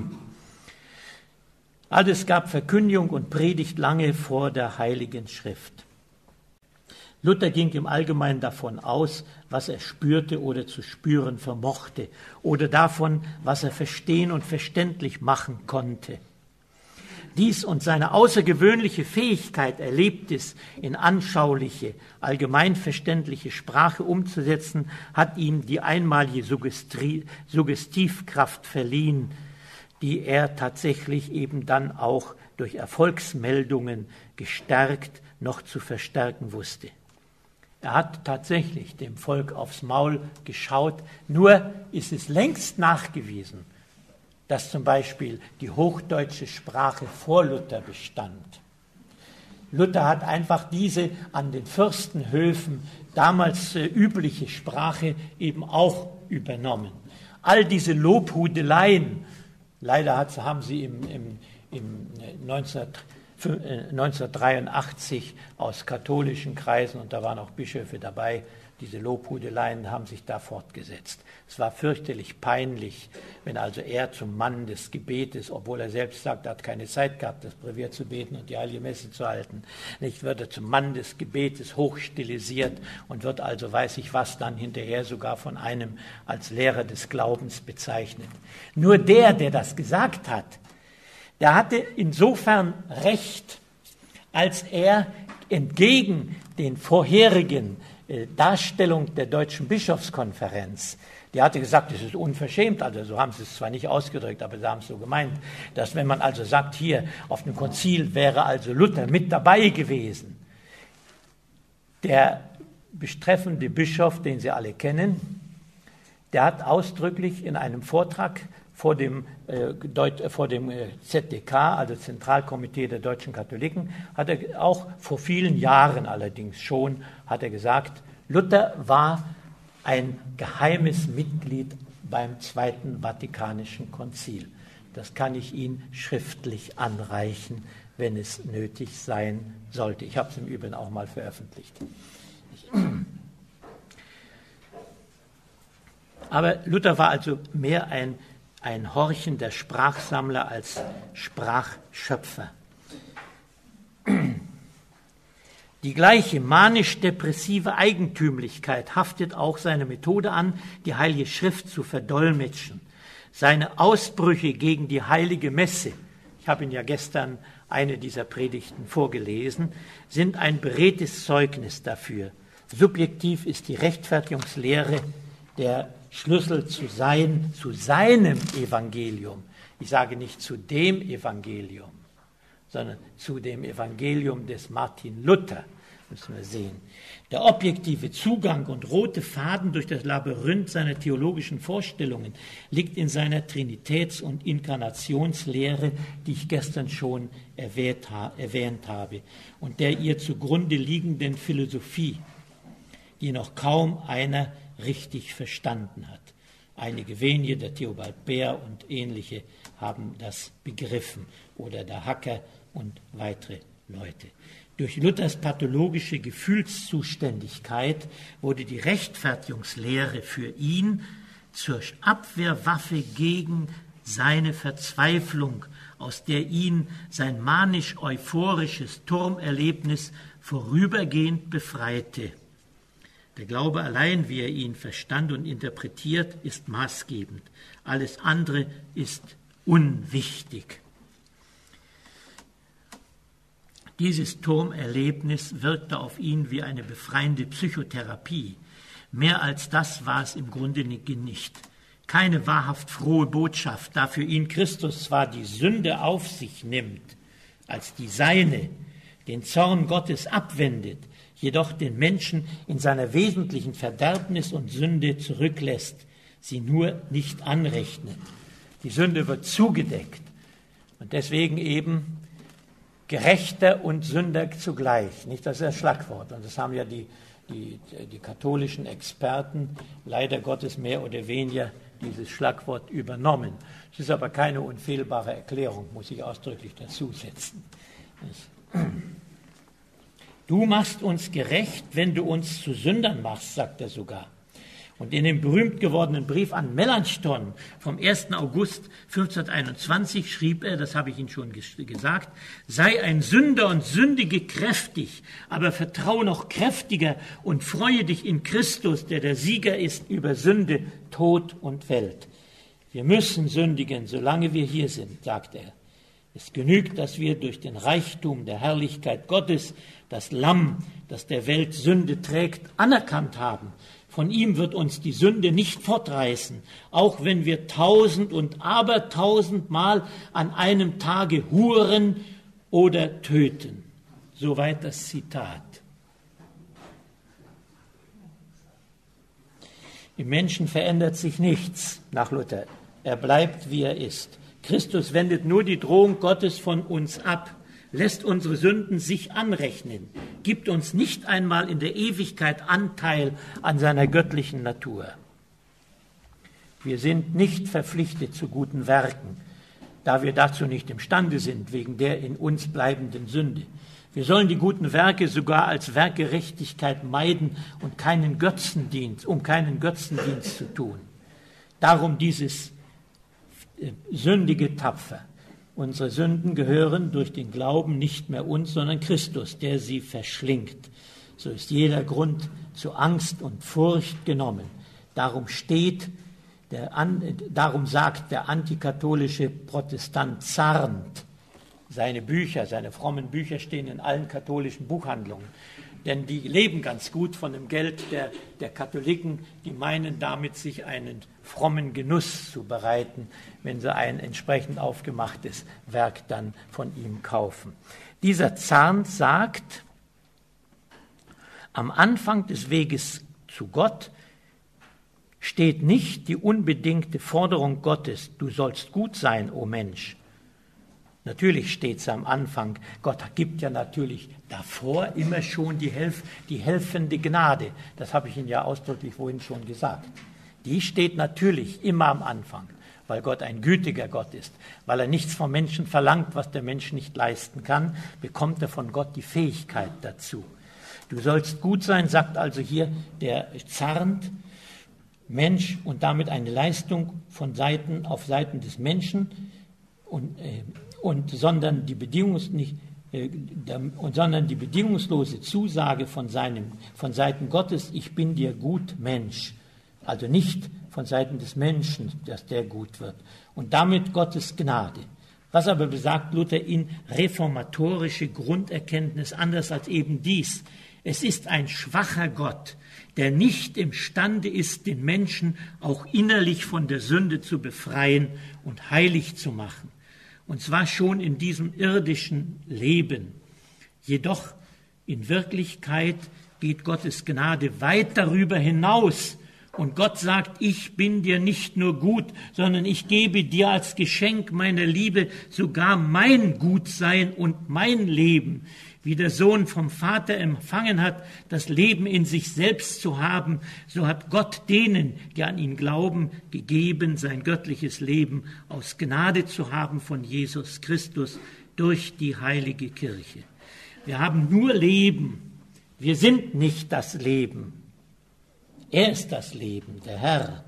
Also es gab Verkündigung und Predigt lange vor der Heiligen Schrift. Luther ging im Allgemeinen davon aus, was er spürte oder zu spüren vermochte, oder davon, was er verstehen und verständlich machen konnte. Dies und seine außergewöhnliche Fähigkeit, Erlebtes in anschauliche, allgemeinverständliche Sprache umzusetzen, hat ihm die einmalige Suggestivkraft verliehen, die er tatsächlich eben dann auch durch Erfolgsmeldungen gestärkt noch zu verstärken wusste. Er hat tatsächlich dem Volk aufs Maul geschaut, nur ist es längst nachgewiesen, dass zum Beispiel die hochdeutsche Sprache vor Luther bestand. Luther hat einfach diese an den Fürstenhöfen damals übliche Sprache eben auch übernommen. All diese Lobhudeleien, leider haben sie im 19 1983 aus katholischen Kreisen, und da waren auch Bischöfe dabei, diese Lobhudeleien haben sich da fortgesetzt. Es war fürchterlich peinlich, wenn also er zum Mann des Gebetes, obwohl er selbst sagt, er hat keine Zeit gehabt, das Brevier zu beten und die Heilige Messe zu halten, nicht, wird er zum Mann des Gebetes hochstilisiert und wird also, weiß ich was, dann hinterher sogar von einem als Lehrer des Glaubens bezeichnet. Nur der das gesagt hat, der hatte insofern recht, als er entgegen den vorherigen Darstellung der Deutschen Bischofskonferenz, die hatte gesagt, es ist unverschämt, also so haben sie es zwar nicht ausgedrückt, aber sie haben es so gemeint, dass wenn man also sagt, hier auf dem Konzil wäre also Luther mit dabei gewesen, der betreffende Bischof, den Sie alle kennen, der hat ausdrücklich in einem Vortrag vor dem ZDK, also Zentralkomitee der deutschen Katholiken, hat er auch vor vielen Jahren allerdings schon, hat er gesagt, Luther war ein geheimes Mitglied beim Zweiten Vatikanischen Konzil. Das kann ich Ihnen schriftlich anreichen, wenn es nötig sein sollte. Ich habe es im Übrigen auch mal veröffentlicht. Aber Luther war also mehr ein horchender Sprachsammler als Sprachschöpfer. Die gleiche manisch-depressive Eigentümlichkeit haftet auch seine Methode an, die Heilige Schrift zu verdolmetschen. Seine Ausbrüche gegen die Heilige Messe, ich habe Ihnen ja gestern eine dieser Predigten vorgelesen, sind ein beredtes Zeugnis dafür. Subjektiv ist die Rechtfertigungslehre der Schlüssel zu seinem Evangelium. Ich sage nicht zu dem Evangelium, sondern zu dem Evangelium des Martin Luther, müssen wir sehen. Der objektive Zugang und rote Faden durch das Labyrinth seiner theologischen Vorstellungen liegt in seiner Trinitäts- und Inkarnationslehre, die ich gestern schon erwähnt habe, und der ihr zugrunde liegenden Philosophie, die noch kaum einer richtig verstanden hat. Einige wenige, der Theobald Bär und ähnliche, haben das begriffen, oder der Hacker und weitere Leute. Durch Luthers pathologische Gefühlszuständigkeit wurde die Rechtfertigungslehre für ihn zur Abwehrwaffe gegen seine Verzweiflung, aus der ihn sein manisch-euphorisches Turmerlebnis vorübergehend befreite. Der Glaube allein, wie er ihn verstand und interpretiert, ist maßgebend. Alles andere ist unwichtig. Dieses Turmerlebnis wirkte auf ihn wie eine befreiende Psychotherapie. Mehr als das war es im Grunde nicht. Keine wahrhaft frohe Botschaft, da für ihn Christus zwar die Sünde auf sich nimmt, als die seine, den Zorn Gottes abwendet, jedoch den Menschen in seiner wesentlichen Verderbnis und Sünde zurücklässt, sie nur nicht anrechnet. Die Sünde wird zugedeckt und deswegen eben Gerechter und Sünder zugleich. Nicht, das ist das Schlagwort. Und das haben ja die katholischen Experten leider Gottes mehr oder weniger dieses Schlagwort übernommen. Es ist aber keine unfehlbare Erklärung, muss ich ausdrücklich dazusetzen. Du machst uns gerecht, wenn du uns zu Sündern machst, sagt er sogar. Und in dem berühmt gewordenen Brief an Melanchthon vom 1. August 1521 schrieb er, das habe ich Ihnen schon gesagt, sei ein Sünder und sündige kräftig, aber vertraue noch kräftiger und freue dich in Christus, der der Sieger ist über Sünde, Tod und Welt. Wir müssen sündigen, solange wir hier sind, sagt er. Es genügt, dass wir durch den Reichtum der Herrlichkeit Gottes das Lamm, das der Welt Sünde trägt, anerkannt haben. Von ihm wird uns die Sünde nicht fortreißen, auch wenn wir 1000 und aber 1000-mal an einem Tage huren oder töten. Soweit das Zitat. Im Menschen verändert sich nichts nach Luther. Er bleibt, wie er ist. Christus wendet nur die Drohung Gottes von uns ab, lässt unsere Sünden sich anrechnen, gibt uns nicht einmal in der Ewigkeit Anteil an seiner göttlichen Natur. Wir sind nicht verpflichtet zu guten Werken. da wir dazu nicht imstande sind, wegen der in uns bleibenden Sünde. Wir sollen die guten Werke sogar als Werkgerechtigkeit meiden und keinen Götzendienst zu tun. Darum dieses sündige Tapfer. Unsere Sünden gehören durch den Glauben nicht mehr uns, sondern Christus, der sie verschlingt. So ist jeder Grund zu Angst und Furcht genommen. Darum sagt der antikatholische Protestant zarnt. Seine frommen Bücher stehen in allen katholischen Buchhandlungen. Denn die leben ganz gut von dem Geld der Katholiken, die meinen damit, sich einen frommen Genuss zu bereiten, wenn sie ein entsprechend aufgemachtes Werk dann von ihm kaufen. Dieser Zarnt sagt, am Anfang des Weges zu Gott steht nicht die unbedingte Forderung Gottes, du sollst gut sein, o Mensch. Natürlich steht es am Anfang. Gott gibt ja natürlich davor immer schon die helfende Gnade. Das habe ich Ihnen ja ausdrücklich vorhin schon gesagt. Die steht natürlich immer am Anfang, weil Gott ein gütiger Gott ist. Weil er nichts vom Menschen verlangt, was der Mensch nicht leisten kann, bekommt er von Gott die Fähigkeit dazu. Du sollst gut sein, sagt also hier der zarnt Mensch und damit eine Leistung auf Seiten des Menschen sondern die bedingungslose Zusage von Seiten Gottes, ich bin dir gut, Mensch. Also nicht von Seiten des Menschen, dass der gut wird. Und damit Gottes Gnade. Was aber besagt Luther in reformatorische Grunderkenntnis anders als eben dies? Es ist ein schwacher Gott, der nicht imstande ist, den Menschen auch innerlich von der Sünde zu befreien und heilig zu machen. Und zwar schon in diesem irdischen Leben. Jedoch in Wirklichkeit geht Gottes Gnade weit darüber hinaus. Und Gott sagt, ich bin dir nicht nur gut, sondern ich gebe dir als Geschenk meiner Liebe sogar mein Gutsein und mein Leben. Wie der Sohn vom Vater empfangen hat, das Leben in sich selbst zu haben, so hat Gott denen, die an ihn glauben, gegeben, sein göttliches Leben aus Gnade zu haben von Jesus Christus durch die heilige Kirche. Wir haben nur Leben. Wir sind nicht das Leben. Er ist das Leben, der Herr,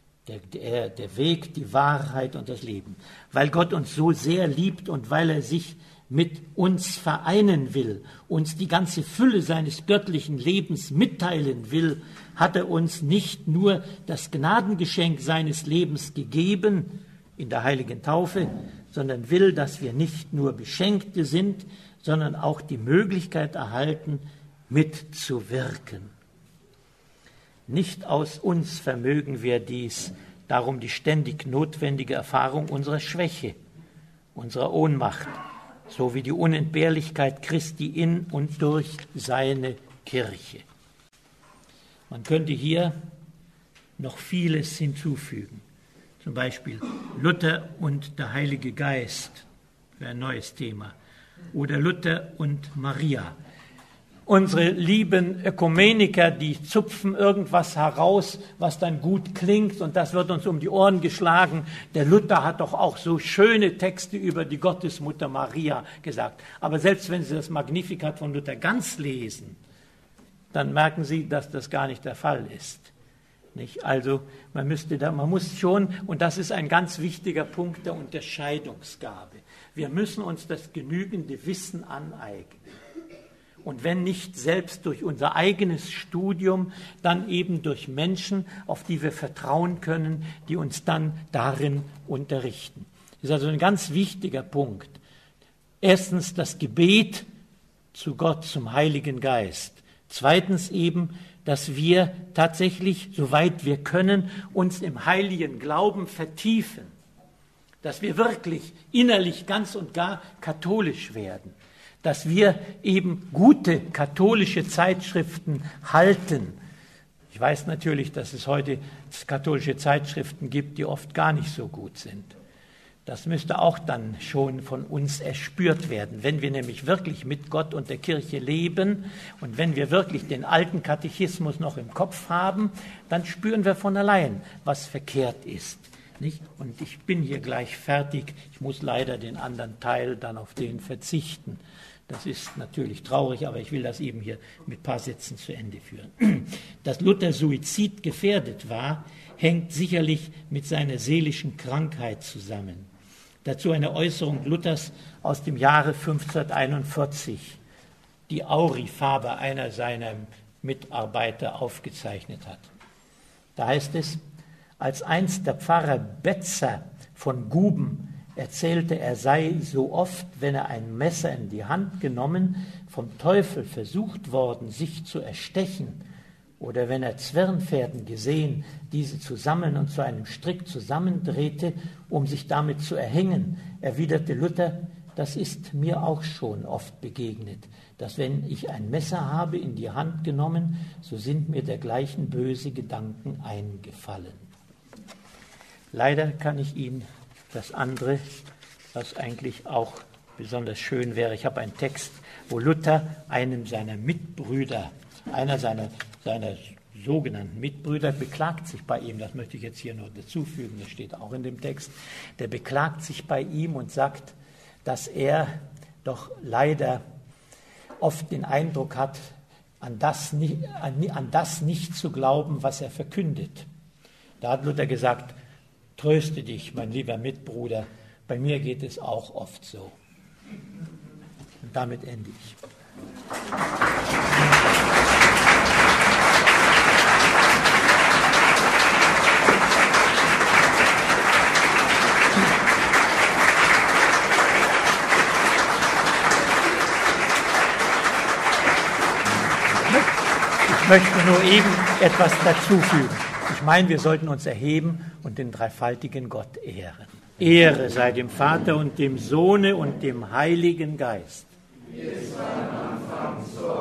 der Weg, die Wahrheit und das Leben. Weil Gott uns so sehr liebt und weil er sich mit uns vereinen will, uns die ganze Fülle seines göttlichen Lebens mitteilen will, hat er uns nicht nur das Gnadengeschenk seines Lebens gegeben in der heiligen Taufe, sondern will, dass wir nicht nur Beschenkte sind, sondern auch die Möglichkeit erhalten, mitzuwirken. Nicht aus uns vermögen wir dies, darum die ständig notwendige Erfahrung unserer Schwäche, unserer Ohnmacht, sowie die Unentbehrlichkeit Christi in und durch seine Kirche. Man könnte hier noch vieles hinzufügen, zum Beispiel Luther und der Heilige Geist, wäre ein neues Thema, oder Luther und Maria. Unsere lieben Ökumeniker, die zupfen irgendwas heraus, was dann gut klingt und das wird uns um die Ohren geschlagen. Der Luther hat doch auch so schöne Texte über die Gottesmutter Maria gesagt. Aber selbst wenn Sie das Magnificat von Luther ganz lesen, dann merken Sie, dass das gar nicht der Fall ist. Nicht? Also man muss schon, und das ist ein ganz wichtiger Punkt der Unterscheidungsgabe, wir müssen uns das genügende Wissen aneignen. Und wenn nicht selbst durch unser eigenes Studium, dann eben durch Menschen, auf die wir vertrauen können, die uns dann darin unterrichten. Das ist also ein ganz wichtiger Punkt. Erstens das Gebet zu Gott, zum Heiligen Geist. Zweitens eben, dass wir tatsächlich, soweit wir können, uns im heiligen Glauben vertiefen. Dass wir wirklich innerlich ganz und gar katholisch werden. Dass wir eben gute katholische Zeitschriften halten. Ich weiß natürlich, dass es heute katholische Zeitschriften gibt, die oft gar nicht so gut sind. Das müsste auch dann schon von uns erspürt werden. Wenn wir nämlich wirklich mit Gott und der Kirche leben und wenn wir wirklich den alten Katechismus noch im Kopf haben, dann spüren wir von allein, was verkehrt ist. Nicht? Und ich bin hier gleich fertig. Ich muss leider den anderen Teil dann auf den verzichten. Das ist natürlich traurig, aber ich will das eben hier mit ein paar Sätzen zu Ende führen. Dass Luther suizidgefährdet war, hängt sicherlich mit seiner seelischen Krankheit zusammen. Dazu eine Äußerung Luthers aus dem Jahre 1541, die Auri Faber, einer seiner Mitarbeiter, aufgezeichnet hat. Da heißt es: Als einst der Pfarrer Betzer von Guben erzählte, er sei so oft, wenn er ein Messer in die Hand genommen, vom Teufel versucht worden, sich zu erstechen, oder wenn er Zwirnfäden gesehen, diese zusammen und zu einem Strick zusammendrehte, um sich damit zu erhängen, erwiderte Luther: Das ist mir auch schon oft begegnet, dass wenn ich ein Messer habe in die Hand genommen, so sind mir dergleichen böse Gedanken eingefallen. Leider kann ich Ihnen das andere, was eigentlich auch besonders schön wäre, ich habe einen Text, wo Luther einem seiner Mitbrüder, einer seiner sogenannten Mitbrüder, beklagt sich bei ihm, das möchte ich jetzt hier noch dazufügen, das steht auch in dem Text, der beklagt sich bei ihm und sagt, dass er doch leider oft den Eindruck hat, an das nicht zu glauben, was er verkündet. Da hat Luther gesagt: Tröste dich, mein lieber Mitbruder, bei mir geht es auch oft so. Und damit ende ich. Ich möchte nur eben etwas dazufügen. Ich meine, wir sollten uns erheben und den dreifaltigen Gott ehren. Ehre sei dem Vater und dem Sohne und dem Heiligen Geist. Wie es war am Anfang, so